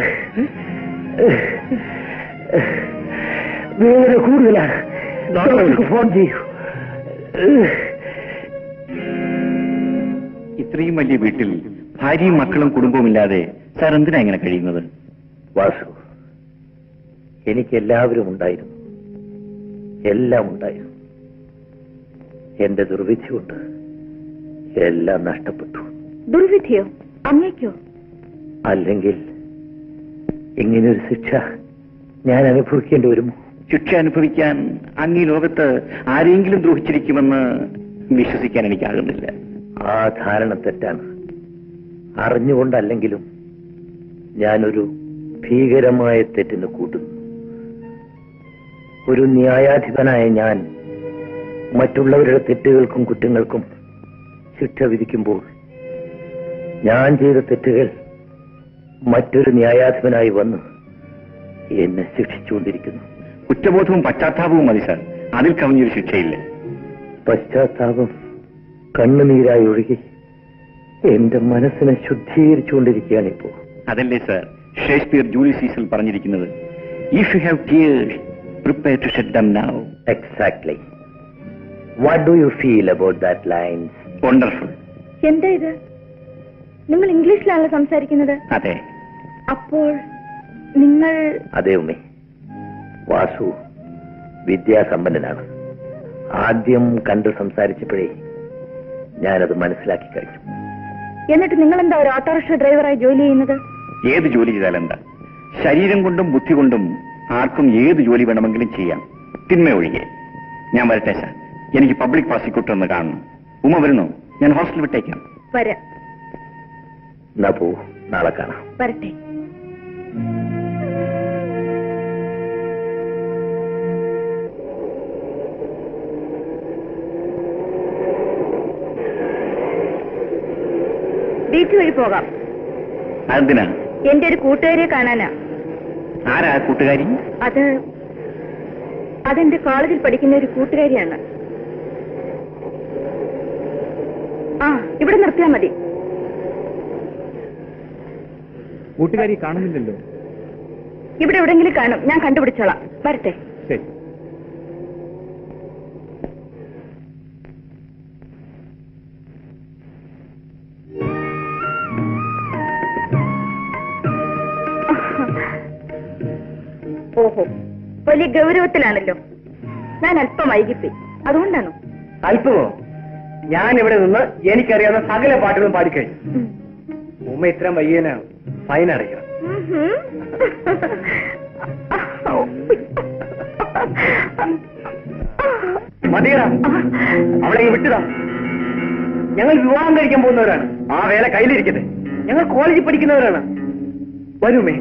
വേദന കൂടുതലാണ്. ഡോക്ടർക്ക് ഫോൺ ചെയ്യൂ. ഇത്രയും വലിയ വീട്ടിൽ ഭാര്യയും മക്കളും കുടുംബവും ഇല്ലാതെ സാർ എന്തിനാ ഇങ്ങനെ കഴിയുന്നത്? വാസു, എനിക്ക് എല്ലാവരും ഉണ്ടായിരുന്നു, എല്ലാം ഉണ്ടായിരുന്നു. എന്റെ ദുർവിധി കൊണ്ട് എല്ലാം നഷ്ടപ്പെട്ടു. ദുർവിധിയോ? അങ്ങേക്കോ? അല്ലെങ്കിൽ ഇങ്ങനൊരു ശിക്ഷ ഞാൻ അനുഭവിക്കേണ്ടി വരുമോ? ശിക്ഷ അനുഭവിക്കാൻ അങ്ങീ ലോകത്ത് ആരെങ്കിലും ദ്രോഹിച്ചിരിക്കുമെന്ന് വിശ്വസിക്കാൻ എനിക്കാകുന്നില്ല. ആ ധാരണ തെറ്റാണ്. അറിഞ്ഞുകൊണ്ടല്ലെങ്കിലും ഞാനൊരു ഭീകരമായ തെറ്റിന് കൂട്ടുന്നു. ഒരു ന്യായാധിപനായ ഞാൻ മറ്റുള്ളവരുടെ തെറ്റുകൾക്കും കുറ്റങ്ങൾക്കും ശിക്ഷ വിധിക്കുമ്പോൾ ഞാൻ ചെയ്ത തെറ്റുകൾ മറ്റൊരു ന്യായാധിപനായി വന്ന് എന്നെ ശിക്ഷിച്ചുകൊണ്ടിരിക്കുന്നു. കുറ്റബോധവും പശ്ചാത്താപവും മതി സാർ, അതിൽ കവിഞ്ഞൊരു ശിക്ഷയില്ല. പശ്ചാത്താപം കണ്ണുനീരായി ഒഴുകി എന്റെ മനസ്സിനെ ശുദ്ധീകരിച്ചുകൊണ്ടിരിക്കുകയാണിപ്പോ. അതല്ലേ സാർ ഷേക്സ്പിയർ ജൂലിയസ് സീസർ പറഞ്ഞിരിക്കുന്നത്, if you have tears prepare to shed them now. Exactly. What do you feel about that lines? Wonderful. എന്താ ഇത്? നിങ്ങൾ ഇംഗ്ലീഷിലാണല്ലോ സംസാരിക്കുന്നത്? അതെ. അപ്പോൾ നിങ്ങൾ? അതെ ഉമ്മേ, വാസു വിദ്യാസമ്പന്നനാണ്. ആദ്യം കണ്ട് സംസാരിച്ചപ്പോഴേ ഞാനത് മനസ്സിലാക്കി കഴിഞ്ഞു. എന്നിട്ട് നിങ്ങൾ എന്താ ഒരു ഓട്ടോറിക്ഷ ഡ്രൈവറായി ജോലി ചെയ്യുന്നത്? ഏത് ജോലി ചെയ്താലെന്താ? ശരീരം കൊണ്ടും ബുദ്ധി കൊണ്ടും ആർക്കും ഏത് ജോലി വേണമെങ്കിലും ചെയ്യാം, തിന്മ ഒഴികെ. ഞാൻ വരട്ടെ സാർ, എനിക്ക് പബ്ലിക് പ്രോസിക്യൂട്ടർ ഒന്ന് കാണണം. ഉമ്മ വരുന്നു? ഞാൻ ഹോസ്റ്റൽ വിട്ടേക്കാം. വരാം. എന്നാ പോ, നാളെ കാണാം. വരട്ടെ. ബീച്ച് വഴി പോകാം. അതെന്തിനാ? എന്റെ ഒരു കൂട്ടുകാരിയെ കാണാനാ. ആരാ കൂട്ടുകാരി? അത് അതെന്റെ കോളേജിൽ പഠിക്കുന്ന ഒരു കൂട്ടുകാരിയാണ്. ആ, ഇവിടെ നിർത്തിയാൽ മതി. കൂട്ടുകാരി കാണുന്നില്ലല്ലോ. ഇവിടെ എവിടെങ്കിലും കാണും, ഞാൻ കണ്ടുപിടിച്ചോളാം. വരട്ടെ. ശരി. ഓഹോ, വലിയ ഗൗരവത്തിലാണല്ലോ. ഞാൻ അല്പം വൈകിപ്പോയി, അതുകൊണ്ടാണോ? അല്പമോ? ഞാൻ ഇവിടെ നിന്ന് എനിക്കറിയാവുന്ന സകല പാട്ടുകളും പാടിക്കഴിഞ്ഞു. ഉമ്മ ഇത്രയും വയ്യനാണ്, ഫൈൻ അടയ്ക്കണം. മതിയടാ, അവളെ വിട്ടുതാ. ഞങ്ങൾ വിവാഹം കഴിക്കാൻ പോകുന്നവരാണ്. ആ വേല കയ്യിലിരിക്കട്ടെ. ഞങ്ങൾ കോളേജിൽ പഠിക്കുന്നവരാണ്. വരുമേ.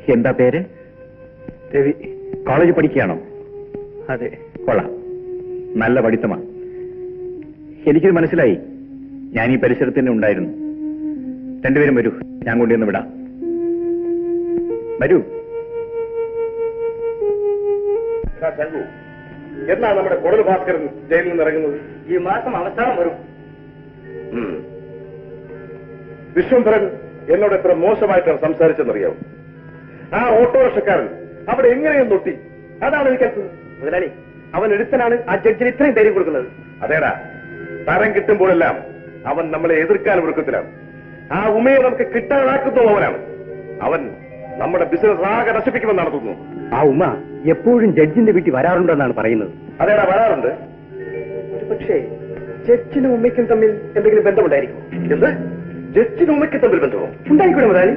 എന്താ പേര്? രവി. കോളേജ് പഠിക്കുകയാണോ? അതെ. കൊള്ളാം, നല്ല പഠിത്തമാണ്. എനിക്കിത് മനസ്സിലായി. ഞാൻ ഈ പരിസരത്ത് തന്നെ ഉണ്ടായിരുന്നു. രണ്ടുപേരും വരൂ, ഞാൻ കൊണ്ടുവന്ന് വിടാം. വരൂ. എന്നാ നമ്മുടെ കൊടൽ ഭാസ്കരൻ ജയിലിൽ നിന്ന് ഇറങ്ങുന്നത്? ഈ മാസം അവസാനം വരും. വിശ്വംഭരൻ എന്നോട് എത്ര മോശമായിട്ടാണ് സംസാരിച്ചെന്നറിയാവും. ആ ഓട്ടോറിക്ഷക്കാരൻ അവിടെ എങ്ങനെയും തൊട്ടി. അതാണ് എനിക്കത്. മുതലാളി, അവൻ എടുത്തനാണ് ആ ജഡ്ജിന് ഇത്രയും ധൈര്യം കൊടുക്കുന്നത്. അതേടാ, തരം കിട്ടുമ്പോഴെല്ലാം അവൻ നമ്മളെ എതിർക്കാൻ വൃക്കത്തിലാണ്. ആ ഉമയെ നമുക്ക് കിട്ടാനാക്കുന്നു അവനാണ്. അവൻ നമ്മുടെ ബിസിനസ് ആകെ നശിപ്പിക്കുമെന്ന് നടത്തുന്നു. ആ ഉമ്മ എപ്പോഴും ജഡ്ജിന്റെ വീട്ടിൽ വരാറുണ്ടെന്നാണ് പറയുന്നത്. അതേടാ, വരാറുണ്ട്. പക്ഷേ ജഡ്ജിനും ഉമ്മയ്ക്കും തമ്മിൽ എന്തെങ്കിലും ബന്ധമുണ്ടായിരിക്കും. എന്ത്? ജഡ്ജിനും ഉമയ്ക്ക് തമ്മിൽ ബന്ധമോ? ഉണ്ടായിക്കൂടെ മുതലാളി?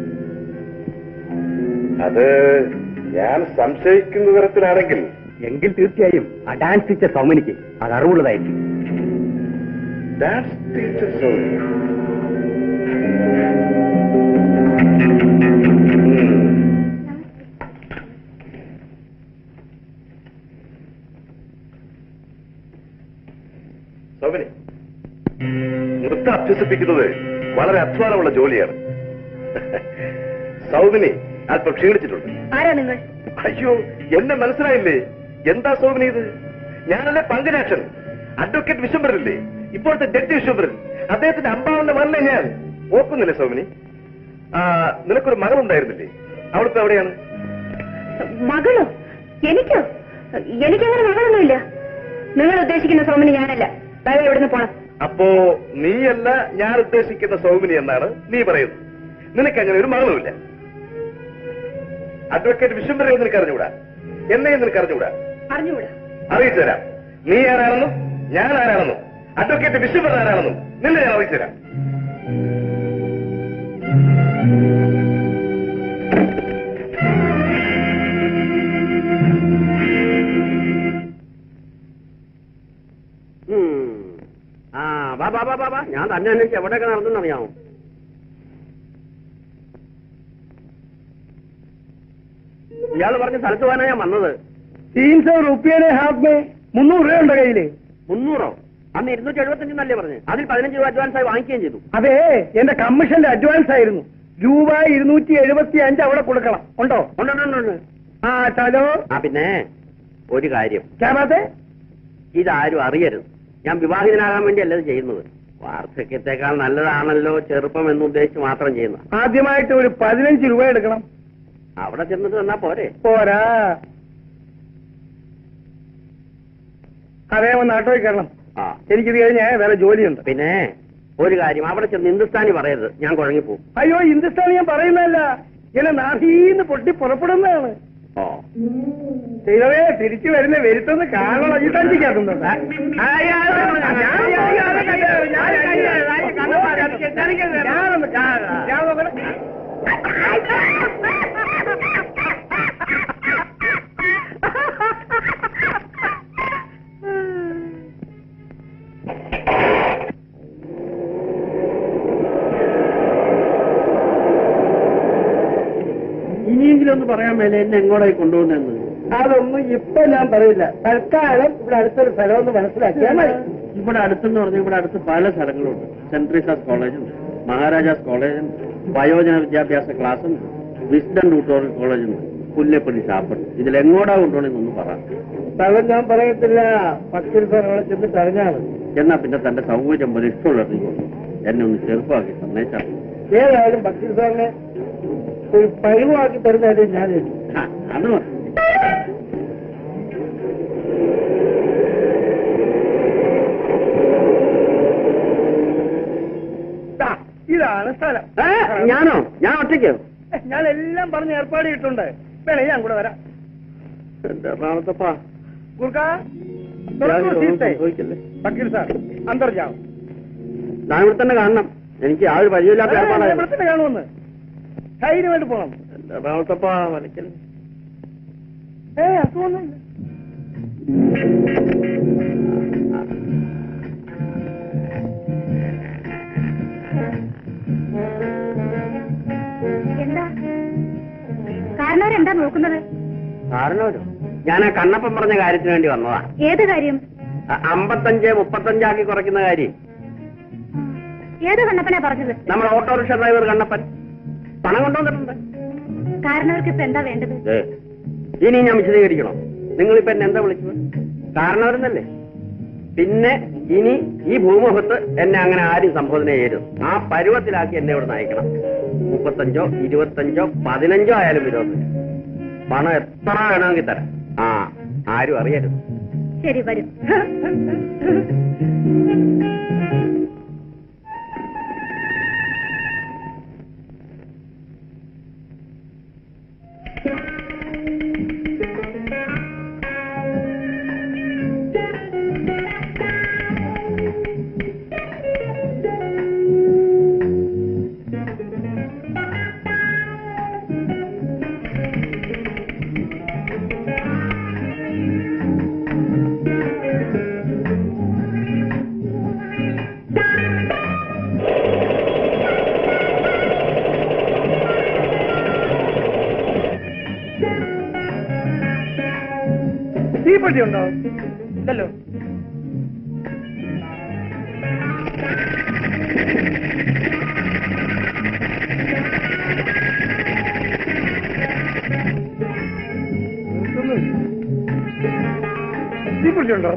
അത് ഞാൻ സംശയിക്കുന്ന തരത്തിലാണെങ്കിൽ എങ്കിൽ തീർച്ചയായും ആ ഡാൻസ് ടീച്ചർ സൗമനിക്ക് അത് അറിവുള്ളതായിരിക്കും. Dance teacher സൗമനി. സൗമനി, നൃത്തം അഭ്യസിപ്പിക്കുന്നത് വളരെ അധ്വാനമുള്ള ജോലിയാണ്. സൗമിനി അല്പം ക്ഷീണിച്ചിട്ടുണ്ട്. ആരാ നിങ്ങൾ? അയ്യോ, എന്നെ മനസ്സിലായില്ലേ? എന്താ സൗമിനി ഇത്? ഞാനല്ലേ പങ്കജാക്ഷൻ, അഡ്വക്കേറ്റ് വിശ്വംഭരനില്ലേ, ഇപ്പോഴത്തെ ജഡ്ജി വിശ്വംഭരൻ. അദ്ദേഹത്തിന്റെ അമ്പാവിന്റെ മരണ ഞാൻ ഓർക്കുന്നില്ലേ സൗമിനി? ആ, നിനക്കൊരു മകളുണ്ടായിരുന്നില്ലേ? അവിടുത്തെ എവിടെയാണ്? മകളോ? എനിക്കോ? എനിക്കങ്ങനെ മകളൊന്നുമില്ല. നിങ്ങൾ ഉദ്ദേശിക്കുന്ന സൗമിനി ഞാനല്ല. ദയവായി ഇവിടുന്ന് പോണം. അപ്പോ നീയല്ല ഞാൻ ഉദ്ദേശിക്കുന്ന സൗമിനി എന്നാണ് നീ പറയുന്നത്. നിനക്കങ്ങനെ ഒരു മകളുമില്ല. അഡ്വക്കേറ്റ് വിശ്വംഭരനെ നിനക്ക് അറിഞ്ഞുകൂടാ, എന്നെയും നിനക്ക് അറിഞ്ഞുകൂടാ. അറിഞ്ഞുകൂടാ. അറിയിച്ചു തരാം. നീ ആരാണെന്നും ഞാൻ ആരാണെന്നും അഡ്വക്കേറ്റ് വിശ്വംഭരൻ ആരാണെന്നും നിന്നെ ഞാൻ അറിയിച്ചു തരാം. ആ ബാ ബാ ബാ ബാ ഞാൻ തന്നെ അന്വേഷിച്ച് എവിടെയൊക്കെ നടന്നെന്നറിയാമോ? ഇയാള് പറഞ്ഞ സ്ഥലത്ത് പോകാനാ ഞാൻ വന്നത്. തീൻ സौ റുപ്യയുടെ ഹാഫ് മുന്നൂറ് രൂപയുണ്ടോ കയ്യില്? മുന്നൂറോ? അന്ന് ഇരുന്നൂറ്റി എഴുപത്തഞ്ചെന്നല്ലേ പറഞ്ഞു. അതിൽ പതിനഞ്ച് രൂപ അഡ്വാൻസ് ആയി വാങ്ങിക്കുകയും ചെയ്തു. അതെ, എന്റെ കമ്മീഷന്റെ അഡ്വാൻസ് ആയിരുന്നു. രൂപ ഇരുന്നൂറ്റി എഴുപത്തി അഞ്ച് അവിടെ കൊടുക്കണം. ഉണ്ടോ? ഉണ്ടുണ്ടുണ്ട്. ആ ചലോ. ആ പിന്നെ ഒരു കാര്യം, ക്യാമത്തെ ഇതാരും അറിയരുത്. ഞാൻ വിവാഹിതനാകാൻ വേണ്ടിയല്ല ഇത് ചെയ്യുന്നത്. വാർദ്ധക്യത്തെക്കാൾ നല്ലതാണല്ലോ ചെറുപ്പം എന്നുദ്ദേശിച്ച് മാത്രം ചെയ്യുന്നത്. ആദ്യമായിട്ട് ഒരു പതിനഞ്ച് രൂപ എടുക്കണം. അവിടെ ചെന്നിട്ട് തന്നാ പോരെ? പോരാ, അതേ ഒന്ന് ആട്ടോയിൽ കയറണം. ആ, എനിക്കിത് കഴിഞ്ഞാൽ വേറെ ജോലിയുണ്ട്. പിന്നെ ഒരു കാര്യം, അവിടെ ചെന്ന് ഹിന്ദുസ്ഥാനി പറയരുത്, ഞാൻ കുഴങ്ങിപ്പോവും. അയ്യോ, ഹിന്ദുസ്ഥാനി ഞാൻ പറയുന്നതല്ല, ഇങ്ങനെ നാഭീന്ന് പൊട്ടി പുറപ്പെടുന്നതാണ്. ഓ, ദൈവമേ, തിരിച്ചു വരുന്ന വരുത്തൊന്ന് കാണണം. ഈ തഞ്ചിക്കാത്തുന്നുണ്ട്. ഇനിയെങ്കിലും ഒന്ന് പറയാൻ മേലെ എന്നെ എങ്ങോട്ടായി കൊണ്ടുപോകുന്നെന്ന്. അതൊന്നും ഇപ്പൊ ഞാൻ പറയില്ല. തൽക്കാലം ഇവിടെ അടുത്തൊരു സ്ഥലം ഒന്ന് മനസ്സിലാക്കിയാൽ മതി. ഇവിടെ അടുത്തെന്ന് പറഞ്ഞാൽ ഇവിടെ അടുത്ത് പല സ്ഥലങ്ങളുണ്ട്. സെന്റ് ട്രീസാസ് കോളേജുണ്ട്, മഹാരാജാസ് കോളേജുണ്ട്, വയോജന വിദ്യാഭ്യാസ ക്ലാസ്സുണ്ട്, വിസ്ഡൻ ട്യൂട്ടോറിയൽ കോളേജുണ്ട്, പുല്ലപ്പള്ളി ഷാപ്പുണ്ട്. ഇതിലെങ്ങോട്ടാ കൊണ്ടുപോകണമെന്നൊന്ന് പറ. സ്ഥലം ഞാൻ പറയത്തില്ല. പത്തിൽ സ്ഥലങ്ങളെ ചെന്നിട്ട് അറിഞ്ഞാൽ മതി. എന്നാ പിന്നെ തന്റെ സൗകര്യം പോലെ ഇഷ്ടമുള്ളത് എന്നെ ഒന്ന് ചെറുപ്പമാക്കി സന്ദേശം. ഏതായാലും പത്തിൽ സാറിനെ ഒരു പരുവാക്കി തരുന്നതായിട്ട് ഞാൻ അത് മതി. ഇതാണ് സ്ഥലം. ഞാനോ? ഞാൻ ഒറ്റയ്ക്കോ? ഞാൻ എല്ലാം പറഞ്ഞ് ഏർപ്പാട് ചെയ്തിട്ടുണ്ട്. വേണേ ഞാൻ കൂടെ വരാം. എന്റെ എറണാകുളത്തപ്പാ ഗുർഖാ വക്കീൽ സാർ അന്തർജാം. ഞാൻ ഇവിടെ തന്നെ കാണണം. എനിക്ക് യാതൊരു പരിചയമില്ലാത്ത ഏർപ്പാടാണ്. ഇവിടെ തന്നെ കാണുമെന്ന് ധൈര്യമായിട്ട് പോണം. എന്റെ എറണാകുളത്തപ്പാ വലയ്ക്കൽ. ഏ അസുഖമൊന്നുമില്ല. എന്താ എന്താ നോക്കുന്നത്? കാരണമല്ലോ ഞാൻ ആ കണ്ണപ്പൻ പറഞ്ഞ കാര്യത്തിന് വേണ്ടി വന്നതാ. ഏത് കാര്യം? അമ്പത്തഞ്ച് മുപ്പത്തഞ്ചാക്കി കുറയ്ക്കുന്ന കാര്യം. ഏത് കണ്ണപ്പനാ പറഞ്ഞത്? നമ്മുടെ ഓട്ടോറിക്ഷ ഡ്രൈവർ കണ്ണപ്പൻ പണം കൊണ്ടുവന്നിട്ടുണ്ട്. കാരണവർക്ക് ഇപ്പൊ എന്താ വേണ്ടത്? ഇനി ഞാൻ വിശദീകരിക്കണം. നിങ്ങളിപ്പോ എന്നെ എന്താ വിളിച്ചത്? കാരണവരെന്നല്ലേ? പിന്നെ ഇനി ഈ ഭൂമുഖത്ത് എന്നെ അങ്ങനെ ആരും സംബോധന ചെയ്യരുത്. ആ പരുവത്തിലാക്കി എന്നെ ഇവിടെ നയിക്കണം. മുപ്പത്തഞ്ചോ ഇരുപത്തഞ്ചോ പതിനഞ്ചോ ആയാലും വിരോധമില്ല. പണം എത്ര വേണമെങ്കിൽ തരാം. ആ ആരും അറിയരുത്. ശരി, വരും. ഉണ്ടോ? ഇല്ലല്ലോ. തീപ്പൊടിയുണ്ടോ?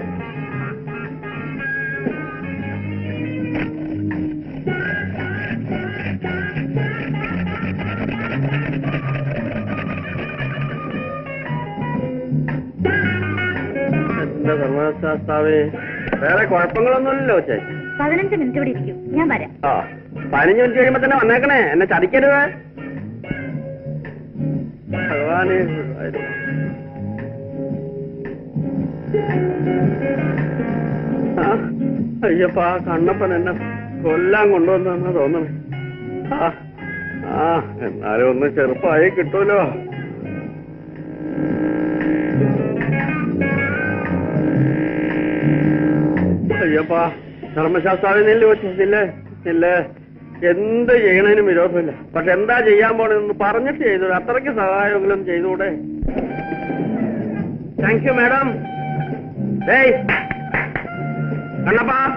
ധർമ്മശാസ്താവേ, വേറെ കുഴപ്പങ്ങളൊന്നുമില്ലല്ലോ ചേച്ചി? പതിനഞ്ച് മിനിറ്റ് ഇവിടെ ഇരിക്കും, ഞാൻ വരാം. ആ പതിനഞ്ച് മിനിറ്റ് കഴിയുമ്പോ തന്നെ വന്നേക്കണേ, എന്നെ ചതിക്കരുത്. ഭഗവാനെ, അയ്യപ്പാ, കണ്ണപ്പൻ എന്നെ കൊല്ലാൻ കൊണ്ടുവന്നാ തോന്നണേ. ആ ആ എന്നാലും ഒന്ന് ചെറുപ്പമായി കിട്ടൂലോ. അയ്യപ്പാ, ധർമ്മശാസ്ത്രാവിൽ നെല്ല് വെച്ചില്ലേ ഇല്ലേ? എന്ത് ചെയ്യണതിനും വിരോധമില്ല. പക്ഷെ എന്താ ചെയ്യാൻ പോണെന്ന് പറഞ്ഞിട്ട് ചെയ്തു. അത്രയ്ക്ക് സഹായമെങ്കിലും ചെയ്തുകൂടെ? Thank you madam. ഏയ് കണ്ണപ്പാ,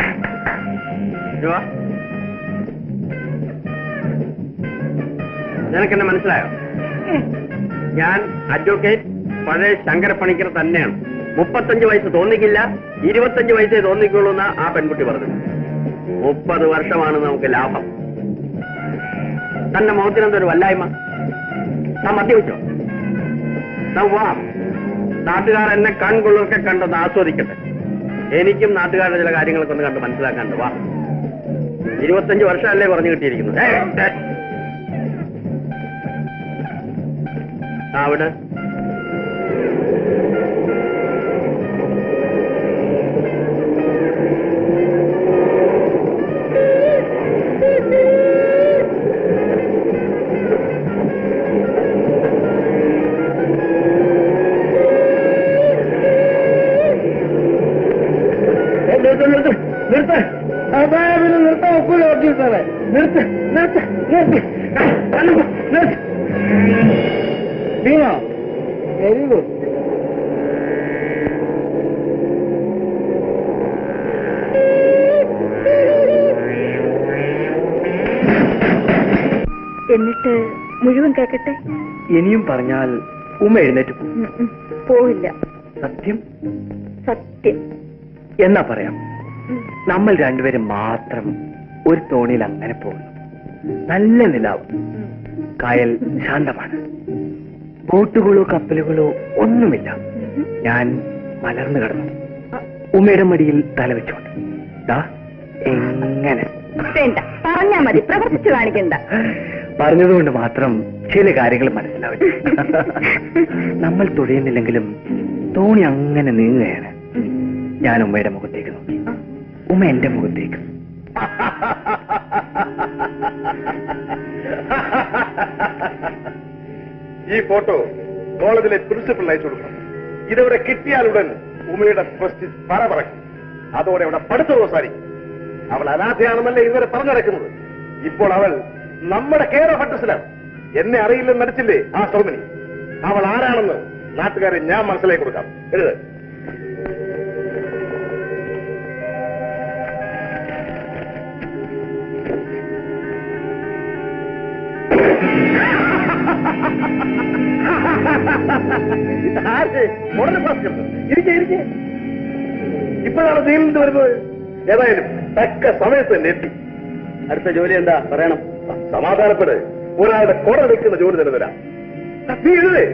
നിനക്കെന്നെ മനസ്സിലായോ? ഞാൻ അഡ്വക്കേറ്റ് പഴയ ശങ്കരപ്പണിക്കർ തന്നെയാണ്. മുപ്പത്തഞ്ച് വയസ്സ് തോന്നിക്കില്ല, ഇരുപത്തഞ്ച് വയസ്സേ തോന്നിക്കുള്ളൂ എന്നാ ആ പെൺകുട്ടി പറഞ്ഞു. മുപ്പത് വർഷമാണ് നമുക്ക് ലാഭം. തന്റെ മുഖത്തിനെന്തൊരു വല്ലായ്മ? താൻ മദ്യപിച്ചോ? താൻ വാ, നാട്ടുകാർ എന്നെ കൺകൊള്ളൊക്കെ കണ്ടൊന്ന് ആസ്വദിക്കട്ടെ. എനിക്കും നാട്ടുകാരുടെ ചില കാര്യങ്ങളൊക്കെ ഒന്ന് കണ്ട് മനസ്സിലാക്കാണ്ട്. വാ, ഇരുപത്തഞ്ച് വർഷമല്ലേ പറഞ്ഞു കിട്ടിയിരിക്കുന്നത്. അവിടെ നിർത്ത നിർത്താൻ ഒക്കൂല വക്കീൽ സാറേ. നിർത്ത് നിർത്ത് നിർത്ത് നിർത്ത്. വീണോ? Very good. എന്നിട്ട് മുഴുവൻ കേക്കട്ടെ. ഇനിയും പറഞ്ഞാൽ ഉമ്മ എഴുന്നേറ്റ് പോകും. പോവില്ല. സത്യം? സത്യം. എന്നാ പറയാം, നമ്മൾ രണ്ടുപേരും മാത്രം ഒരു തോണിയിൽ അങ്ങനെ പോകുന്നു. നല്ല നിലാവ്, കായൽ ശാന്തമാണ്, ബോട്ടുകളോ കപ്പലുകളോ ഒന്നുമില്ല. ഞാൻ മലർന്നു കിടന്നു, ഉമ്മയുടെ മടിയിൽ തലവെച്ചോണ്ട്. ദാ എങ്ങനെ. വേണ്ട, പറഞ്ഞാ മതി, പ്രവർത്തിച്ചു കാണിക്കണ്ട. പറഞ്ഞതുകൊണ്ട് മാത്രം ചില കാര്യങ്ങൾ മനസ്സിലാവില്ല. നമ്മൾ തുഴയുന്നില്ലെങ്കിലും തോണി അങ്ങനെ നീങ്ങുകയാണ്. ഞാൻ ഉമ്മയുടെ മുഖത്തേക്ക് നോക്കി, ഉമ്മ എന്റെ മുഖത്തേക്ക്. ഈ ഫോട്ടോ കോളേജിലെ പ്രിൻസിപ്പൽ അയച്ചു കൊടുക്കണം. ഇതവിടെ കിട്ടിയാലുടൻ ഉമ്മയുടെ പ്രസ്റ്റിജ് പറ പറക്കും. അതോടെ അവിടെ പഠിത്തം അവസാനിക്കും. അവൾ അനാഥയാണെന്നല്ലേ ഇതുവരെ പറഞ്ഞു നടക്കുന്നത്. ഇപ്പോൾ അവൾ നമ്മുടെ കേരള ഫട്ടസിലാണ്. എന്നെ അറിയില്ലെന്ന് നടിച്ചില്ലേ ആ സൗമിനി? അവൾ ആരാണെന്ന് നാട്ടുകാരെ ഞാൻ മനസ്സിലാക്കി കൊടുക്കാം. എഴുത്. ഇരിക്കെ ഇപ്പോഴാണ് ജയിലിൽ നിന്ന് വരുന്നത്. ഏതായാലും തക്ക സമയത്ത് തന്നെ എത്തി. അടുത്ത ജോലി എന്താ പറയണം? സമാധാനപ്പെട്. ഒരാളുടെ കുട നിൽക്കുന്ന ജോലി തന്നെ തരാം. നീ എഴുതേ.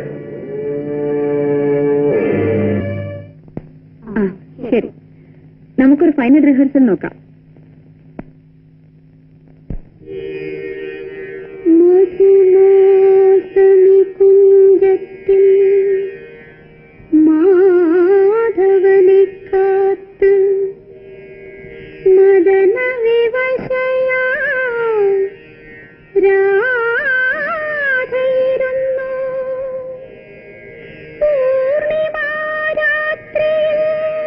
ശരി, നമുക്കൊരു ഫൈനൽ റിഹേഴ്സൽ നോക്കാം. കുഞ്ചത്തിൽ മാധവനെ കാത്ത് മദന വിവശയാ രാധയിരുന്നു. പൂർണിമാരാത്രിയിൽ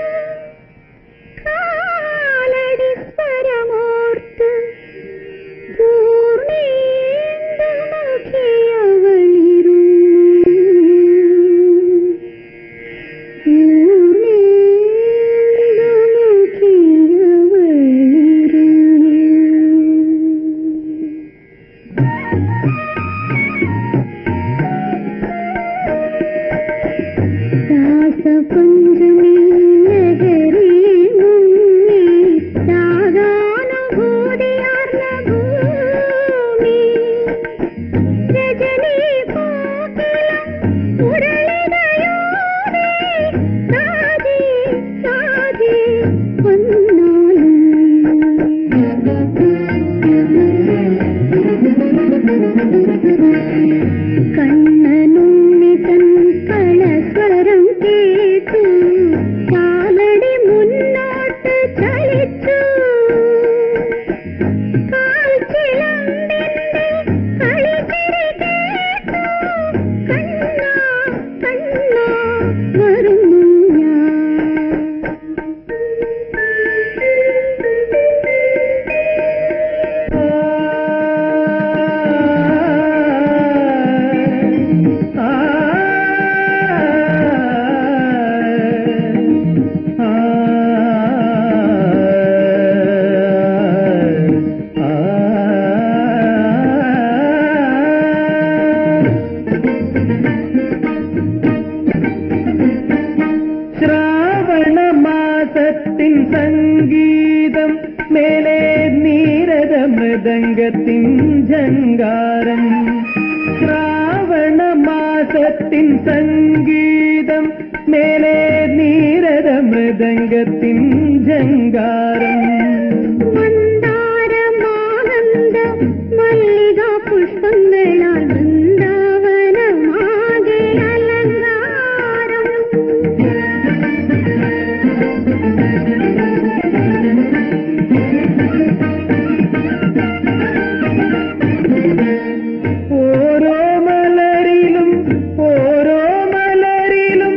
കാലടി സ്വരമോർത്ത് പൂർണേന്ദുമുഖിയവളിരുന്നു. പഞ്ചമി ലഹരി മുങ്ങി രാഗാനുഭൂതിയാർന്ന ഭൂമി രജനി കോകിലം ഉരളിതയോടെ സാജി സാജി വന്നാലും കണ്ണനുണ്ണി തൻ കളസ്വരം കേട്ടു കാലടി മുന്നോട്ട് ചലിച്ചു. കാൽച്ചിലമ്പിന്റെ കളിച്ചിരി കേട്ടു കണ്ണാ കണ്ണാ വരുന്നു ശ്രാവണമാസത്തിൻ സംഗീതം മേലെ നീരത മൃദംഗത്തിൻ ജങ്കാരം. ശ്രാവണമാസത്തിൻ സംഗീതം മേലെ നീരത മൃദംഗത്തിൻ ജങ്കാരം. മന്ദാരമാനന്ദ മല്ലികാ പുഷ്പങ്ങളാൽ വൃന്ദാവനമാകെ അലങ്കാരം. ഓരോ മലരിലും ഓരോ മലരിലും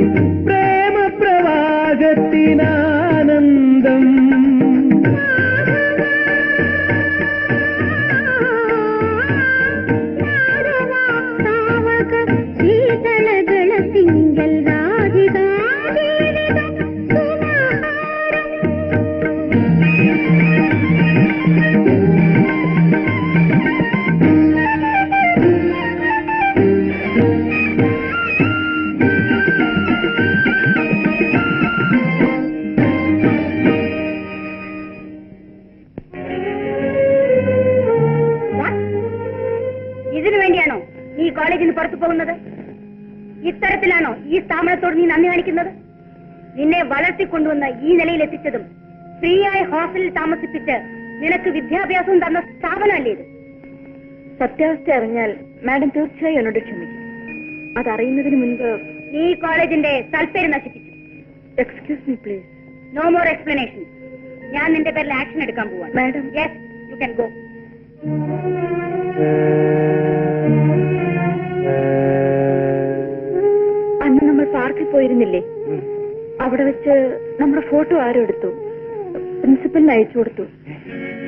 പ്രേമപ്രവാഹത്തിനാനന്ദം. താവക ശീതളഗള തിങ്കൽ രാധികാ സുമഹാരം. ഇതിനു വേണ്ടിയാണോ നീ കോളേജിൽ നിന്ന് പുറത്തു പോകുന്നത്? ഇത്തരത്തിലാണോ ഈ സ്ഥാപനത്തോട് നീ നന്ദി കാണിക്കുന്നത്? നിന്നെ വളർത്തിക്കൊണ്ടുവന്ന ഈ നിലയിൽ എത്തിച്ചതും ഫ്രീ ആയി ഹോസ്റ്റലിൽ താമസിപ്പിച്ച് നിനക്ക് വിദ്യാഭ്യാസവും തന്ന സ്ഥാപനമല്ലേ ഇത്? സത്യാവസ്ഥ അറിഞ്ഞാൽ മാഡം തീർച്ചയായും എന്നോട് ക്ഷമിക്കും. അതറിയുന്നതിന് മുൻപ് നീ കോളേജിന്റെ താല്പര്യം നശിപ്പിച്ചു. Excuse me please. No more explanation. ഞാൻ നിന്റെ പേരിൽ ആക്ഷൻ എടുക്കാൻ പോവാണ്. Madam. Yes, you can go. അന്ന് നമ്മൾ പാർക്കിൽ പോയിരുന്നില്ലേ? അവിടെ വെച്ച് നമ്മുടെ ഫോട്ടോ ആരും എടുത്തു. പ്രിൻസിപ്പലിന് അയച്ചു കൊടുത്തു.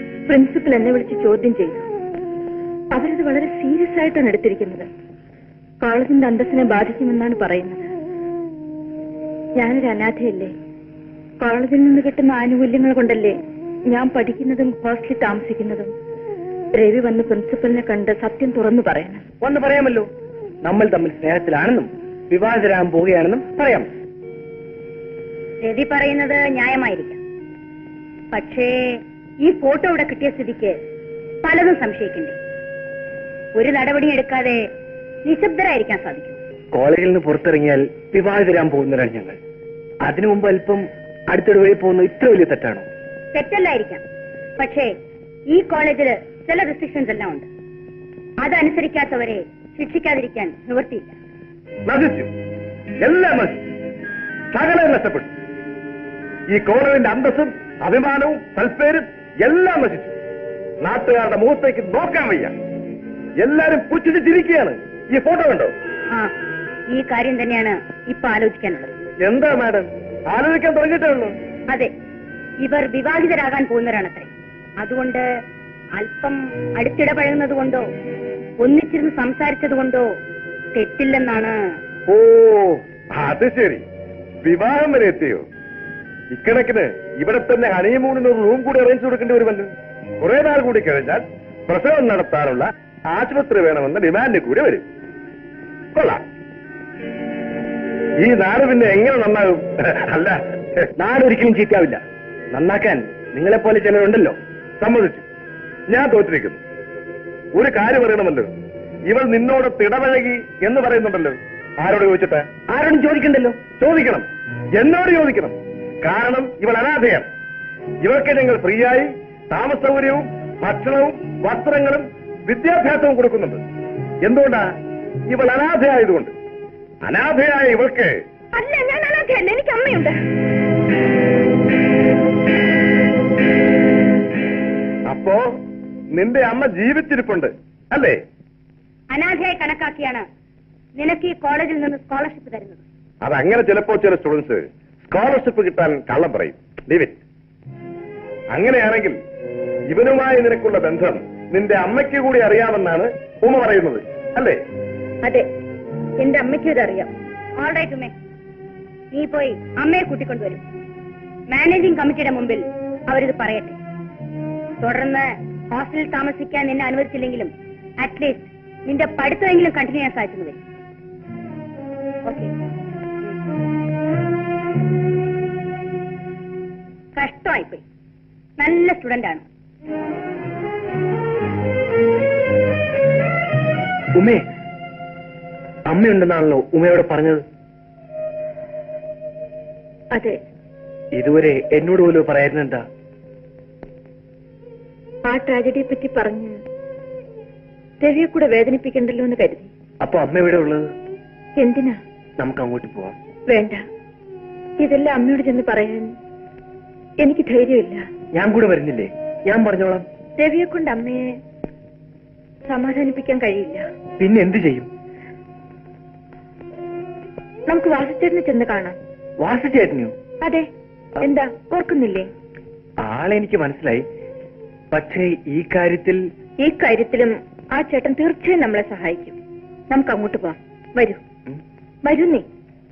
പ്രിൻസിപ്പൽ എന്നെ വിളിച്ച് ചോദ്യം ചെയ്തു. അവരത് വളരെ സീരിയസ് ആയിട്ടാണ് എടുത്തിരിക്കുന്നത്. കോളേജിന്റെ അന്തസ്സിനെ ബാധിക്കുമെന്നാണ് പറയുന്നത്. ഞാനൊരു അനാഥയല്ലേ. കോളേജിൽ നിന്ന് കിട്ടുന്ന ആനുകൂല്യങ്ങൾ കൊണ്ടല്ലേ ഞാൻ പഠിക്കുന്നതും ഹോസ്റ്റലിൽ താമസിക്കുന്നതും. രവി വന്ന് പ്രിൻസിപ്പലിനെ കണ്ട് സത്യം തുറന്നു പറയണം. വന്ന് പറയാമല്ലോ. നമ്മൾ തമ്മിൽ സ്നേഹത്തിലാണെന്നും വിവാഹിതരാകാൻ പോവുകയാണെന്നും പറയാം. രവി പറയുന്നത് ന്യായമായിരിക്കാം. പക്ഷേ ഈ ഫോട്ടോ ഇവിടെ കിട്ടിയ സ്ഥിതിക്ക് പലതും സംശയിക്കണ്ടേ? ഒരു നടപടിയും എടുക്കാതെ നിശബ്ദരായിരിക്കാൻ സാധിക്കും. കോളേജിൽ നിന്ന് പുറത്തിറങ്ങിയാൽ വിവാഹിതരാൻ പോകുന്നവരാണ് ഞങ്ങൾ. അതിനു മുമ്പ് അല്പം അടുത്തിടെ വഴി പോകുന്നത് ഇത്ര വലിയ തെറ്റാണോ? തെറ്റല്ലായിരിക്കാം. പക്ഷേ ഈ കോളേജില് ചില റെസ്ട്രിക്ഷൻസ് എല്ലാം ഉണ്ട്. അതനുസരിക്കാത്തവരെ ശിക്ഷിക്കാതിരിക്കാൻ നിവൃത്തിയില്ല. നശിച്ചു, എല്ലാം നശിച്ചു, സകലം നഷ്ടപ്പെട്ടു. ഈ കോളേജിന്റെ അന്തസ്സും അഭിമാനവും സൽപ്പേരും എല്ലാം നശിച്ചു. നാട്ടുകാരുടെ മുഖത്തേക്ക് നോക്കാൻ വയ്യ. എല്ലാരും പുച്ഛിച്ച് ചിരിക്കുകയാണ്. ഈ ഫോട്ടോ കണ്ടോ? ആ, ഈ കാര്യം തന്നെയാണ് ഇപ്പൊ ആലോചിക്കാനുള്ളത്. എന്താ മാഡം ആലോചിക്കാൻ തുടങ്ങിയിട്ടേ ഉള്ളൂ? അതെ, ഇവർ വിവാഹിതരാകാൻ പോകുന്നവരാണത്രേ. അതുകൊണ്ട് അല്പം അടുത്തിടപഴകുന്നത് കൊണ്ടോ ഒന്നിച്ചിരുന്ന് സംസാരിച്ചത് കൊണ്ടോ തെറ്റില്ലെന്നാണ്. ഓ, അത് ശരി, വിവാഹം വരെ എത്തിയോ? ഇക്കണക്കിന് ഇവിടെ തന്നെ ഹണിമൂണിന് ഒരു റൂം കൂടി അറേഞ്ച് കൊടുക്കേണ്ടി വരുമല്ലോ. കുറെ നാൾ കൂടി കഴിഞ്ഞാൽ പ്രസവം നടത്താനുള്ള ആശുപത്രി വേണമെന്ന ഡിമാൻഡ് കൂടി വരും. കൊള്ളാം. ഈ നാട് പിന്നെ എങ്ങനെ നന്നാകും? അല്ല, നാടൊരിക്കലും ചീറ്റാവില്ല. നന്നാക്കാൻ നിങ്ങളെപ്പോലെ ചിലരുണ്ടല്ലോ. സമ്മതിച്ചു, ഞാൻ തോറ്റിരിക്കുന്നു. ഒരു കാര്യം അറിയണമല്ലോ, ഇവൾ നിന്നോട് തിടപഴകി എന്ന് പറയുന്നുണ്ടല്ലോ. ആരോട് ചോദിച്ചിട്ട്? ആരോടും ചോദിക്കണ്ടല്ലോ. ചോദിക്കണം, എന്നോട് ചോദിക്കണം. കാരണം ഇവൾ അനാഥയാണ്. ഇവർക്ക് ഞങ്ങൾ ഫ്രീയായി താമസ സൗകര്യവും ഭക്ഷണവും വസ്ത്രങ്ങളും വിദ്യാഭ്യാസവും കൊടുക്കുന്നുണ്ട്. എന്തുകൊണ്ടാ? ഇവൾ അനാഥയായതുകൊണ്ട്. അനാഥയായ ഇവൾക്ക്. അല്ല, ഞാൻ അനാഥയല്ല, എനിക്ക് അമ്മയുണ്ട്. അപ്പോ നിന്റെ അമ്മ ജീവിച്ചിരിപ്പുണ്ട് അല്ലേ? അനാഥയായി കണക്കാക്കിയാണ് നിനക്ക് ഈ കോളേജിൽ നിന്ന് സ്കോളർഷിപ്പ് തരുന്നത്. അതങ്ങനെ ചിലപ്പോ ചില സ്റ്റുഡൻസ് സ്കോളർഷിപ്പ് കിട്ടാൻ കള്ളം പറയും. Leave it. അങ്ങനെയാണെങ്കിൽ ഇവനുമായി നിനക്കുള്ള ബന്ധം നിന്റെ അമ്മയ്ക്ക് കൂടി അറിയാമെന്നാണ് ഉമ്മ പറയുന്നത് അല്ലേ? അതെ, എന്റെ അമ്മയ്ക്കും ഇതറിയാം. ഓൾ റൈറ്റ് ഉമ്മേ, നീ പോയി അമ്മയെ കൂട്ടിക്കൊണ്ടുവരും. മാനേജിംഗ് കമ്മിറ്റിയുടെ മുമ്പിൽ അവരിത് പറയട്ടെ. തുടർന്ന് ഹോസ്റ്റലിൽ താമസിക്കാൻ നിന്നെ അനുവദിച്ചില്ലെങ്കിലും അറ്റ്ലീസ്റ്റ് നിന്റെ പഠിത്തമെങ്കിലും കണ്ടിന്യൂ ചെയ്യാൻ സാധിച്ചു വരും. ഓക്കെ. കഷ്ടമായിപ്പോയി. നല്ല സ്റ്റുഡന്റ് ആണ്. ഉമ്മേ, അമ്മയുണ്ടെന്നാണല്ലോ ഉമ്മയോട് പറഞ്ഞത്. അതെ. ഇതുവരെ എന്നോട് പോലും പറയായിരുന്നെന്താ? ആ ട്രാജഡിയെ പറ്റി പറഞ്ഞ് രവിയെ കൂടെ വേദനിപ്പിക്കണ്ടല്ലോ എന്ന് കരുതി. അപ്പൊ അമ്മ എവിടെ ഉള്ളത്? എന്തിനാ? നമുക്ക് അങ്ങോട്ട് പോവാം. വേണ്ട, ഇതെല്ലാം അമ്മയോട് ചെന്ന് പറയാൻ എനിക്ക് ധൈര്യമില്ല. ഞാൻ കൂടെ വരുന്നില്ലേ? ഞാൻ പറഞ്ഞോളാം. രവിയെ കൊണ്ട് അമ്മയെ സമാധാനിപ്പിക്കാൻ കഴിയില്ല. പിന്നെ എന്ത് ചെയ്യും? നമുക്ക് വാസുചേട്ടനെ ചെന്ന് കാണാം. വാസുചേട്ടനെയോ? അതെ. എന്താ, ഓർക്കുന്നില്ലേ? ആളെനിക്ക് മനസ്സിലായി. പക്ഷേ ഈ കാര്യത്തിൽ ഈ കാര്യത്തിലും ആ ചേട്ടൻ തീർച്ചയായും നമ്മളെ സഹായിക്കും. നമുക്ക് അങ്ങോട്ട് പോവാം. വരൂ, വരൂ. നീ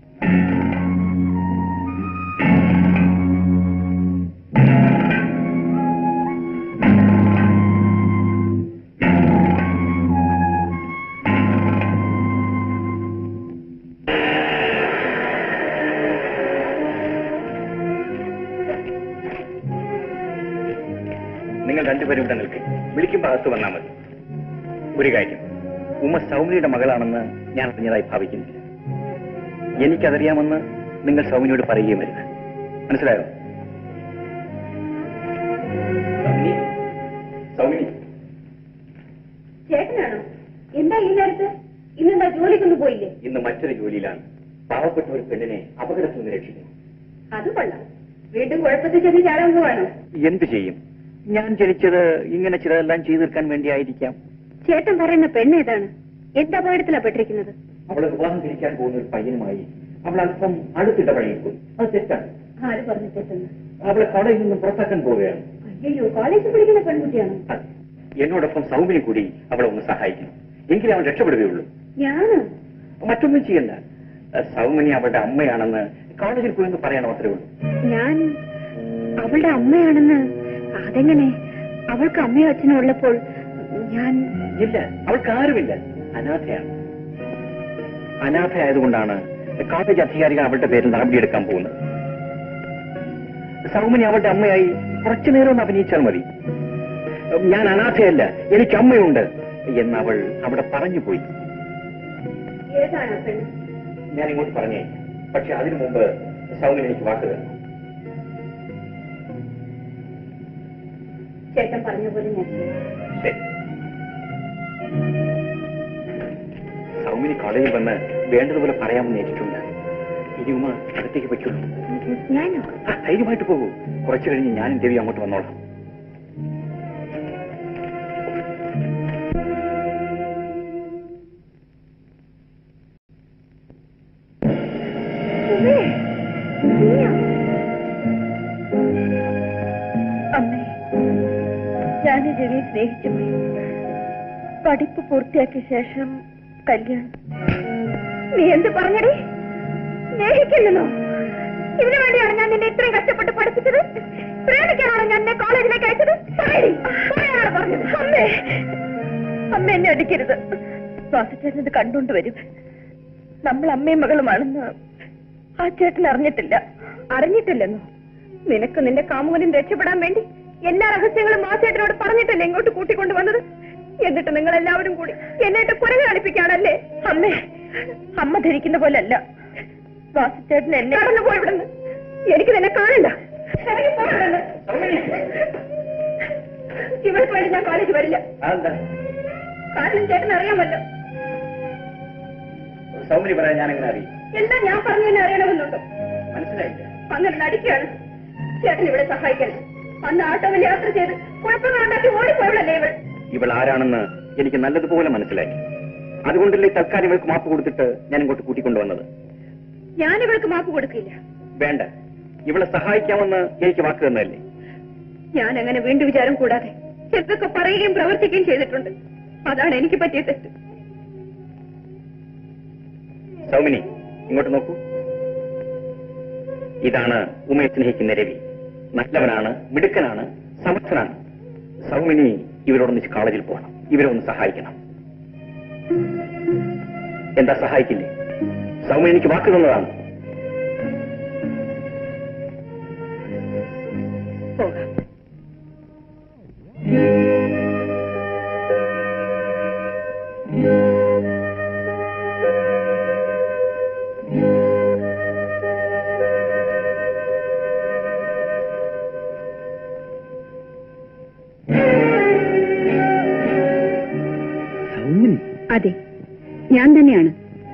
നിങ്ങൾ രണ്ടുപേരും ഇവിടെ നിൽക്കും. വിളിക്കുമ്പോൾ അകത്ത് വന്നാൽ മതി. ഒരു കാര്യം, ഉമ്മ സൗമ്യയുടെ മകളാണെന്ന് ഞാൻ അറിഞ്ഞതായി ഭാവിക്കുന്നില്ല. എനിക്കതറിയാമെന്ന് നിങ്ങൾ സൗമ്യയോട് പറയുകയും വരുന്നത് മനസ്സിലായോ? സൗമ്യ, ചേട്ടനാണോ? എന്താ ഈ നേരത്ത്? ഇന്നെന്താ ജോലിക്കൊന്നും പോയില്ലേ? ഇന്ന് മറ്റൊരു ജോലിയിലാണ്. പാവപ്പെട്ട ഒരു പെണ്ണിനെ അപകടത്തിൽ നിന്ന് രക്ഷിക്കുന്നു. അത് കൊള്ളാം. വീണ്ടും കുഴപ്പത്തിൽ ചെന്ന് ചാടാൻ പോവാണോ? എന്ത് ചെയ്യും? ഞാൻ ജനിച്ചത് ഇങ്ങനെ ചിലതെല്ലാം ചെയ്തു തീർക്കാൻ വേണ്ടിയായിരിക്കാം. ചേട്ടൻ പറയുന്ന പെണ്ണ് ഏതാണ്? എന്ത് അപകടത്തിലാ പെട്ടിരിക്കുന്നത്? അവളെ വിവാഹം കഴിക്കാൻ പോകുന്ന ഒരു പയ്യനുമായി അവൾ അല്പം അടുത്തിടപഴകിപ്പോയി. അത് തെറ്റാണ്. ആര് പറഞ്ഞു തെറ്റെന്ന്? അവളെ കോളേജിൽ നിന്നും പുറത്താക്കാൻ പോവുകയാണ്. അയ്യോ, കോളേജിൽ പഠിക്കുന്ന പെൺകുട്ടിയാണ്. എന്നോടൊപ്പം സൗമ്യം കൂടി അവളെ ഒന്ന് സഹായിക്കണം. എങ്കിലും അവൻ രക്ഷപ്പെടുകയുള്ളൂ. ഞാനോ? മറ്റൊന്നും ചെയ്യല്ല. സൗമിനി അവളുടെ അമ്മയാണെന്ന് കോളേജിൽ പോയി എന്ന് പറയണം, അത്രേ ഉള്ളൂ. ഞാൻ അവളുടെ അമ്മയാണെന്ന് അതെങ്ങനെ? അവൾക്ക് അമ്മയോ അച്ഛനോ ഉള്ളപ്പോൾ ഞാൻ... ഇല്ല, അവൾക്ക് ആരുമില്ല, അനാഥയാണ്. അനാഥയായതുകൊണ്ടാണ് കോളേജ് അധികാരികൾ അവളുടെ പേരിൽ നടപടിയെടുക്കാൻ പോകുന്നത്. സൗമിനി അവളുടെ അമ്മയായി കുറച്ചു നേരം ഒന്ന് അഭിനയിച്ചാൽ മതി. ഞാൻ അനാഥയല്ല, എനിക്ക് അമ്മയുണ്ട് എന്ന് അവൾ അവിടെ പറഞ്ഞു പോയി. ഞാൻ ഇങ്ങോട്ട് പറഞ്ഞേ, പക്ഷെ അതിനു മുമ്പ് സൗമിനി എനിക്ക് വാക്ക് തരണം. ചേട്ടൻ പറഞ്ഞ പോലെ ഞാൻ ശരി. സൗമിനി കോളേജിൽ വന്ന് വേണ്ടതുപോലെ പറയാമെന്ന് ഏറ്റിട്ടുണ്ട്. ഇനി ഉമ്മ അടുത്തേക്ക് പറ്റുള്ളൂ. ഞാനോ? ധൈര്യമായിട്ട് പോകൂ. കുറച്ചു കഴിഞ്ഞ് ഞാനും ദേവി അങ്ങോട്ട് വന്നോളാം. അമ്മേ, ഞാൻ രവിയെ സ്നേഹിച്ചു പോയി. പഠിപ്പ് പൂർത്തിയാക്കിയ ശേഷം കല്യാണം. നീ എന്ത് പറഞ്ഞടി? സ്നേഹിക്കില്ലെന്നോ? ഇതിനു വേണ്ടിയാണ് ഞാൻ നിന്നെ ഇത്രയും കഷ്ടപ്പെട്ട് പഠിപ്പിച്ചത്? പ്രേമിക്കാനാണ് ഞാൻ എന്നെ കോളേജിലേക്ക് അയച്ചത്? പറഞ്ഞത് അമ്മേ. അമ്മ എന്നെ അടിക്കരുത്. വാസുചേട്ടൻ ഇത് കണ്ടുകൊണ്ട് വരും. നമ്മൾ അമ്മയും മകളുമാണെന്ന് ആ ചേട്ടൻ അറിഞ്ഞിട്ടില്ല. അറിഞ്ഞിട്ടില്ലെന്നോ? നിനക്ക് നിന്റെ കാമുകനും രക്ഷപ്പെടാൻ വേണ്ടി എല്ലാ രഹസ്യങ്ങളും ആ ചേട്ടനോട് പറഞ്ഞിട്ടല്ലേ ഇങ്ങോട്ട് കൂട്ടിക്കൊണ്ടുവന്നത്? എന്നിട്ട് നിങ്ങൾ എല്ലാവരും കൂടി എന്നിട്ട് കുരങ്ങ് കളിപ്പിക്കാണല്ലേ? അമ്മേ, അമ്മ ധരിക്കുന്ന പോലല്ല. വാസുചേട്ടൻ എന്നെ കടന്നു പോയി വിടുന്നു. എനിക്ക് നിന്നെ കാണണ്ട. ഇവൾക്ക് വേണ്ടി ഞാൻ കോളേജ് വരില്ല. കാരണം ചേട്ടൻ അറിയാമല്ലോ. സൗമിനി പറയാൻ ഞാൻ എങ്ങനെ അറിയും? എല്ലാം ഞാൻ പറഞ്ഞു തന്നെ അറിയണമെന്നുണ്ടോ? മനസ്സിലായില്ല. അങ്ങനെ നടിക്കുകയാണ്. ചേട്ടൻ ഇവിടെ സഹായിക്കാൻ അന്ന് ആട്ടോവിൽ യാത്ര ചെയ്ത് കുഴപ്പങ്ങൾ ഉണ്ടാക്കി ഓടിപ്പോയവളല്ലേ ഇവൾ? ഇവൾ ആരാണെന്ന് എനിക്ക് നല്ലതുപോലെ മനസ്സിലായി. അതുകൊണ്ടല്ലേ തൽക്കാലം ഇവൾക്ക് മാപ്പ് കൊടുത്തിട്ട് ഞാൻ ഇങ്ങോട്ട് കൂട്ടിക്കൊണ്ടുവന്നത്. ഞാൻ ഇവൾക്ക് മാപ്പ് കൊടുക്കില്ല. വേണ്ട, ഇവളെ സഹായിക്കാമെന്ന് എനിക്ക് വാക്ക് തന്നതല്ലേ. ഞാൻ അങ്ങനെ വീണ്ടും വിചാരം കൂടാതെ ചെറുതൊക്കെ പറയുകയും പ്രവർത്തിക്കുകയും ചെയ്തിട്ടുണ്ട്. അതാണ് എനിക്ക് പറ്റിയ തെറ്റ്. സൗമിനി, ഇങ്ങോട്ട് നോക്കൂ. ഇതാണ് ഉമയെ സ്നേഹിക്കുന്ന രവി. നല്ലവനാണ്, മിടുക്കനാണ്, സമർത്ഥനാണ്. സൗമിനി ഇവരോടൊന്നിച്ച് കോളേജിൽ പോകണം. ഇവരെ ഒന്ന് സഹായിക്കണം. എന്താ സഹായിക്കില്ലേ? സൗമിനി എനിക്ക് വാക്ക് തന്നതാണ്. പോകാം. അതെ, ഞാൻ തന്നെയാണ്.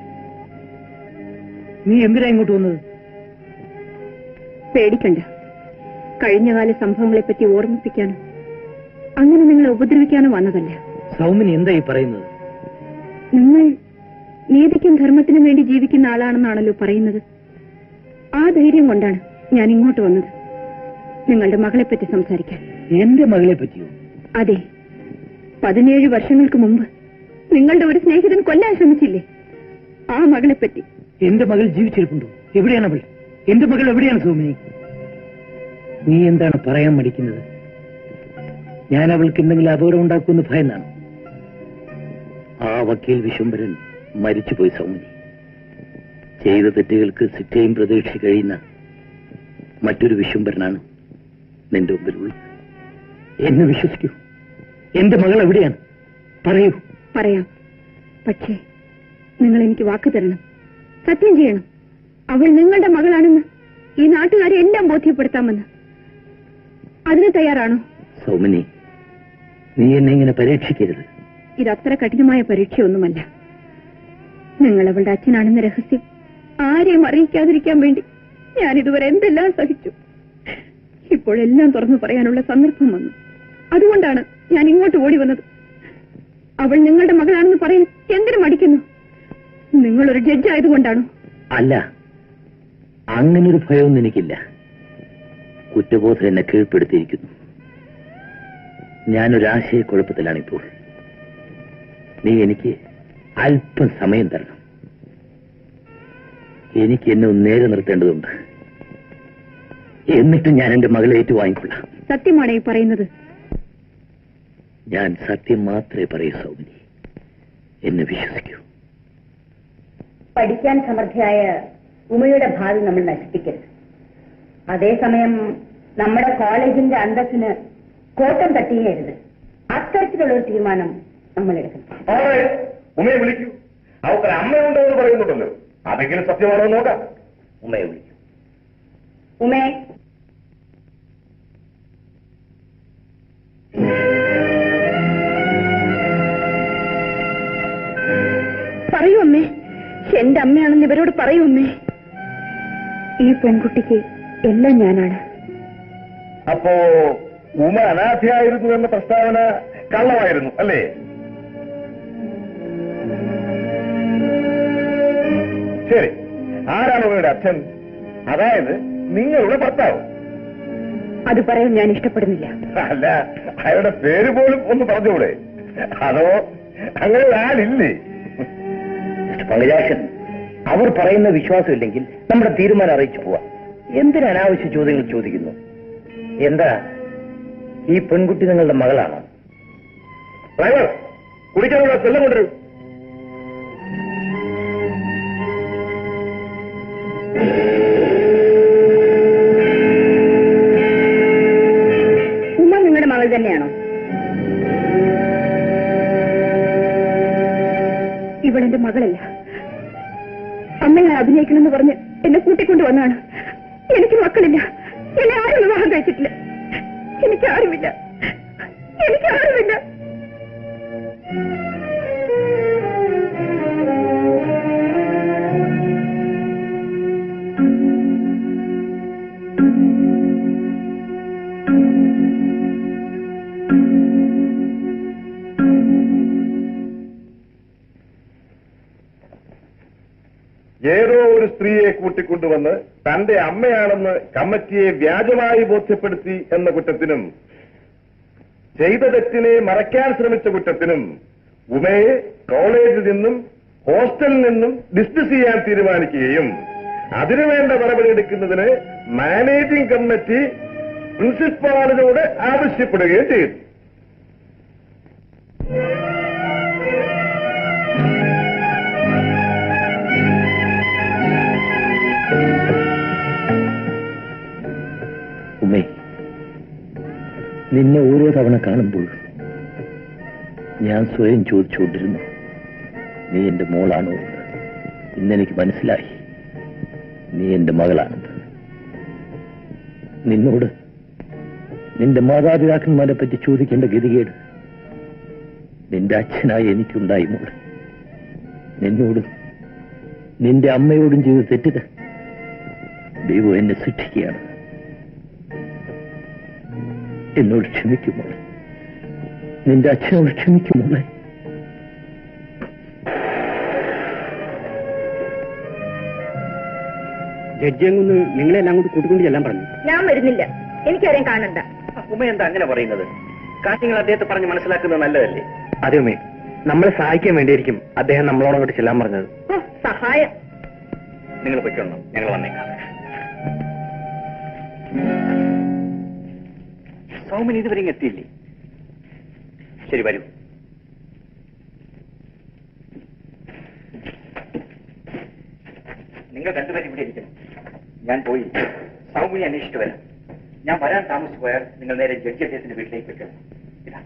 നീ എന്തിനാ ഇങ്ങോട്ട് വന്നത്? പേടിക്കണ്ട. കഴിഞ്ഞകാല സംഭവങ്ങളെപ്പറ്റി ഓർമ്മിപ്പിക്കാനോ അങ്ങനെ നിങ്ങളെ ഉപദ്രവിക്കാനോ വന്നതല്ല. സൗമിനി എന്താ ഈ പറയുന്നത്? നിങ്ങൾ നീതിക്കും ധർമ്മത്തിനും വേണ്ടി ജീവിക്കുന്ന ആളാണെന്നാണല്ലോ പറയുന്നത്. ആ ധൈര്യം കൊണ്ടാണ് ഞാൻ ഇങ്ങോട്ട് വന്നത്, നിങ്ങളുടെ മകളെപ്പറ്റി സംസാരിക്കാൻ. എന്റെ മകളെ പറ്റിയോ? അതെ, പതിനേഴ് വർഷങ്ങൾക്ക് മുമ്പ് നിങ്ങളുടെ ഒരു സ്നേഹിതൻ കൊല്ലാൻ ശ്രമിച്ചില്ലേ? ആ മകളെപ്പറ്റി. എന്റെ മകൾ ജീവിച്ചിരിപ്പുണ്ടോ? എവിടെയാണ് അവൾ? എന്റെ മകൾ എവിടെയാണ് സൗമിനി? നീ എന്താണ് പറയാൻ മടിക്കുന്നത്? ഞാൻ അവൾക്ക് എന്തെങ്കിലും അപകടം ഉണ്ടാക്കുമെന്ന് ഭയന്നാണ്. ആ വക്കീൽ വിശ്വംഭരൻ മരിച്ചുപോയി സൗമിനി. ചെയ്ത തെറ്റുകൾക്ക് ശിക്ഷയും പ്രതീക്ഷ കഴിയുന്ന മറ്റൊരു വിശ്വംഭരനാണ് നിന്റെ മുമ്പിലുള്ളത്. എന്നെ വിശ്വസിക്കൂ. എന്റെ മകൾ എവിടെയാണ്? പറയൂ. പറയാം, പക്ഷേ നിങ്ങൾ എനിക്ക് വാക്ക് തരണം. സത്യം ചെയ്യണം. അവൾ നിങ്ങളുടെ മകളാണെന്ന് ഈ നാട്ടുകാരെ എല്ലാം ബോധ്യപ്പെടുത്താമെന്ന്. അതിന് തയ്യാറാണോ? സൗമിനി, നീ എന്നെ ഇങ്ങനെ പരീക്ഷിക്കരുത്. ഇതത്ര കഠിനമായ പരീക്ഷയൊന്നുമല്ല. നിങ്ങൾ അവളുടെ അച്ഛനാണെന്ന രഹസ്യം ആരെയും അറിയിക്കാതിരിക്കാൻ വേണ്ടി ഞാൻ ഇതുവരെ എന്തെല്ലാം സഹിച്ചു. ഇപ്പോഴെല്ലാം തുറന്നു പറയാനുള്ള സന്ദർഭം വന്നു. അതുകൊണ്ടാണ് ഞാൻ ഇങ്ങോട്ട് ഓടി വന്നത്. അവൾ നിങ്ങളുടെ മകളാണെന്ന് പറയാൻ എന്തിനു മടിക്കുന്നു? നിങ്ങളൊരു ജഡ്ജ് ആയതുകൊണ്ടാണോ? അല്ല, അങ്ങനൊരു ഭയമൊന്നും എനിക്കില്ല. കുറ്റബോധം എന്നെ കീഴ്പ്പെടുത്തിയിരിക്കുന്നു. ഞാനൊരാശയക്കുഴപ്പത്തിലാണിപ്പോൾ. നീ എനിക്ക് അല്പം സമയം തരണം. എനിക്ക് എന്നെ ഒന്ന് നേരെ നിർത്തേണ്ടതുണ്ട്. എന്നിട്ട് ഞാൻ എന്റെ മകളെ ഏറ്റുവാങ്ങിക്കൊള്ളാം. സത്യമാണോ ഈ പറയുന്നത്? ഞാൻ സത്യം മാത്രമേ പറയൂ സൗമിനി. എന്നെ വിശ്വസിക്കൂ. പഠിക്കാൻ സമർത്ഥയായ ഉമയുടെ ഭാവി നമ്മൾ നശിപ്പിക്കരുത്. അതേസമയം നമ്മുടെ കോളേജിന്റെ അന്തസ്സിന് കോട്ടം തട്ടിയരുത്. അത്തരത്തിലുള്ള ഒരു തീരുമാനം നമ്മൾ എടുക്കണം. ഉമയെ വിളിക്കൂ. അവർക്ക് അമ്മയുണ്ടോ എന്ന് പറയുന്നുണ്ടല്ലോ, അതെങ്കിലും സത്യമാണോ നോക്കാം. ഉമ്മയെ വിളിക്കൂ. ഉമേ, പറയൂ അമ്മേ, എന്റെ അമ്മയാണെന്ന് ഇവരോട് പറയൂ അമ്മേ. ഈ പെൺകുട്ടിക്ക് എല്ലാം ഞാനാണ്. അപ്പോ ഉമ അനാഥയായിരുന്നു എന്ന പ്രസ്താവന കള്ളമായിരുന്നു അല്ലേ? ശരി, ആരാണ് ഉമയുടെ അച്ഛൻ? അതായത് നിങ്ങളുടെ ഭർത്താവ്? അത് പറയാൻ ഞാൻ ഇഷ്ടപ്പെടുന്നില്ല. അല്ല, അയാളുടെ പേര് പോലും ഒന്ന് പറഞ്ഞുകൂടെ? അതോ അങ്ങനെ ആളില്ലേ? പങ്കജാക്ഷൻ, അവർ പറയുന്ന വിശ്വാസമില്ലെങ്കിൽ നമ്മുടെ തീരുമാനം അറിയിച്ചു പോവാം. എന്തിന് അനാവശ്യ ചോദ്യങ്ങൾ ചോദിക്കുന്നു? എന്താ ഈ പെൺകുട്ടി നിങ്ങളുടെ മകളാണോ? ഡ്രൈവർ, കുടിക്കാനുള്ള വെള്ളം കൊണ്ടുവരൂ. ഉമ നിങ്ങളുടെ മകൾ തന്നെയാണോ? ഇവളെന്റെ മകളല്ല. അമ്മയെ അഭിനയിക്കണമെന്ന് പറഞ്ഞ് എന്നെ കൂട്ടിക്കൊണ്ടു വന്നാണ്. എനിക്ക് മക്കളില്ല. എന്നെ ആരും വിവാഹം കഴിച്ചിട്ടില്ല. എനിക്ക് ആരുമില്ല. എനിക്ക് ആരുമില്ല. ഏതോ ഒരു സ്ത്രീയെ കൂട്ടിക്കൊണ്ടുവന്ന് തന്റെ അമ്മയാണെന്ന് കമ്മിറ്റിയെ വ്യാജമായി ബോധ്യപ്പെടുത്തി എന്ന കുറ്റത്തിനും ചെയ്ത തെറ്റിനെ മറയ്ക്കാൻ ശ്രമിച്ച കുറ്റത്തിനും ഉമയെ കോളേജിൽ നിന്നും ഹോസ്റ്റലിൽ നിന്നും ഡിസ്മിസ് ചെയ്യാൻ തീരുമാനിക്കുകയും അതിനുവേണ്ട നടപടിയെടുക്കുന്നതിന് മാനേജിംഗ് കമ്മിറ്റി പ്രിൻസിപ്പാളിനോട് ആവശ്യപ്പെടുകയും ചെയ്തു. ഉമ്മേ, നിന്നെ ഓരോ തവണ കാണുമ്പോൾ ഞാൻ സ്വയം ചോദിച്ചുകൊണ്ടിരുന്നു, നീ എന്റെ മോളാണോ എന്ന്. ഇന്നെനിക്ക് മനസ്സിലായി, നീ എന്റെ മകളാണെന്ന്. നിന്നോട് നിന്റെ മാതാപിതാക്കന്മാരെ പറ്റി ചോദിക്കേണ്ട ഗതികേട് നിന്റെ അച്ഛനായി എനിക്കുണ്ടായി മോളെ. നിന്നോടും നിന്റെ അമ്മയോടും ചെയ്ത് തെറ്റിത് ദൈവം എന്നെ ശിക്ഷിക്കുകയാണ്. എന്നോട് ക്ഷമിക്കുമോ? നിന്റെ അച്ഛനോട് ക്ഷമിക്കുമോളെ? ജഡ്ജി അങ്ങൊന്ന് നിങ്ങളെല്ലാം അങ്ങോട്ട് കൂട്ടിക്കൊണ്ട് ചെല്ലാൻ പറഞ്ഞു. ഞാൻ വരുന്നില്ല. എനിക്കാരെയും കാണണ്ട. ഉമ്മ എന്താ അങ്ങനെ പറയുന്നത്? കാര്യങ്ങൾ അദ്ദേഹത്തെ പറഞ്ഞ് മനസ്സിലാക്കുന്നത് നല്ലതല്ലേ? അതെ ഉമ്മേ, നമ്മളെ സഹായിക്കാൻ വേണ്ടിയായിരിക്കും അദ്ദേഹം നമ്മളോട് അങ്ങോട്ട് ചെല്ലാൻ പറഞ്ഞത്. ഓ, സഹായം. നിങ്ങൾ പൊയ്ക്കൊള്ളണം, ഞങ്ങൾ വന്നേക്കാം. സൗമൻ ഇതുവരെ ഇങ്ങ് എത്തിയില്ലേ? ശരി, വരൂ. നിങ്ങൾ രണ്ടുപേരും ഇവിടെ ഇരിക്കണം. ഞാൻ പോയി സൗമിനെ അന്വേഷിച്ചിട്ട് വരാം. ഞാൻ വരാൻ താമസിച്ചു പോയാൽ നിങ്ങൾ നേരെ ജഡ്ജി അദ്ദേഹത്തിന്റെ വീട്ടിലേക്ക് വെക്കണം. ഇതാ.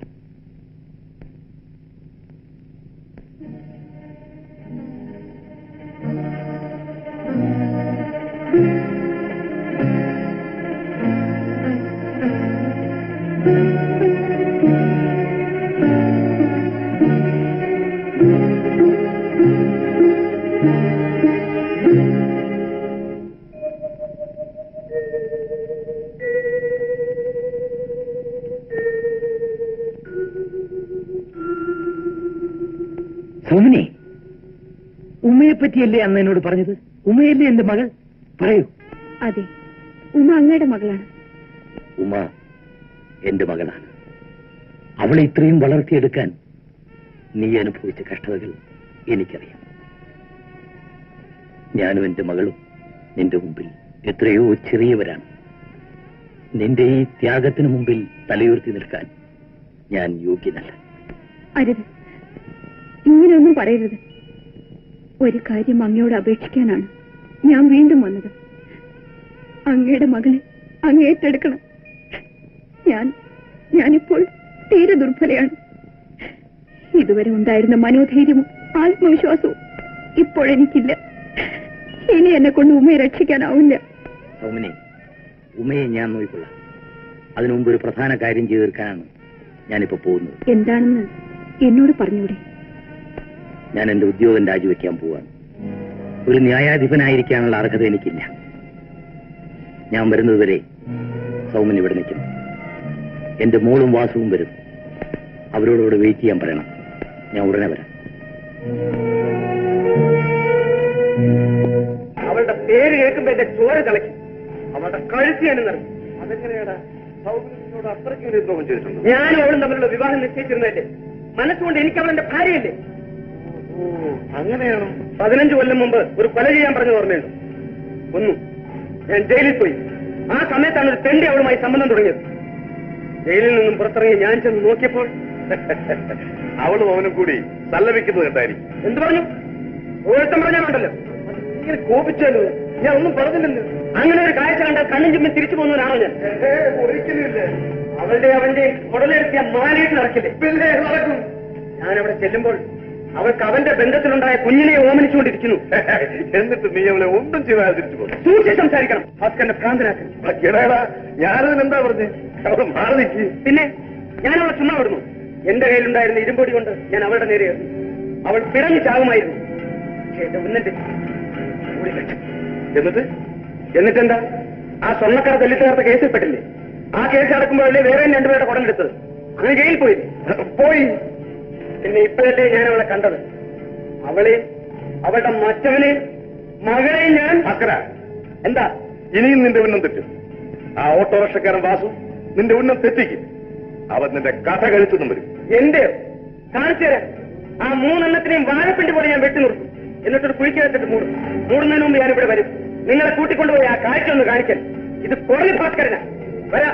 സോമിനി, ഉമ്മയെ പറ്റിയല്ലേ അന്ന് എന്നോട് പറഞ്ഞത്? ഉമ്മയല്ലേ എന്റെ മകൾ? പറയൂ. അതെ, ഉമ അങ്ങയുടെ മകളാണ്. ഉമ എന്റെ മകളാണ്. അവളെ ഇത്രയും വളർത്തിയെടുക്കാൻ നീ അനുഭവിച്ച കഷ്ടതകൾ എനിക്കറിയാം. ഞാനും എന്റെ മകളും നിന്റെ മുമ്പിൽ എത്രയോ ചെറിയവരാണ്. നിന്റെ ഈ ത്യാഗത്തിന് മുമ്പിൽ തലയുയർത്തി നിൽക്കാൻ ഞാൻ യോഗ്യനല്ല. അരുത്, ഇങ്ങനെയൊന്നും പറയരുത്. ഒരു കാര്യം അങ്ങയോട് അപേക്ഷിക്കാനാണ് ഞാൻ വീണ്ടും വന്നത്. അങ്ങയുടെ മകളെ അങ്ങ് ഏറ്റെടുക്കണം. ഞാൻ ഞാനിപ്പോൾ തീരെ ദുർബലയാണ്. ഇതുവരെ ഉണ്ടായിരുന്ന മനോധൈര്യവും ആത്മവിശ്വാസവും ഇപ്പോഴെനിക്കില്ല. ഇനി എന്നെ കൊണ്ട് ഉമ്മയെ രക്ഷിക്കാനാവില്ല. സൗമിനി, ഉമ്മയെ ഞാൻ നോക്കിക്കൊള്ളാം. അതിനു മുമ്പ് ഒരു പ്രധാന കാര്യം ചെയ്തു തീർക്കാനാണ് ഞാനിപ്പോ പോകുന്നത്. എന്താണെന്ന് എന്നോട് പറഞ്ഞൂടെ? ഞാൻ എന്റെ ഉദ്യോഗം രാജിവെക്കാൻ പോവാണ്. ഒരു ന്യായാധിപനായിരിക്കാനുള്ള അർഹത എനിക്കില്ല. ഞാൻ വരുന്നതുവരെ സൗമിനി ഇവിടെ നിൽക്കണം. എന്റെ മോളും വാസുവും വരും. അവരോട് വെയിറ്റ് ചെയ്യാൻ പറയണം. ഞാൻ ഉടനെ വരാം. അവളുടെ പേര് കേൾക്കുമ്പോ എന്റെ ചോര തിളക്കി. അവളുടെ കഴുത്തിയാണ് നിറഞ്ഞു. അതെങ്ങനെയാടാ സൗകര്യത്തിനോട് അത്രയ്ക്ക് ദ്രോഹം ചെയ്തിട്ടുണ്ട്? ഞാനും അവളും തമ്മിലുള്ള വിവാഹം നിശ്ചയിച്ചിരുന്നല്ലേ. മനസ്സുകൊണ്ട് എനിക്ക് അവളെന്റെ ഭാര്യയല്ലേ. അങ്ങനെയാണോ? പതിനഞ്ച് കൊല്ലം മുമ്പ് ഒരു കൊല ചെയ്യാൻ പറഞ്ഞത് ഓർമ്മയുണ്ട്. ഒന്നു ഞാൻ ജയിലിൽ പോയി. ആ സമയത്താണ് ഒരു തെണ്ടി അവളുമായി സംബന്ധം തുടങ്ങിയത്. ജയിലിൽ നിന്നും പുറത്തിറങ്ങി ഞാൻ ചെന്ന് നോക്കിയപ്പോൾ അവളും അവനും കൂടി സല്ലപിക്കുന്നത് കണ്ടായിരിക്കും. എന്ത് പറഞ്ഞു? ഓരോരുത്തം പറഞ്ഞാലുണ്ടല്ലോ. ഇങ്ങനെ കോപിച്ചാലോ? ഞാൻ ഒന്നും പറഞ്ഞില്ലല്ലോ. അങ്ങനെ ഒരു കാഴ്ച കണ്ടാൽ കണ്ണും ചുമ്മിൽ തിരിച്ചു പോകുന്നവരാണോ ഞാൻ? ഒരിക്കലുമില്ല. അവളുടെ അവന്റെ ഉടലെടുത്തിയ മാലയിട്ട് നടക്കില്ലേ? പിന്നെ നടക്കും. ഞാനവിടെ ചെല്ലുമ്പോൾ അവൾക്ക് അവന്റെ ബന്ധത്തിലുണ്ടായ കുഞ്ഞിനെ ഓമനിച്ചുകൊണ്ടിരിക്കുന്നു. എന്നിട്ട് നീ അവളെ ഒന്നും ചെയ്യാതെ തിരിച്ചു പോകും. സൂക്ഷിച്ച് സംസാരിക്കണം. ഭാസ്കരന്റെ ഭ്രാന്തനാക്കി. ഞാനതിനെന്താ പറഞ്ഞേ? അവൾ മാറി നിൽക്കി. പിന്നെ ഞാൻ അവളെ ചുമ്മാ വിടുന്നു. എന്റെ കയ്യിലുണ്ടായിരുന്ന ഇരുമ്പൊടി കൊണ്ട് ഞാൻ അവളുടെ നേരെ എറിഞ്ഞു. അവൾ പിടഞ്ഞു ചാകുമായിരുന്നു. എന്നിട്ട് എന്നിട്ട് എന്നിട്ടെന്താ? ആ സ്വർണ്ണക്കട തല്ലിത്തകർത്ത കേസിൽപ്പെട്ടില്ലേ? ആ കേസ് അടക്കുമ്പോഴല്ലേ വേറെ രണ്ടുപേരുടെ കുടലെടുത്തത്. അങ്ങനെ ജയിലിൽ പോയി പോയി പിന്നെ ഇപ്പോഴല്ലേ ഞാൻ അവളെ കണ്ടത്. അവളെ, അവളുടെ മറ്റവനെ, മകളെയും ഞാൻ. അക്കര എന്താ ഇനിയും നിന്റെ ഉന്നം തെറ്റും. ആ ഓട്ടോറിക്ഷക്കാരൻ വാസു നിന്റെ ഉന്നം തെറ്റിക്കും. അവൻ നിന്റെ കഥ കഴുത്തുനിന്നും വരും. എന്റെ കാണിച്ചു തരാം. ആ മൂന്നെണ്ണത്തിനെയും വാഴപ്പിണ്ടി പോലെ ഞാൻ വെട്ടി നിർത്തും. എന്നിട്ടൊരു കുഴിക്ക് വെച്ചിട്ട് മൂടും. മൂടുന്നതിന് മുമ്പ് ഞാനിവിടെ വരും. നിങ്ങളെ കൂട്ടിക്കൊണ്ടുപോയി ആ കാഴ്ച ഒന്ന് കാണിക്കാൻ. ഇത് കുറഞ്ഞ ഭാസ്കരനാ. വരാ.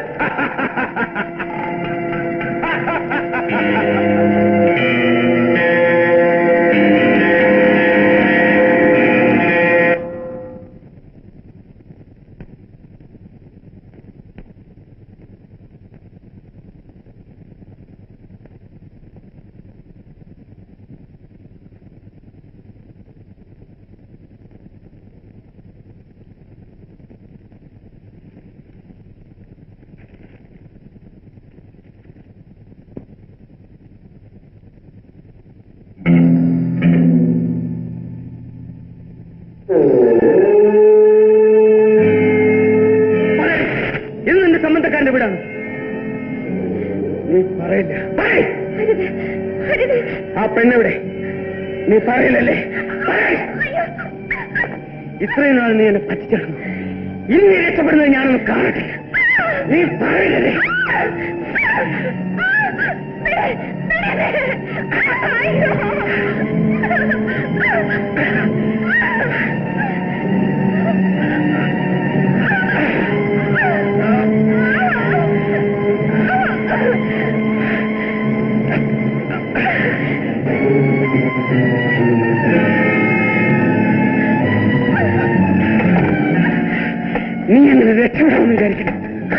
ഇത് നിന്റെ സംബന്ധക്കാരന്റെ വീടാണ്. നീ പറയില്ല. ആ പെണ്ണെവിടെ? നീ പറയില്ലല്ലേ? ഇത്രയും നാൾ നീ എന്നെ പറ്റിച്ചിരുന്നു. ഇനി നീ രക്ഷപ്പെടുന്നത് ഞാനൊന്ന് കാണട്ടെ. നീ പറയില്ലല്ലേ? നീ അങ്ങനെ രക്ഷപ്പെടാമെന്ന് വിചാരിക്കണം.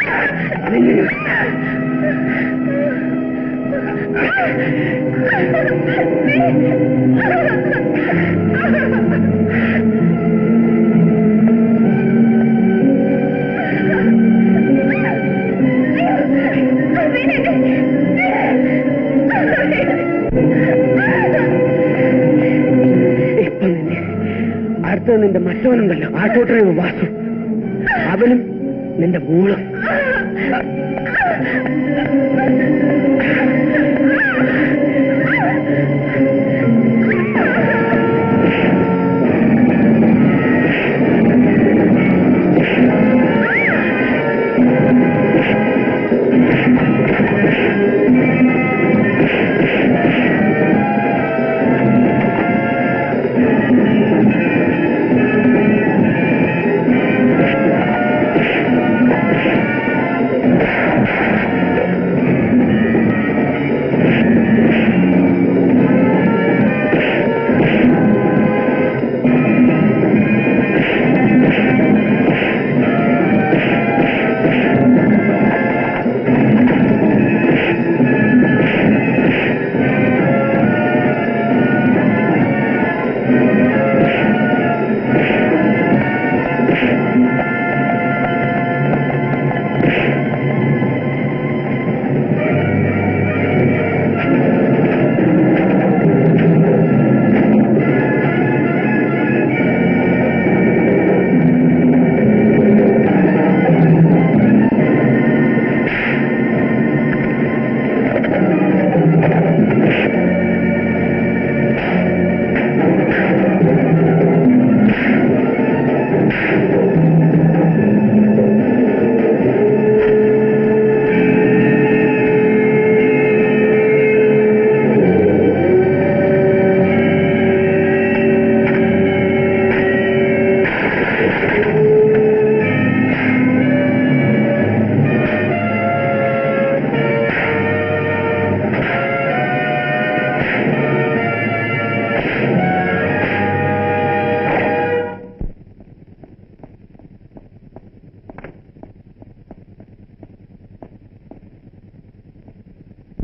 ഇപ്പൊ നിന്നെ അടുത്തത് നിന്റെ മറ്റവനുണ്ടല്ലോ, ആട്ടോട്ടനെ വാസു. അവനും നിന്റെ മൂളും.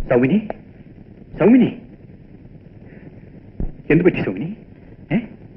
സൗമിനി, സൗമിനി, എന്ത് പറ്റി സൗമിനി? ഏ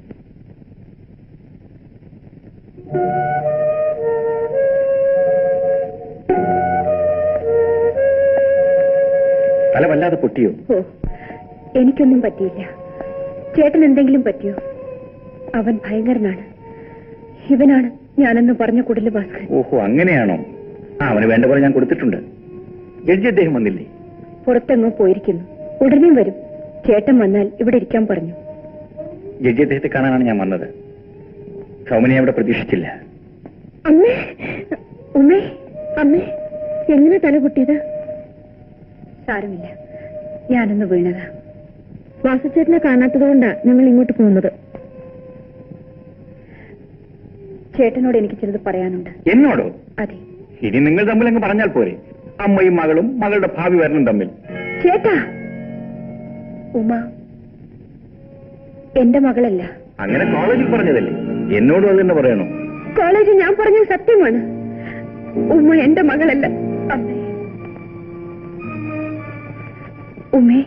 തല വല്ലാതെ പൊട്ടിയോ? ഓ, എനിക്കൊന്നും പറ്റിയില്ല. ചേട്ടൻ എന്തെങ്കിലും പറ്റിയോ? അവൻ ഭയങ്കരനാണ്. ഇവനാണ് ഞാനെന്ന് പറഞ്ഞ കുടില് ഭാസ്കരൻ. ഓഹോ, അങ്ങനെയാണോ? ആ, അവന് വേണ്ട പോലെ ഞാൻ കൊടുത്തിട്ടുണ്ട്. ജഡ്ജി അദ്ദേഹം വന്നില്ലേ? പുറത്തെങ്ങോ പോയിരിക്കുന്നു. ഉടനെ വരും. ചേട്ടൻ വന്നാൽ ഇവിടെ ഇരിക്കാൻ പറഞ്ഞു. ജഡ്ജി അദ്ദേഹത്തെ കാണാനാണ് ഞാൻ വന്നത്. സൗമിനെ അവിടെ പ്രതീക്ഷിച്ചില്ല. അമ്മേ, ഉമ്മേ, അമ്മേ, എങ്ങനെ തല പൊട്ടിയത്? സാരമില്ല, ഞാനൊന്ന് വീണതാ. വാസുചേട്ടനെ കാണാത്തതുകൊണ്ടാ ഞങ്ങൾ ഇങ്ങോട്ട് പോകുന്നത്. ചേട്ടനോട് എനിക്ക് ചിലത് പറയാനുണ്ട്. എന്നോടോ? അതെ. ഇനി നിങ്ങൾ തമ്മിൽ അങ്ങ് പറഞ്ഞാൽ പോരെ? അമ്മയും മകളും മകളുടെ ഭാവി വരണം തമ്മിൽ. ചേട്ടാ, ഉമ എന്റെ മകളല്ല. അങ്ങനെ കോളേജിൽ പറഞ്ഞതല്ലേ? എന്നോടും അത് തന്നെ പറയണോ? കോളേജിൽ ഞാൻ പറഞ്ഞത് സത്യമാണ്. ഉമ്മ എന്റെ മകളല്ല. അമ്മേ, ഉമ്മേ,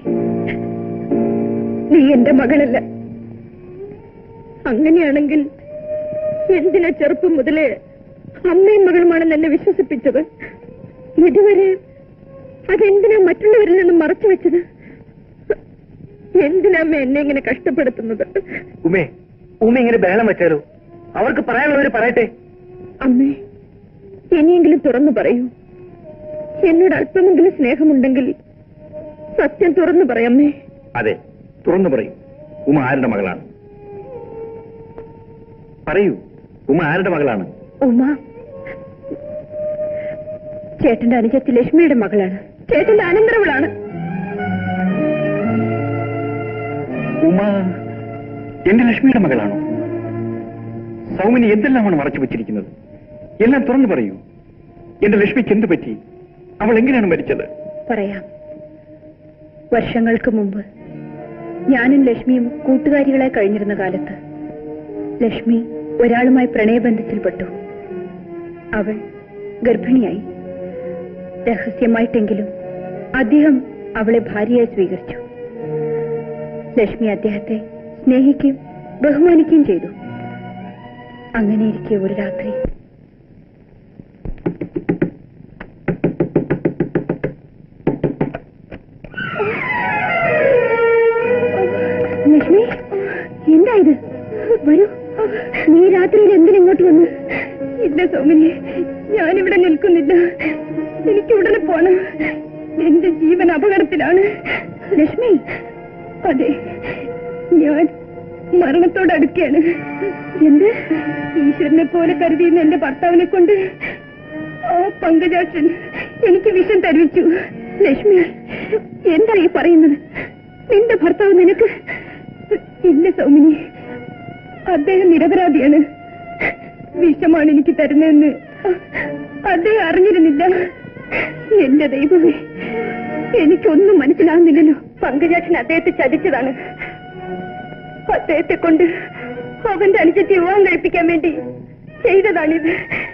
നീ എന്റെ മകളല്ല. അങ്ങനെയാണെങ്കിൽ എന്തിനാ ചെറുപ്പം മുതലേ അമ്മയും മകളുമാണെന്ന് എന്നെ വിശ്വസിപ്പിച്ചത്? ഇതുവരെ അതെന്തിനാ മറ്റുള്ളവരിൽ നിന്നും മറച്ചു വെച്ചത്? എന്തിനാ അമ്മ എന്നെ ഇങ്ങനെ കഷ്ടപ്പെടുത്തുന്നത്? ഉമേ, ഉമ്മ ഇങ്ങനെ ബഹളം വെച്ചാലോ? അവർക്ക് പറയാനുള്ളവര് പറയട്ടെ. അമ്മേ, ഇനിയെങ്കിലും തുറന്നു പറയൂ. എന്നോട് അല്പമെങ്കിലും സ്നേഹമുണ്ടെങ്കിൽ സത്യം തുറന്നു പറയാമേ. അതെ, തുറന്നു പറയൂ. ഉമ ആരുടെ മകളാണ്? പറയൂ, ഉമ ആരുടെ മകളാണ്? ഉമ ചേട്ടന്റെ അനുജത്തി ലക്ഷ്മിയുടെ മകളാണ്. ചേട്ടന്റെ അനന്തരവളാണ്. ഉമ എന്റെ ലക്ഷ്മിയുടെ മകളാണോ? സൗമിനി എന്തെല്ലാമാണ് മറച്ചു വെച്ചിരിക്കുന്നത്? എല്ലാം തുറന്നു പറയൂ. എന്റെ ലക്ഷ്മിക്ക് എന്ത് പറ്റി? അവൾ എങ്ങനെയാണ് മരിച്ചത്? പറയാം. വർഷങ്ങൾക്ക് മുമ്പ് ഞാനും ലക്ഷ്മിയും കൂട്ടുകാരികളായി കഴിഞ്ഞിരുന്ന കാലത്ത് ലക്ഷ്മി ഒരാളുമായി പ്രണയബന്ധത്തിൽപ്പെട്ടു. അവൾ ഗർഭിണിയായി. രഹസ്യമായിട്ടെങ്കിലും അദ്ദേഹം അവളെ ഭാര്യയായി സ്വീകരിച്ചു. ലക്ഷ്മി അദ്ദേഹത്തെ സ്നേഹിക്കുകയും ബഹുമാനിക്കുകയും ചെയ്തു. അങ്ങനെയിരിക്കെ ഒരു രാത്രി ലക്ഷ്മി, എന്താ ഇത്? വരൂ. നീ രാത്രിയിൽ എന്തിനിങ്ങോട്ട് വന്നു? ഇല്ല സൗമിനി, ഞാനിവിടെ നിൽക്കുന്നില്ല. എനിക്ക് ഉടനെ പോണം. എന്റെ ജീവൻ അപകടത്തിലാണ്. ലക്ഷ്മി, അതെ, ഞാൻ മരണത്തോടടുക്കുകയാണ്. എന്ത്? ഈശ്വരനെ പോലെ കരുതിയിരുന്ന എന്റെ ഭർത്താവിനെ കൊണ്ട് ആ പങ്കജാക്ഷൻ എനിക്ക് വിഷം തരുവിച്ചു. ലക്ഷ്മി, എന്താ ഈ പറയുന്നത്? നിന്റെ ഭർത്താവ് നിനക്ക്? ഇല്ല സൗമിനി, അദ്ദേഹം നിരപരാധിയാണ്. വിഷമാണ് എനിക്ക് തരുന്നതെന്ന് അദ്ദേഹം അറിഞ്ഞിരുന്നില്ല. എന്റെ ദൈവമേ, എനിക്കൊന്നും മനസ്സിലാകുന്നില്ലല്ലോ. പങ്കജാക്ഷൻ അദ്ദേഹത്തെ ചതിച്ചതാണ്. അദ്ദേഹത്തെ കൊണ്ട് അവന്റെ അനുജത്തെ വിവാഹം കഴിപ്പിക്കാൻ വേണ്ടി ചെയ്തതാണിത്.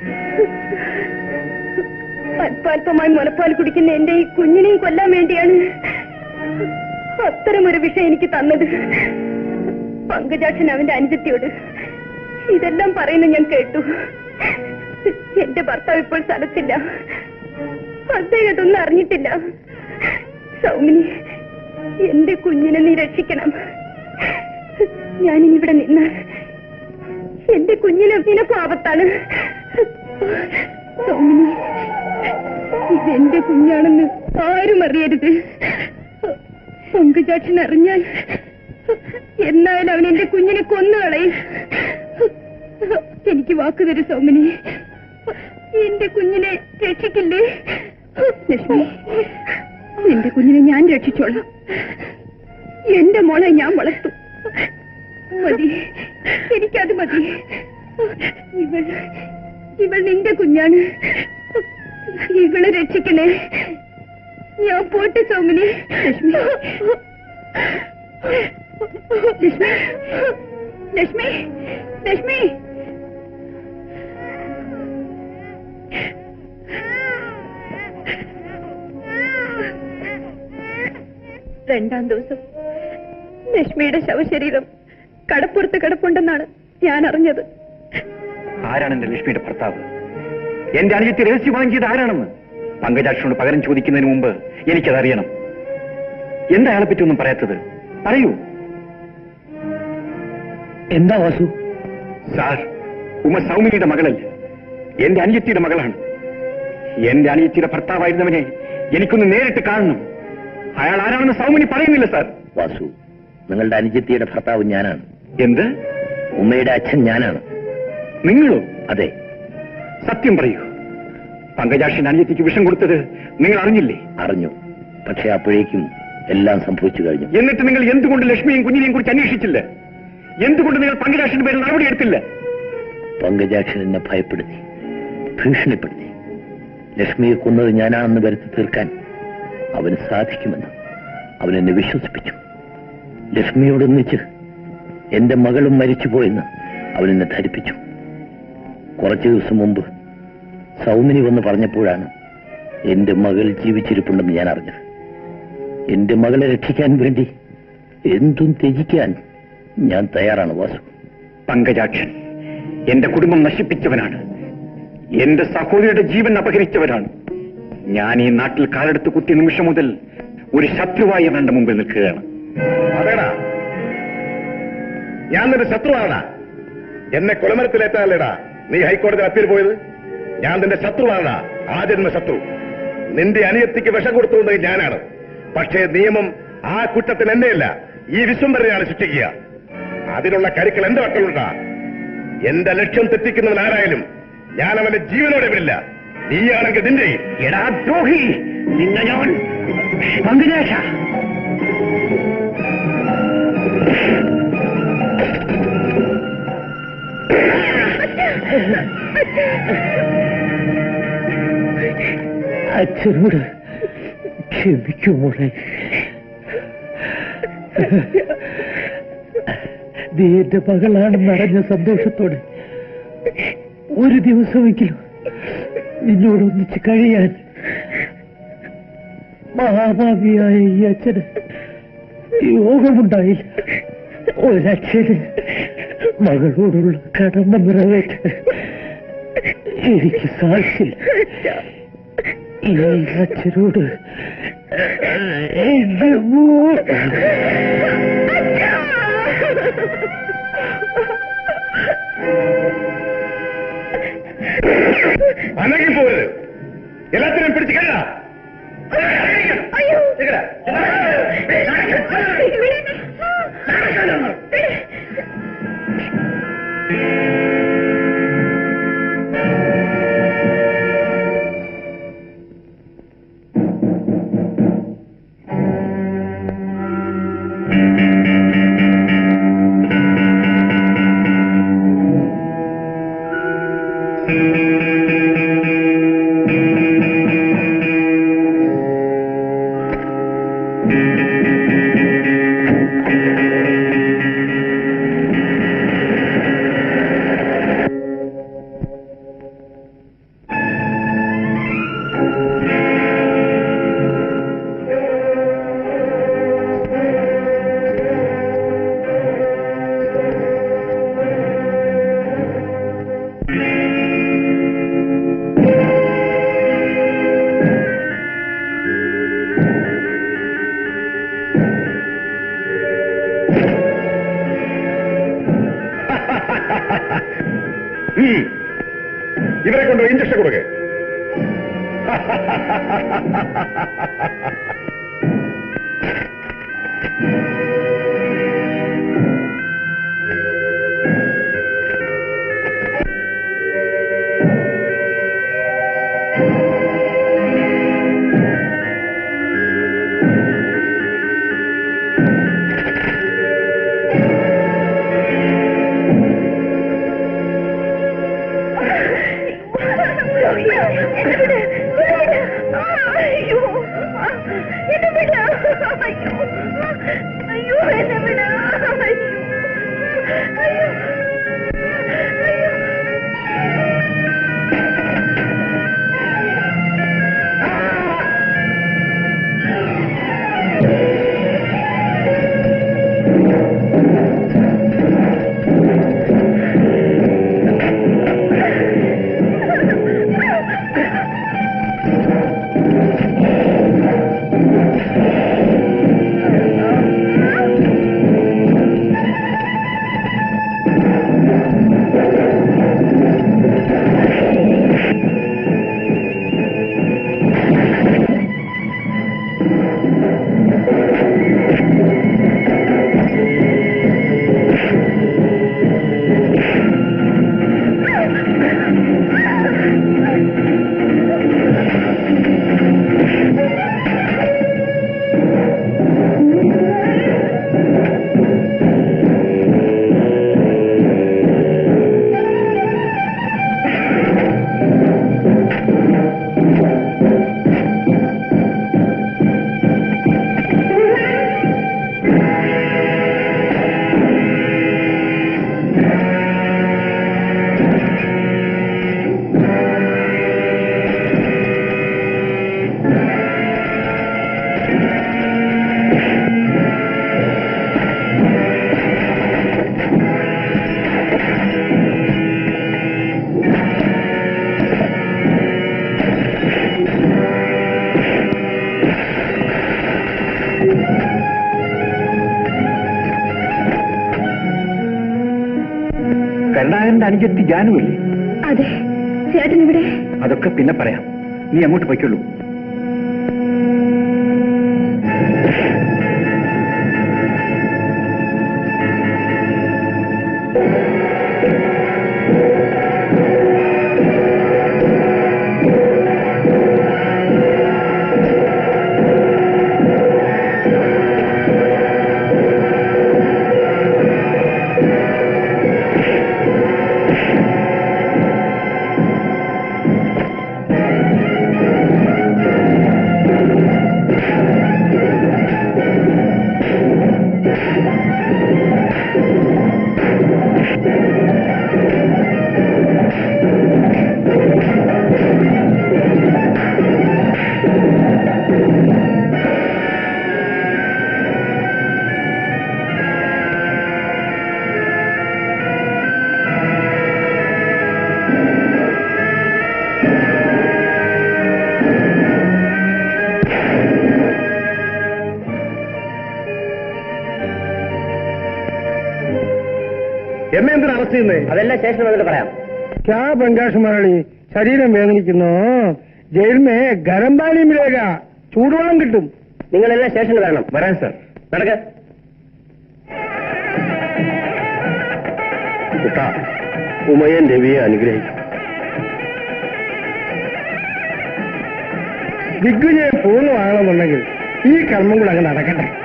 അല്പാൽപമായി മുലപ്പാൽ കുടിക്കുന്ന എന്റെ ഈ കുഞ്ഞിനെയും കൊല്ലാൻ വേണ്ടിയാണ് അത്തരമൊരു വിഷയം എനിക്ക് തന്നത്. പങ്കജാക്ഷൻ അവന്റെ അനുജത്തിയോട് ഇതെല്ലാം പറയുന്നത് ഞാൻ കേട്ടു. എന്റെ ഭർത്താവ് ഇപ്പോൾ സ്ഥലത്തില്ല. അദ്ദേഹം ഇതൊന്നും അറിഞ്ഞിട്ടില്ല. സൗമിനി, എന്റെ കുഞ്ഞിനെ നീ രക്ഷിക്കണം. ഞാനിവിടെ നിന്ന് എന്റെ കുഞ്ഞിനെ നിനക്ക് ആപത്താണ്. സൗമിനി, ഇതെന്റെ കുഞ്ഞാണെന്ന് ആരും അറിയരുത്. പങ്കജാക്ഷൻ അറിഞ്ഞാൽ എന്നാലും അവൻ എന്റെ കുഞ്ഞിനെ കൊന്നുകളയും. എനിക്ക് വാക്ക് തരും സൗമിനി, എന്റെ കുഞ്ഞിനെ രക്ഷിക്കില്ലേ? ലക്ഷ്മി, എന്റെ കുഞ്ഞിനെ ഞാൻ രക്ഷിച്ചോളാം. എന്റെ മോളെ ഞാൻ വളർത്തും. മതി, എനിക്കത് മതി. ഇവൾ ഇവൾ നിന്റെ കുഞ്ഞാണ്. ഇവളെ രക്ഷിക്കണേ. ഞാൻ പോട്ടെ സൗമിനി. ലക്ഷ്മി, ലക്ഷ്മി, ലക്ഷ്മി, ലക്ഷ്മി. രണ്ടാം ദിവസം ലക്ഷ്മിയുടെ ശവശരീരം കടപ്പുറത്ത് കിടപ്പുണ്ടെന്നാണ് ഞാൻ അറിഞ്ഞത്. ആരാണ് എന്റെ ലക്ഷ്മിയുടെ ഭർത്താവ്? എന്റെ അനുജത്തെ രഹസ്യമായും ചെയ്ത് ആരാണെന്ന് പങ്കജാക്ഷനോട് പകരം ചോദിക്കുന്നതിന് മുമ്പ് എനിക്കതറിയണം. എന്താ അയാളെ പറ്റി ഒന്നും പറയാത്തത്? പറയൂ. എന്താ വാസു? സാർ, ഉമ സൗമിനിയുടെ മകളല്ല, എന്റെ അനുജത്തിയുടെ മകളാണ്. എന്റെ അനുജത്തിയുടെ ഭർത്താവായിരുന്നവനെ എനിക്കൊന്ന് നേരിട്ട് കാണണം. അയാൾ ആരാണെന്ന് സൗമിനി പറയുന്നില്ല സാർ. വാസു, നിങ്ങളുടെ അനുജത്തിയുടെ ഭർത്താവ് ഞാനാണ്. എന്ത്? ഉമ്മയുടെ അച്ഛൻ ഞാനാണ്. നിങ്ങളോ? അതെ. സത്യം പറയൂ. പങ്കജാക്ഷൻ അനുജത്തിക്ക് വിഷം കൊടുത്തത് നിങ്ങൾ അറിഞ്ഞില്ലേ? അറിഞ്ഞു. പക്ഷെ അപ്പോഴേക്കും എല്ലാം സംഭവിച്ചു കഴിഞ്ഞു. എന്നിട്ട് നിങ്ങൾ എന്തുകൊണ്ട് ലക്ഷ്മിയും കുഞ്ഞിനെയും കുറിച്ച് അന്വേഷിച്ചില്ല? എന്തുകൊണ്ട് നിങ്ങൾ പങ്കജാക്ഷന്റെ പേരിൽ നടപടി എടുത്തില്ല? പങ്കജാക്ഷൻ എന്നെ ഭയപ്പെടുത്തി, ഭീഷണിപ്പെടുത്തി. ലക്ഷ്മിയെ കൊന്നത് ഞാനാണെന്ന് വരുത്തി തീർക്കാൻ അവന് സാധിക്കുമെന്ന് അവൻ എന്നെ വിശ്വസിപ്പിച്ചു. ലക്ഷ്മിയോടൊന്നിച്ച് എന്റെ മകളും മരിച്ചുപോയെന്ന് അവൻ എന്നെ ധരിപ്പിച്ചു. കുറച്ചു ദിവസം മുമ്പ് സൗമിനി വന്ന് പറഞ്ഞപ്പോഴാണ് എന്റെ മകൾ ജീവിച്ചിരിപ്പുണ്ടെന്ന് ഞാൻ അറിഞ്ഞത്. എന്റെ മകളെ രക്ഷിക്കാൻ വേണ്ടി എന്തും ത്യജിക്കാൻ ഞാൻ തയ്യാറാണ് വാസു. പങ്കജാക്ഷൻ എന്റെ കുടുംബം നശിപ്പിച്ചവനാണ്. എന്റെ സഹോദരിയുടെ ജീവൻ അപഹരിച്ചവനാണ്. ഞാൻ ഈ നാട്ടിൽ കാലെടുത്ത് കുത്തിയ നിമിഷം മുതൽ ഒരു ശത്രുവായി അവന്റെ മുമ്പിൽ നിൽക്കുകയാണ്. അതേടാ, ഞാൻ നിന്റെ ശത്രുവാണടാ. എന്നെ കൊലമരത്തിലേറ്റാലേടാ നീ ഹൈക്കോടതിയിൽ അപ്പീൽ പോയത്. ഞാൻ നിന്റെ ശത്രുവാണടാ, ആ ജന്മ ശത്രു. നിന്റെ അനിയത്തിക്ക് വിഷം കൊടുത്തുകൊണ്ട് ഞാനാണ്. പക്ഷേ നിയമം ആ കുറ്റത്തിന് എന്നെയല്ല, ഈ വിശ്വംഭരനെയാണ് ശിക്ഷിക്കുക. അതിനുള്ള കരുക്കൾ എന്റെ മക്കളുണ്ടാ. എന്റെ ലക്ഷ്യം തെറ്റിക്കുന്നവൻ ആരായാലും ഞാൻ അവന്റെ ജീവനോടെ വിടില്ല. നീയാണെങ്കിൽ നിന്റെ എടാ ദ്രോഹി, നിന്നെ ഞാൻ പങ്കജാക്ഷ. അച്ഛനോട് ക്ഷമിക്കുമോളെ. നീ എന്റെ മകളാണെന്ന് അറിഞ്ഞ സന്തോഷത്തോടെ ഒരു ദിവസമെങ്കിലും നിന്നോടൊന്നിച്ച് കഴിയാൻ മഹാഭാവിയായ ഈ അച്ഛന് യോഗമുണ്ടായില്ല. ഒരച്ഛന് മകളോടുള്ള കടമ നിറവേറ്റാൻ എനിക്ക് സാധിച്ചില്ല. ഈ അച്ഛനോട് എന്റെ മോൾ അനങ്ങി പോരുത്. എല്ലാത്തിനും പിടിച്ച് കഴിയാ. ഇവരെ കൊണ്ട് ഇഞ്ചക്ഷൻ കൊടുക്കേ. കരുണാകരന്റെ അനുജത്തി ജാനുവല്ലേ? അതെ. ചേട്ടൻ ഇവിടെ? അതൊക്കെ പിന്നെ പറയാം. നീ അങ്ങോട്ട് പൊയ്ക്കുള്ളൂ. എന്നെ എന്തിനാ അറസ്റ്റ് ചെയ്യുന്നേ? അതെല്ലാം സ്റ്റേഷൻ വന്നിട്ട് പറയാം. ക്യാ പ്രകാശ് മുരളി, ശരീരം വേദനിക്കുന്നു. ജയിലിന് ഗരം പാനി മിലേഗ, ചൂടുവെള്ളം കിട്ടും. നിങ്ങളെല്ലാം സ്റ്റേഷനിൽ വരണം. വരാൻ സാർ. നടക്ക. ഉമയൻ രവിയെ അനുഗ്രഹിക്കും. ദിഗ്വിജയം പൂർണ്ണമാകണമെന്നുണ്ടെങ്കിൽ ഈ കർമ്മം കൂടെ അങ്ങ് നടക്കട്ടെ.